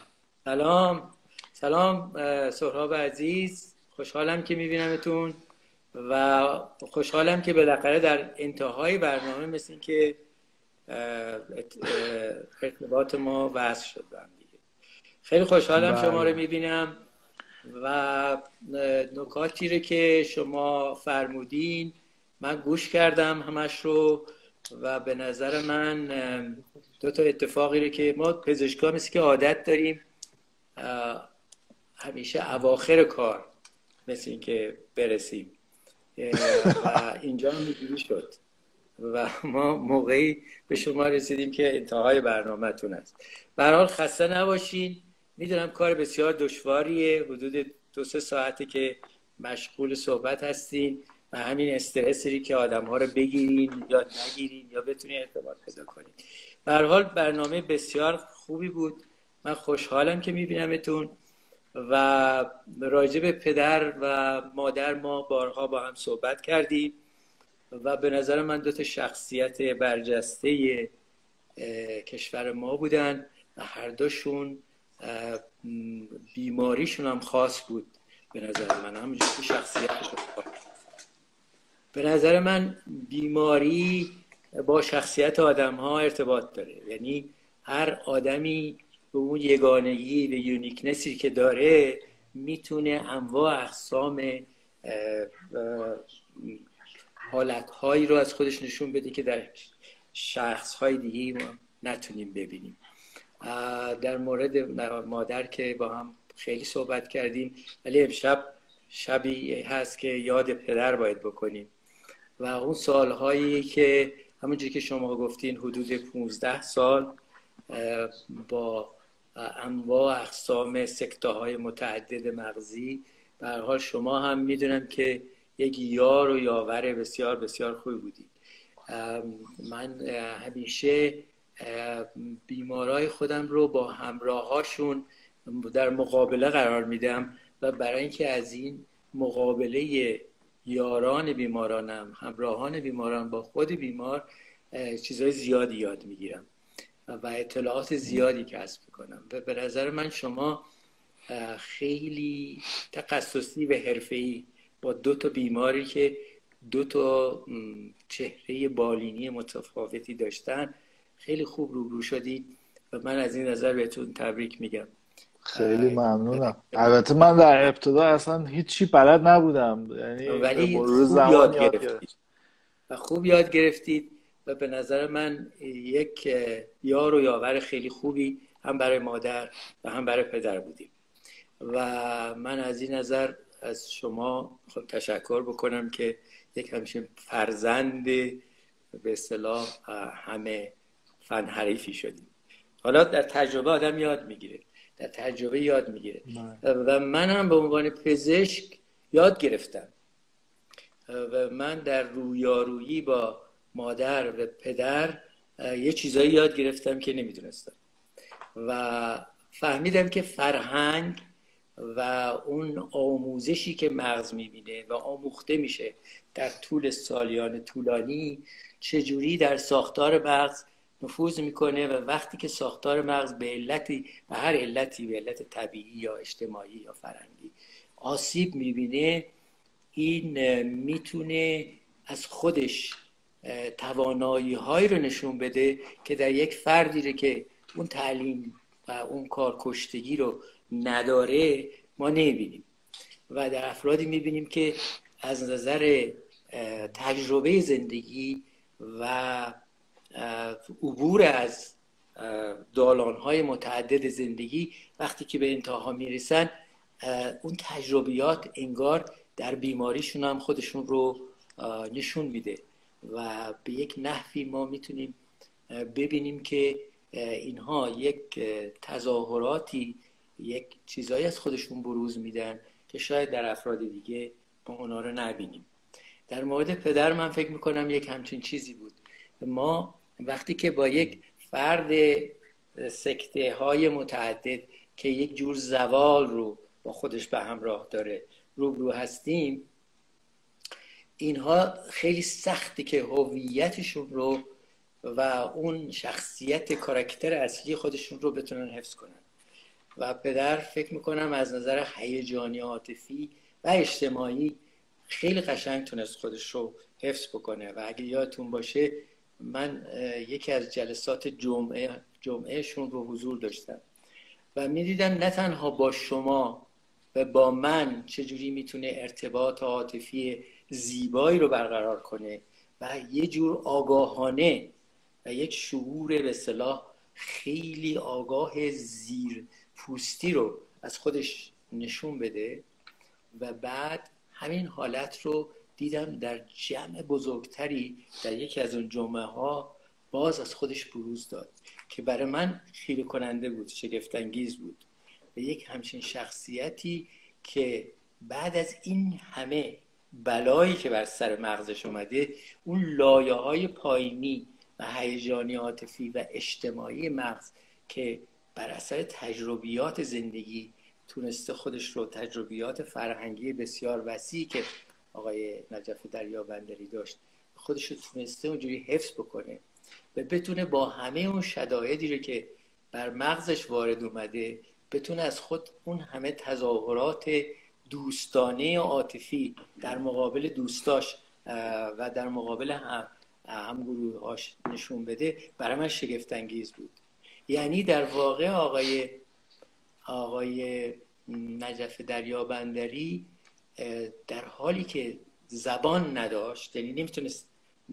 سلام سهراب عزیز، خوشحالم که میبینمتون و خوشحالم که بالاخره در انتهای برنامه مثل که ارتباط ما وصل شد هم دیگه. خیلی خوشحالم شما رو میبینم و نکاتی رو که شما فرمودین من گوش کردم همش رو و به نظر من دو تا اتفاقی رو که ما پزشکا مثل که عادت داریم همیشه اواخر کار مثل این که برسیم و اینجا هم اینجوری شد و ما موقعی به شما رسیدیم که انتهای برنامه‌تون است. به هر حال خسته نباشین، میدونم کار بسیار دشواریه، حدود 2-3 ساعته که مشغول صحبت هستین و همین استرسی که آدم‌ها رو بگیرین یا نگیرین یا بتونین ارتباط پیدا کنین. به هر حال برنامه بسیار خوبی بود، من خوشحالم که میبینمتون و راجع به پدر و مادر ما بارها با هم صحبت کردیم و به نظر من 2 تا شخصیت برجسته کشور ما بودن و هر دوشون بیماریشون هم خاص بود. به نظر من همونجور که شخصیتشون خاص. به نظر من بیماری با شخصیت آدم ها ارتباط داره، یعنی هر آدمی به اون یگانگی و یونیکنسی که داره میتونه انواع اقسام حالتهایی رو از خودش نشون بده که در شخصهای دیگه ما نتونیم ببینیم. در مورد مادر که با هم خیلی صحبت کردیم، ولی امشب شبی هست که یاد پدر باید بکنیم و اون سالهایی که همونجوری که شما گفتین حدود 15 سال با انواع اقسام سکته‌های متعدد مغزی، به هر حال شما هم میدونم که یک یار و یاور بسیار بسیار خوبی بودید. من همیشه بیمارای خودم رو با همراهاشون در مقابله قرار میدم و برای اینکه از این مقابله یاران بیمارانم، همراهان بیماران با خود بیمار چیزهای زیادی یاد میگیرم و اطلاعات زیادی کسب میکنم و به نظر من شما خیلی تخصصی و حرفه‌ای با 2 تا بیماری که 2 تا چهره بالینی متفاوتی داشتن خیلی خوب روبرو شدید و من از این نظر بهتون تبریک میگم. خیلی ممنونم. البته من در ابتدا اصلا هیچی بلد نبودم، یعنی ولی خوب یاد گرفتید و خوب یاد گرفتید و به نظر من یک یار و یاور خیلی خوبی هم برای مادر و هم برای پدر بودیم و من از این نظر از شما خب تشکر بکنم که یک همچین فرزند به اصطلاح همه فن حریفی شدیم. حالا در تجربه آدم یاد میگیره، در تجربه یاد میگیره و من هم به عنوان پزشک یاد گرفتم و من در رویارویی با مادر و پدر یه چیزایی یاد گرفتم که نمیدونستم و فهمیدم که فرهنگ و اون آموزشی که مغز میبینه و آموخته میشه در طول سالیان طولانی چجوری در ساختار مغز نفوذ میکنه و وقتی که ساختار مغز به علتی، به هر علتی، به علت طبیعی یا اجتماعی یا فرهنگی آسیب میبینه، این میتونه از خودش توانایی هایی رو نشون بده که در یک فردی رو که اون تعلیم و اون کارکشتگی رو نداره ما نمیبینیم و در افرادی میبینیم که از نظر تجربه زندگی و عبور از دالان‌های متعدد زندگی وقتی که به انتها میرسن، اون تجربیات انگار در بیماریشون هم خودشون رو نشون میده و به یک نحوی ما میتونیم ببینیم که اینها یک تظاهراتی، یک چیزایی از خودشون بروز میدن که شاید در افراد دیگه ما اونا رو نبینیم. در مورد پدر من فکر میکنم یک همچین چیزی بود. ما وقتی که با یک فرد سکته های متعدد که یک جور زوال رو با خودش به همراه داره روبرو هستیم، اینها خیلی سختی که هویتشون رو و اون شخصیت کاراکتر اصلی خودشون رو بتونن حفظ کنن. و پدر فکر میکنم از نظر هیجانی، عاطفی و اجتماعی خیلی قشنگ تونست خودش رو حفظ بکنه. و اگه یادتون باشه من یکی از جلسات جمعهشون رو حضور داشتم و میدیدم نه تنها با شما و با من چجوری میتونه ارتباط عاطفی زیبایی رو برقرار کنه و یه جور آگاهانه و یک شعور به اصطلاح خیلی آگاه زیر پوستی رو از خودش نشون بده. و بعد همین حالت رو دیدم در جمع بزرگتری در یکی از اون جمعه ها باز از خودش بروز داد که برای من خیره کننده بود، شگفت انگیز بود. و یک همچین شخصیتی که بعد از این همه بلایی که بر سر مغزش اومده، اون لایه های پایینی و هیجانی، عاطفی و اجتماعی مغز که بر اثر تجربیات زندگی تونسته خودش رو، تجربیات فرهنگی بسیار وسیعی که آقای نجف دریابندری داشت، خودش رو تونسته اونجوری حفظ بکنه و بتونه با همه اون شدایدی رو که بر مغزش وارد اومده بتونه از خود اون همه تظاهرات دوستانه عاطفی در مقابل دوستاش و در مقابل همگروهاش نشون بده. برای من شگفت انگیز بود. یعنی در واقع آقای نجف دریابندری در حالی که زبان نداشت، یعنی نمیتونست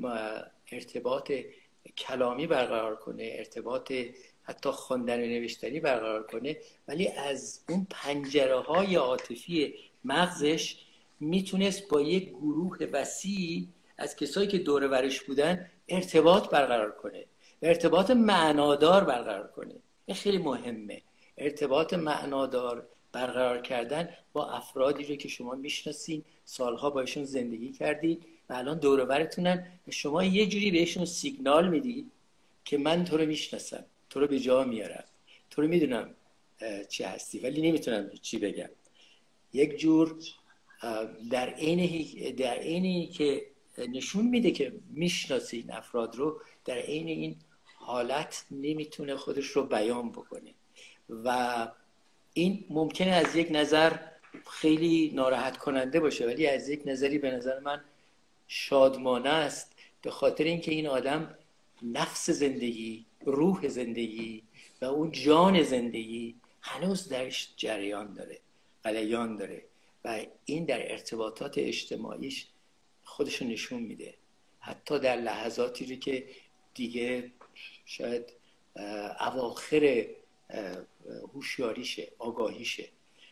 ارتباط کلامی برقرار کنه، ارتباط حتی خواندن و نوشتنی برقرار کنه، ولی از اون پنجره های عاطفی مغزش میتونست با یک گروه وسیع از کسایی که دور برش بودن ارتباط برقرار کنه و ارتباط معنادار برقرار کنه. این خیلی مهمه، ارتباط معنادار برقرار کردن با افرادی رو که شما میشناسین، سالها باشون زندگی کردید و الان دور برتونن و شما یه جوری بهشون سیگنال میدید که من تو رو میشناسم، تو رو به جا میارم، تو رو میدونم چی هستی ولی نمیتونم چی بگم. یک جور در عینی که نشون میده که میشناسه این افراد رو، در عین این حالت نمیتونه خودش رو بیان بکنه و این ممکنه از یک نظر خیلی ناراحت کننده باشه، ولی از یک نظری به نظر من شادمانه است، به خاطر اینکه این آدم نفس زندگی، روح زندگی و اون جان زندگی هنوز درش جریان داره، غلیان داره و این در ارتباطات اجتماعیش خودشو نشون میده. حتی در لحظاتی رو که دیگه شاید اواخر هوشیاریشه، آگاهیشه،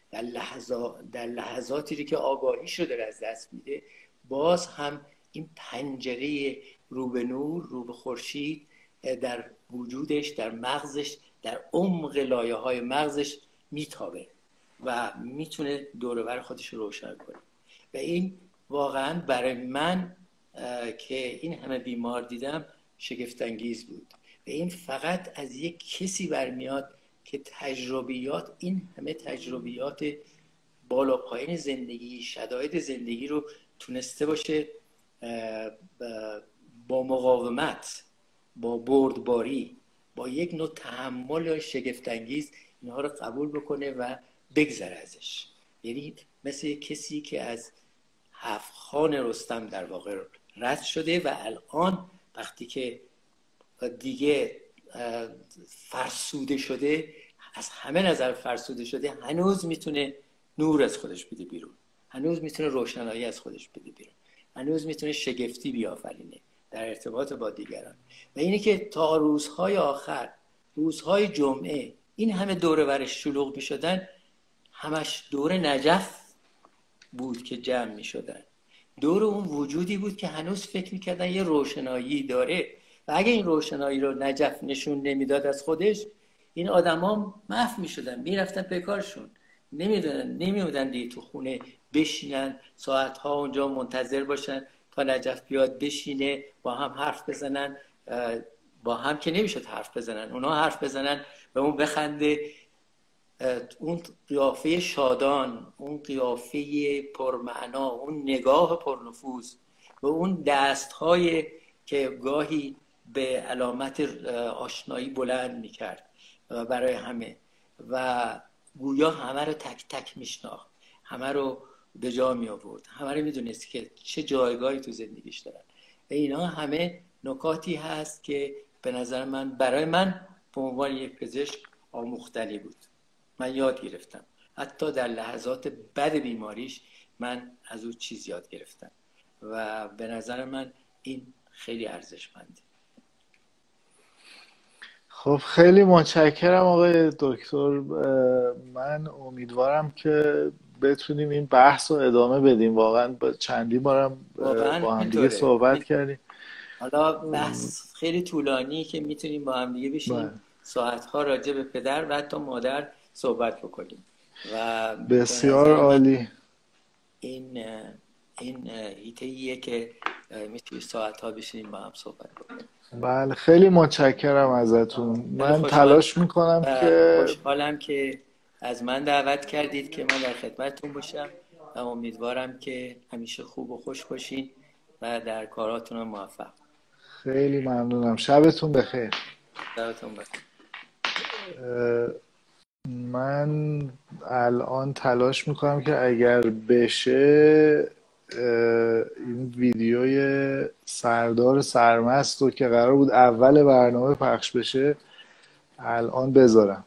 در لحظاتی رو که آگاهیش رو داره از دست میده، باز هم این پنجره رو به نور، رو به خورشید در وجودش، در مغزش، در عمق لایه های مغزش میتابه و میتونه دور و بر خودش رو روشن کنه. و این واقعا برای من که این همه بیمار دیدم شگفت انگیز بود. و این فقط از یک کسی برمیاد که تجربیات، این همه تجربیات بالا پایین زندگی، شدائد زندگی رو تونسته باشه با مقاومت، با بردباری، با یک نوع تحمل شگفت انگیز اینها رو قبول بکنه و بگذره ازش. یعنی مثل کسی که از 7 خوان رستم در واقع رد شده و الان وقتی که دیگه فرسوده شده، از همه نظر فرسوده شده، هنوز میتونه نور از خودش بده بیرون، هنوز میتونه روشنایی از خودش بده بیرون. هنوز میتونه شگفتی بیافرینه در ارتباط با دیگران. و اینه که تا روزهای آخر، روزهای جمعه، این همه دوره برش شلوغ میشدن، همش دور نجف بود که جمع میشدن. دور اون وجودی بود که هنوز فکر میکردن یه روشنایی داره و اگه این روشنایی رو نجف نشون نمیداد از خودش، این آدما محو میشدن، میرفتن به کارشون، نمیودن دیگه تو خونه بشینن ساعتها اونجا منتظر باشن تا نجف بیاد بشینه با هم حرف بزنن. با هم که نمیشد حرف بزنن، اونا حرف بزنن و اون بخنده. اون قیافه شادان، اون قیافه پرمعنا، اون نگاه پرنفوذ و اون دستهای که گاهی به علامت آشنایی بلند میکرد برای همه و گویا همه رو تک تک میشناخت، همه رو به جا می آورد، همه رو میدونست که چه جایگاهی تو زندگیش دارن. و اینا همه نکاتی هست که به نظر من، برای من به عنوان یک پزشک آموختنی بود. من یاد گرفتم، حتی در لحظات بد بیماریش من از او چیز یاد گرفتم و به نظر من این خیلی ارزشمنده. خب خیلی متشکرم آقای دکتر. من امیدوارم که بتونیم این بحث رو ادامه بدیم. واقعا چندی بارم با هم دیگه صحبت کردیم. حالا بحث خیلی طولانی که میتونیم با هم دیگه بشیم ساعتها راجع به پدر و حتی مادر صحبت بکنیم و بسیار عالی. این هیته‌ایه که میتونیم ساعتها بشینیم با هم صحبت بکنیم. بله خیلی متشکرم ازتون. من تلاش میکنم که خوشحالم که از من دعوت کردید که من در خدمتتون باشم و امیدوارم که همیشه خوب و خوش باشین و در کاراتون موفق. خیلی ممنونم. شبتون بخیر. شبتون بخیر. من الان تلاش میکنم که اگر بشه این ویدیوی سردار سرمست رو که قرار بود اول برنامه پخش بشه الان بذارم.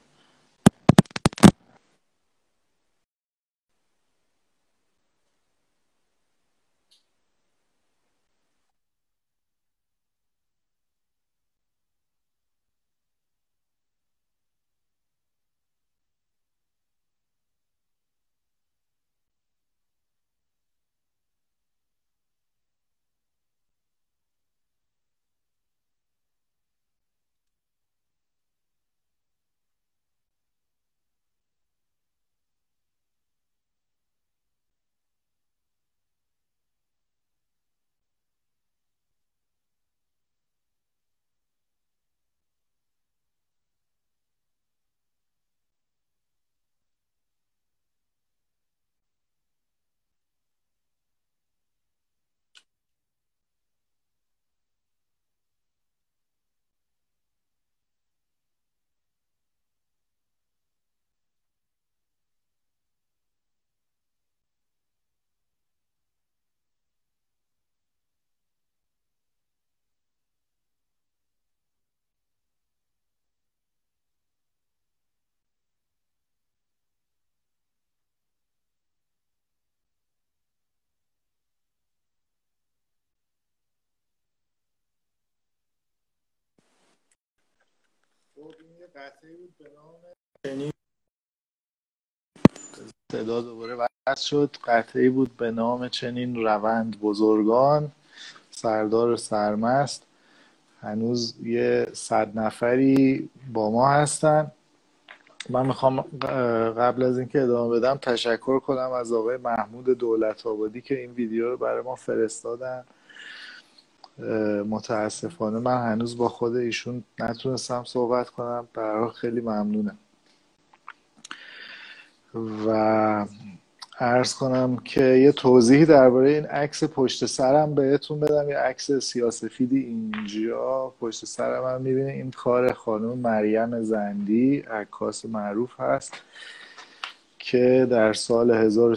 این یه قطعه بود به نام صدا دوباره وصل شد. قطعه‌ای بود به نام چنین روند بزرگان، سردار سرمست. هنوز یه 100 نفری با ما هستن. من میخوام قبل از اینکه ادامه بدم تشکر کنم از آقای محمود دولت‌آبادی که این ویدیو رو برای ما فرستادن. متاسفانه من هنوز با خود ایشون نتونستم صحبت کنم. به هر حال خیلی ممنونم و عرض کنم که یه توضیحی درباره این عکس پشت سرم بهتون بدم. یه عکس سیاه‌سفیدی اینجا پشت سرم هم میبینید. این کار خانم مریم زندی، عکاس معروف هست که در سال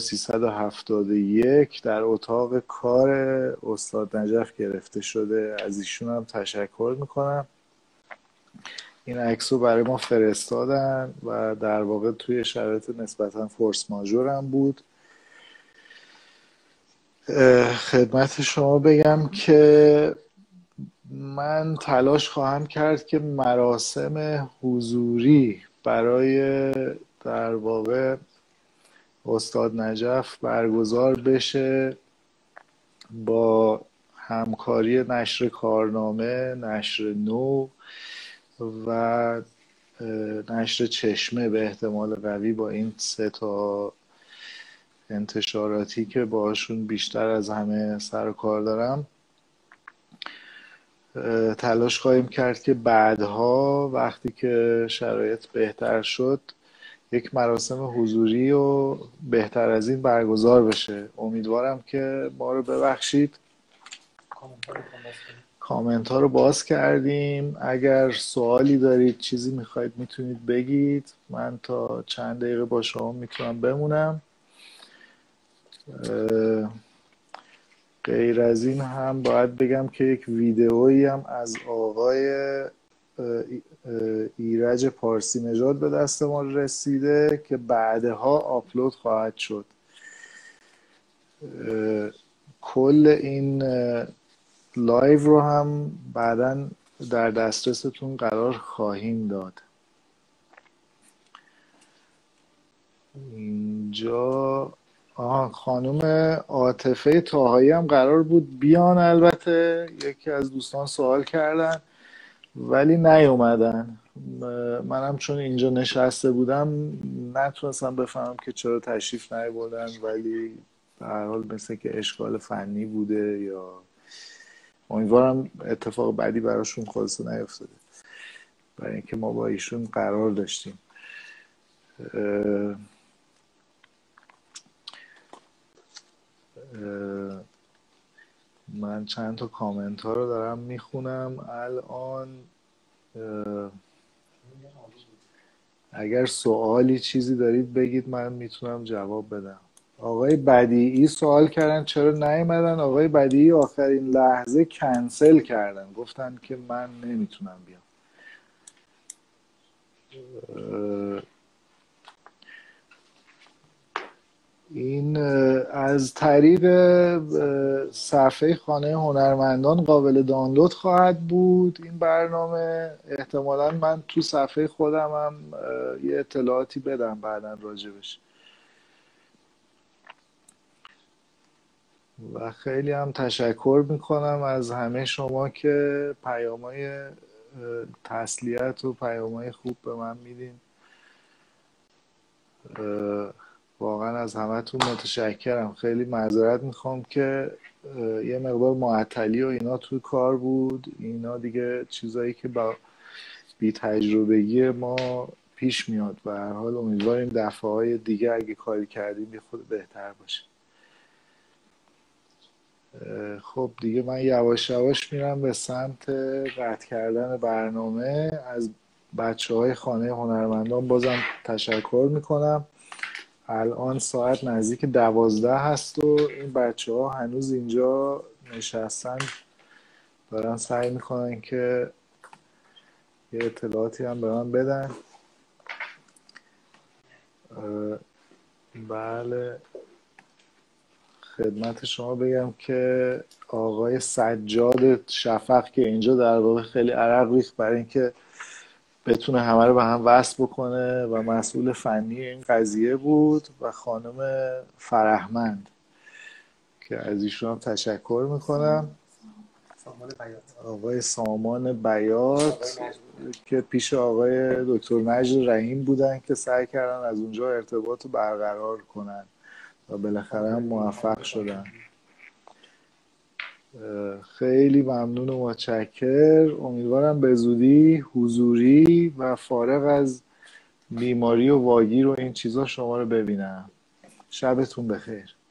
1371 در اتاق کار استاد نجف گرفته شده. از ایشون هم تشکر میکنم. این عکس رو برای ما فرستادن و در واقع توی شرایط نسبتا فورس ماژور هم بود. خدمت شما بگم که من تلاش خواهم کرد که مراسم حضوری برای در واقع استاد نجف برگزار بشه با همکاری نشر کارنامه، نشر نو و نشر چشمه به احتمال قوی. با این 3 تا انتشاراتی که باشون بیشتر از همه سر و کار دارم تلاش خواهیم کرد که بعدها وقتی که شرایط بهتر شد یک مراسم حضوری و بهتر از این برگزار بشه. امیدوارم که ما رو ببخشید. کامنت ها رو باز کردیم. اگر سوالی دارید، چیزی میخواید، میتونید بگید. من تا چند دقیقه با شما میتونم بمونم. غیر از این هم باید بگم که یک ویدئویی هم از آقای ایرج پارسی نژاد به دست ما رسیده که بعدها آپلود خواهد شد. کل این لایو رو هم بعداً در دسترستون قرار خواهیم داد. اینجا خانم عاطفه طاهایی هم قرار بود بیان، البته یکی از دوستان سوال کردن ولی نیومدن. منم چون اینجا نشسته بودم نتونستم بفهمم که چرا تشریف نیاوردن، ولی به هر حال مثل که اشکال فنی بوده یا امیدوارم اتفاق بعدی براشون خلاصه نیفتاده، برای اینکه ما با ایشون قرار داشتیم. من چند تا کامنت ها رو دارم میخونم الان. اگر سوالی چیزی دارید بگید، من میتونم جواب بدم. آقای بدیعی سوال کردن چرا نیومدن. آقای بدیعی آخرین لحظه کنسل کردن، گفتن که من نمیتونم بیام. این از طریق صفحه خانه هنرمندان قابل دانلود خواهد بود این برنامه. احتمالاً من تو صفحه خودم هم یه اطلاعاتی بدم بعداً راجبش. و خیلی هم تشکر میکنم از همه شما که پیام‌های تسلیت و پیام‌های خوب به من میدین. واقعا از همتون متشکرم. خیلی معذرت میخوام که یه مقدار معطلی و اینا توی کار بود. اینا دیگه چیزایی که با بی تجربگی ما پیش میاد. به هر حال امیدواریم دفعه‌های دیگه اگه کاری کردیم یه خود بهتر باشه. خب دیگه من یواش یواش میرم به سمت قطع کردن برنامه. از بچه‌های خانه هنرمندان بازم تشکر میکنم. الان ساعت نزدیک 12 هست و این بچه‌ها هنوز اینجا نشستن، دارن سعی میکنن که یه اطلاعاتی هم به من بدن. بله، خدمت شما بگم که آقای سجاد شفق که اینجا در واقع خیلی عرق ریخت برای اینکه بتونه همه رو به هم وصل بکنه و مسئول فنی این قضیه بود، و خانم فرهمند که از ایشون هم تشکر میکنم. آقای سامان بیات که پیش آقای دکتر مجد رحیم بودن که سعی کردن از اونجا ارتباط رو برقرار کنن و بالاخره هم موفق شدن. خیلی ممنون و متشکر. امیدوارم به زودی حضوری و فارغ از بیماری و واگیر و این چیزا شما رو ببینم. شبتون بخیر.